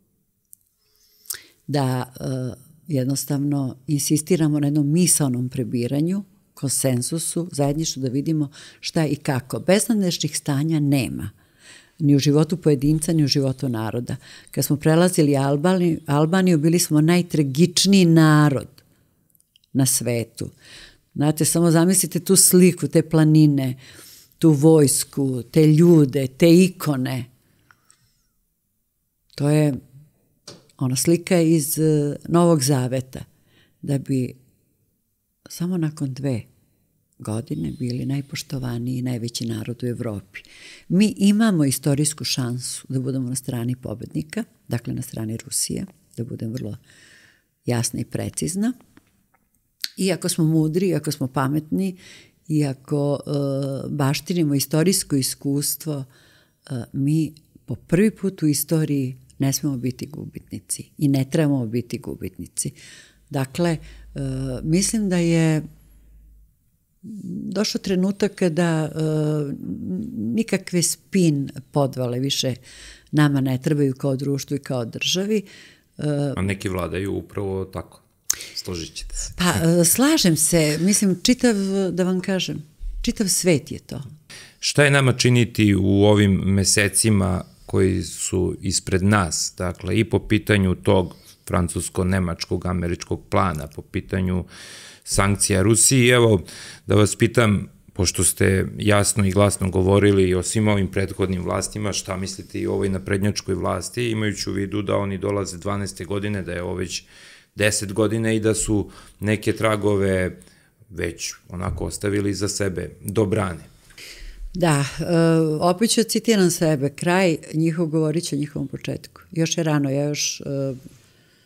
da uh, jednostavno insistiramo na jednom misaonom prebiranju, konsensusu, zajedništvu, da vidimo šta i kako. Beznadešnih stanja nema, ni u životu pojedinca, ni u životu naroda. Kad smo prelazili Albaniju, Albaniju bili smo najtragičniji narod na svetu. Znate, samo zamislite tu sliku, te planine, tu vojsku, te ljude, te ikone. To je ona slika iz Novog Zaveta, da bi samo nakon dve godine bili najpoštovaniji i najveći narod u Evropi. Mi imamo istorijsku šansu da budemo na strani pobednika, dakle na strani Rusije, da budem vrlo jasna i precizna. I ako smo mudri, ako smo pametni, i ako uh, baštinimo istorijsko iskustvo, uh, mi po prvi put u istoriji ne smemo biti gubitnici i ne trebamo biti gubitnici. Dakle, uh, mislim da je došao trenutak kada uh, nikakve spin podvale više nama ne trebaju kao društvu i kao državi. Uh, A neki vladaju upravo tako. Složit ćete se. Pa, uh, slažem se. Mislim, čitav, da vam kažem, čitav svet je to. Šta je nama činiti u ovim mesecima koji su ispred nas? Dakle, i po pitanju tog francusko-nemačkog, američkog plana, po pitanju sankcija Rusiji. Evo, da vas pitam, pošto ste jasno i glasno govorili o svim ovim prethodnim vlastima, šta mislite i o ovoj naprednjačkoj vlasti, imajući u vidu da oni dolaze dvanaeste godine, da je ovo već deset godina i da su neke tragove već onako ostavili za sebe do brane. Da, opet ću citiram sebe, kraj njihov govorit će o njihovom početku. Još je rano, ja još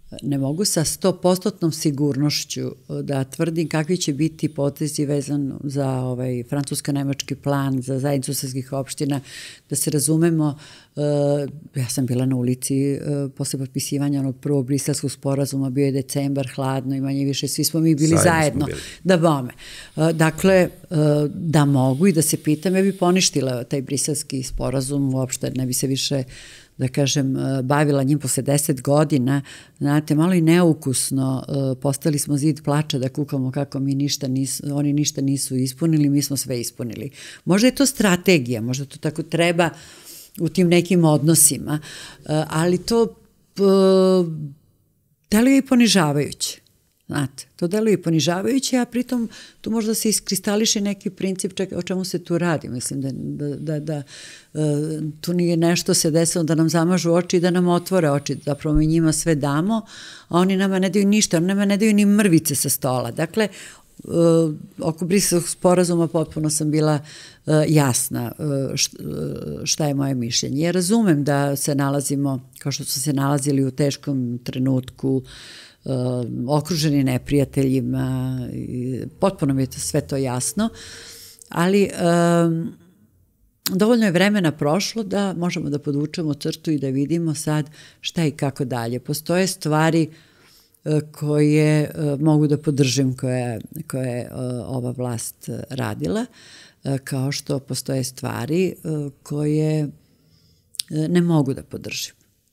ne mogu sa stopostotnom sigurnošću da tvrdim kakvi će biti potezi vezan za ovaj francusko-nemački plan, za zajednicu srpskih opština, da se razumemo. Ja sam bila na ulici posle potpisivanja onog prvog briselskog sporazuma, bio je decembar, hladno i manje više, svi smo mi bili zajedno, zajedno bili. Da bome. Dakle, da mogu i da se pitam, ja bi poništila taj briselski sporazum, uopšte ne bi se više, da kažem, bavila njim posle deset godina, znate, malo i neukusno, postali smo zid plača da kukamo kako mi ništa nisu, oni ništa nisu ispunili, mi smo sve ispunili. Možda je to strategija, možda to tako treba u tim nekim odnosima, ali to deluje i ponižavajuće. Znate, to deluje i ponižavajuće, a pritom tu možda se iskristališe neki princip čeka, o čemu se tu radi. Mislim da, da, da, da tu nije nešto se desilo da nam zamažu oči i da nam otvore oči, zapravo mi njima sve damo, a oni nama ne daju ništa, oni nama ne daju ni mrvice sa stola. Dakle, oko briselskog sporazuma potpuno sam bila jasna šta je moje mišljenje. Ja razumem da se nalazimo, kao što su se nalazili u teškom trenutku, okruženi neprijateljima, potpuno mi je sve to jasno, ali dovoljno je vremena prošlo da možemo da podvučemo crtu i da vidimo sad šta i kako dalje. Postoje stvari koje mogu da podržim, koje, koje je ova vlast radila, kao što postoje stvari koje ne mogu da podržim.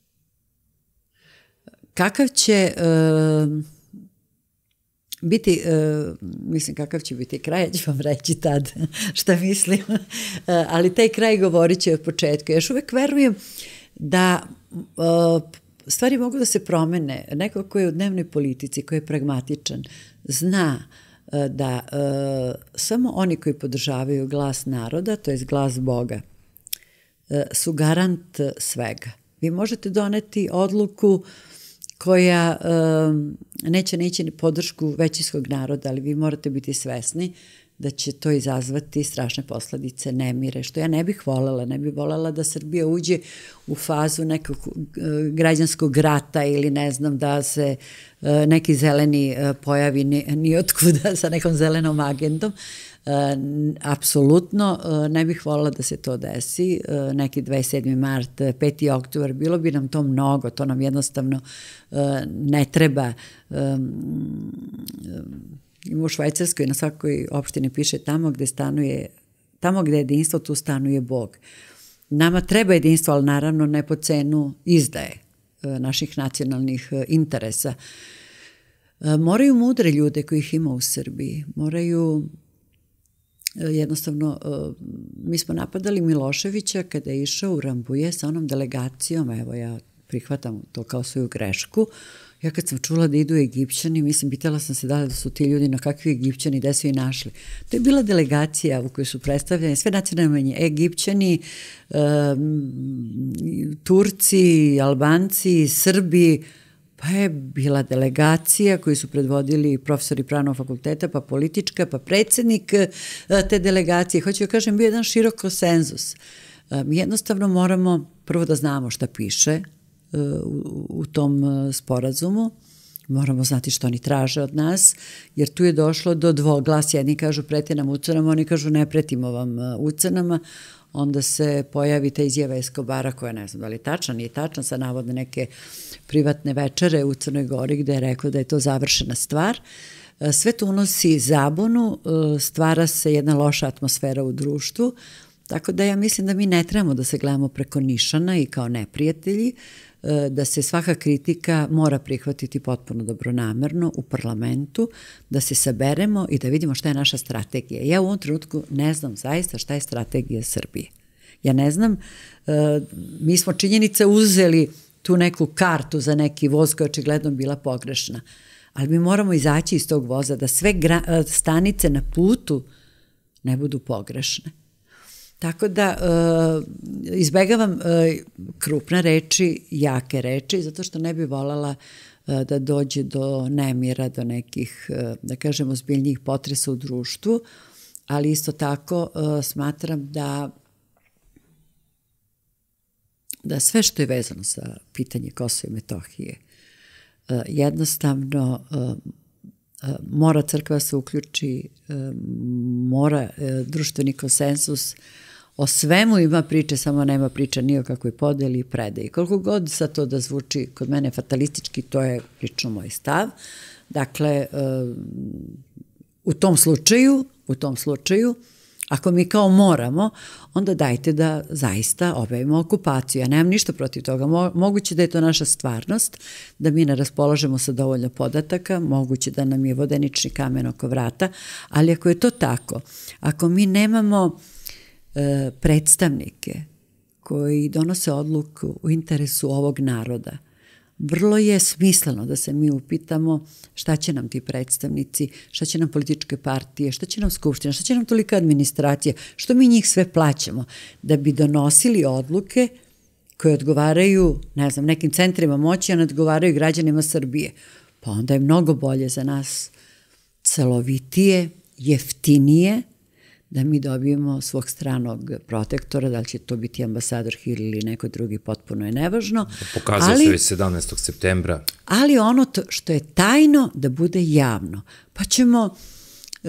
Kakav će uh, biti, uh, mislim kakav će biti kraj, ja ću vam reći tad šta mislim, uh, ali taj kraj govorit će od početka. Još uvek verujem da uh, stvari mogu da se promene. Neko ko je u dnevnoj politici, ko je pragmatičan, zna uh, da uh, samo oni koji podržavaju glas naroda, to je glas Boga, uh, su garant svega. Vi možete doneti odluku koja um, neće neći podršku većinskog naroda, ali vi morate biti svesni da će to izazvati strašne posledice, nemire, što ja ne bih voljela, ne bih voljela da Srbija uđe u fazu nekog uh, građanskog rata ili ne znam da se uh, neki zeleni uh, pojavi ni, ni otkuda sa nekom zelenom agendom. Uh, apsolutno uh, ne bih voljela da se to desi, uh, neki dvadeset sedmi mart, peti oktobar, bilo bi nam to mnogo, to nam jednostavno uh, ne treba. Um, Ima u Švajcarskoj na svakoj opštini piše tamo gde stanuje, tamo gde je jedinstvo, tu stanuje Bog. Nama treba jedinstvo, ali naravno ne po cenu izdaje uh, naših nacionalnih uh, interesa. Uh, moraju mudre ljude kojih ima u Srbiji, moraju jednostavno, mi smo napadali Miloševića kada je išao u Rambuje sa onom delegacijom, evo ja prihvatam to kao svoju grešku, ja kad sam čula da idu Egipćani, mislim, pitala sam se da li su ti ljudi na kakvi Egipćani, gde su i našli. To je bila delegacija u kojoj su predstavljeni sve nacionalne manjine, Egipćani, Turci, Albanci, Srbi, pa je bila delegacija koju su predvodili profesori pravnog fakulteta, pa politička, pa predsjednik te delegacije. Hoću da kažem, bio jedan širok konsenzus. Mi jednostavno moramo prvo da znamo šta piše u, u tom sporazumu, moramo znati što oni traže od nas, jer tu je došlo do dvoglasja. Jedni kažu preti nam ucenama, oni kažu ne pretimo vam ucenama, onda se pojavi ta izjava Eskobara koja ne znam da li je tačna, nije tačna, sa navodne neke privatne večere u Crnoj Gori gde je rekao da je to završena stvar. Sve to unosi zabunu, stvara se jedna loša atmosfera u društvu, tako da ja mislim da mi ne trebamo da se gledamo preko nišana i kao neprijatelji, da se svaka kritika mora prihvatiti potpuno dobronamerno u parlamentu, da se saberemo i da vidimo šta je naša strategija. Ja u ovom trenutku ne znam zaista šta je strategija Srbije. Ja ne znam, mi smo činjenice uzeli tu neku kartu za neki voz koja je očigledno bila pogrešna, ali mi moramo izaći iz tog voza da sve stanice na putu ne budu pogrešne. Tako da uh, izbegavam uh, krupne reči, jake reči, zato što ne bi voljela uh, da dođe do nemira, do nekih, uh, da kažemo, ozbiljnijih potresa u društvu, ali isto tako uh, smatram da da sve što je vezano sa pitanje Kosova i Metohije jednostavno mora crkva se uključi, mora društveni konsensus, o svemu ima priče, samo nema priča ni o kakvoj podeli i predaji. Koliko god sad to da zvuči kod mene fatalistički, to je lično moj stav. Dakle, u tom slučaju, u tom slučaju, ako mi kao moramo, onda dajte da zaista objavimo okupaciju. Ja nemam ništa protiv toga. Moguće da je to naša stvarnost, da mi ne raspolažemo sa dovoljno podataka, moguće da nam je vodenični kamen oko vrata, ali ako je to tako, ako mi nemamo e, predstavnike koji donose odluku u interesu ovog naroda, vrlo je smisleno da se mi upitamo šta će nam ti predstavnici, šta će nam političke partije, šta će nam skupština, šta će nam tolika administracija, što mi njih sve plaćamo da bi donosili odluke koje odgovaraju, ne znam, nekim centrima moći, a ne odgovaraju građanima Srbije. Pa onda je mnogo bolje za nas, celovitije, jeftinije, da mi dobijemo svog stranog protektora, da li će to biti ambasador Hill ili neko drugi, potpuno je nevažno. Pokazuje se već sedamnaestog septembra. Ali ono to što je tajno da bude javno. Pa ćemo e,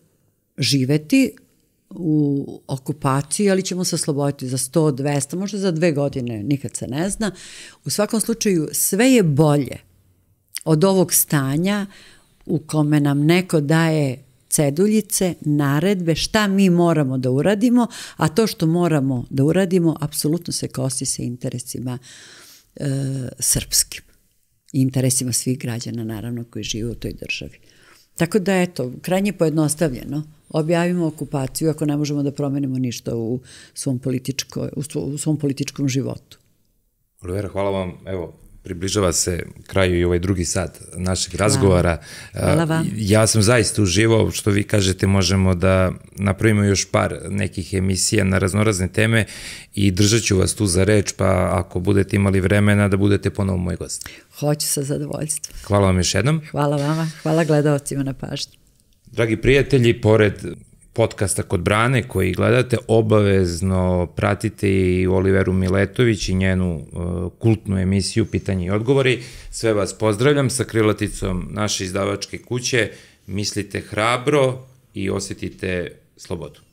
živeti u okupaciji, ali ćemo se osloboditi za sto, dvesta, možda za dve godine, nikad se ne zna. U svakom slučaju sve je bolje od ovog stanja u kome nam neko daje ceduljice, naredbe, šta mi moramo da uradimo, a to što moramo da uradimo apsolutno se kosi sa interesima e, srpskim. I interesima svih građana, naravno, koji žive u toj državi. Tako da, eto, krajnje pojednostavljeno, objavimo okupaciju ako ne možemo da promenimo ništa u svom, političko, u svom političkom životu. Olivera, hvala vam, evo, približava se kraju i ovaj drugi sat našeg razgovora. Hvala vam. Ja sam zaista uživao, što vi kažete, možemo da napravimo još par nekih emisija na raznorazne teme i držat ću vas tu za reč, pa ako budete imali vremena da budete ponovo moj gost. Hoću sa zadovoljstvom. Hvala vam još jednom. Hvala vama, hvala gledalcima na pažnju. Dragi prijatelji, pored podcasta Kod brane koji gledate, obavezno pratite i Oliveru Miletović i njenu uh, kultnu emisiju Pitanje i odgovori. Sve vas pozdravljam sa krilaticom naše izdavačke kuće. Mislite hrabro i osjetite slobodu.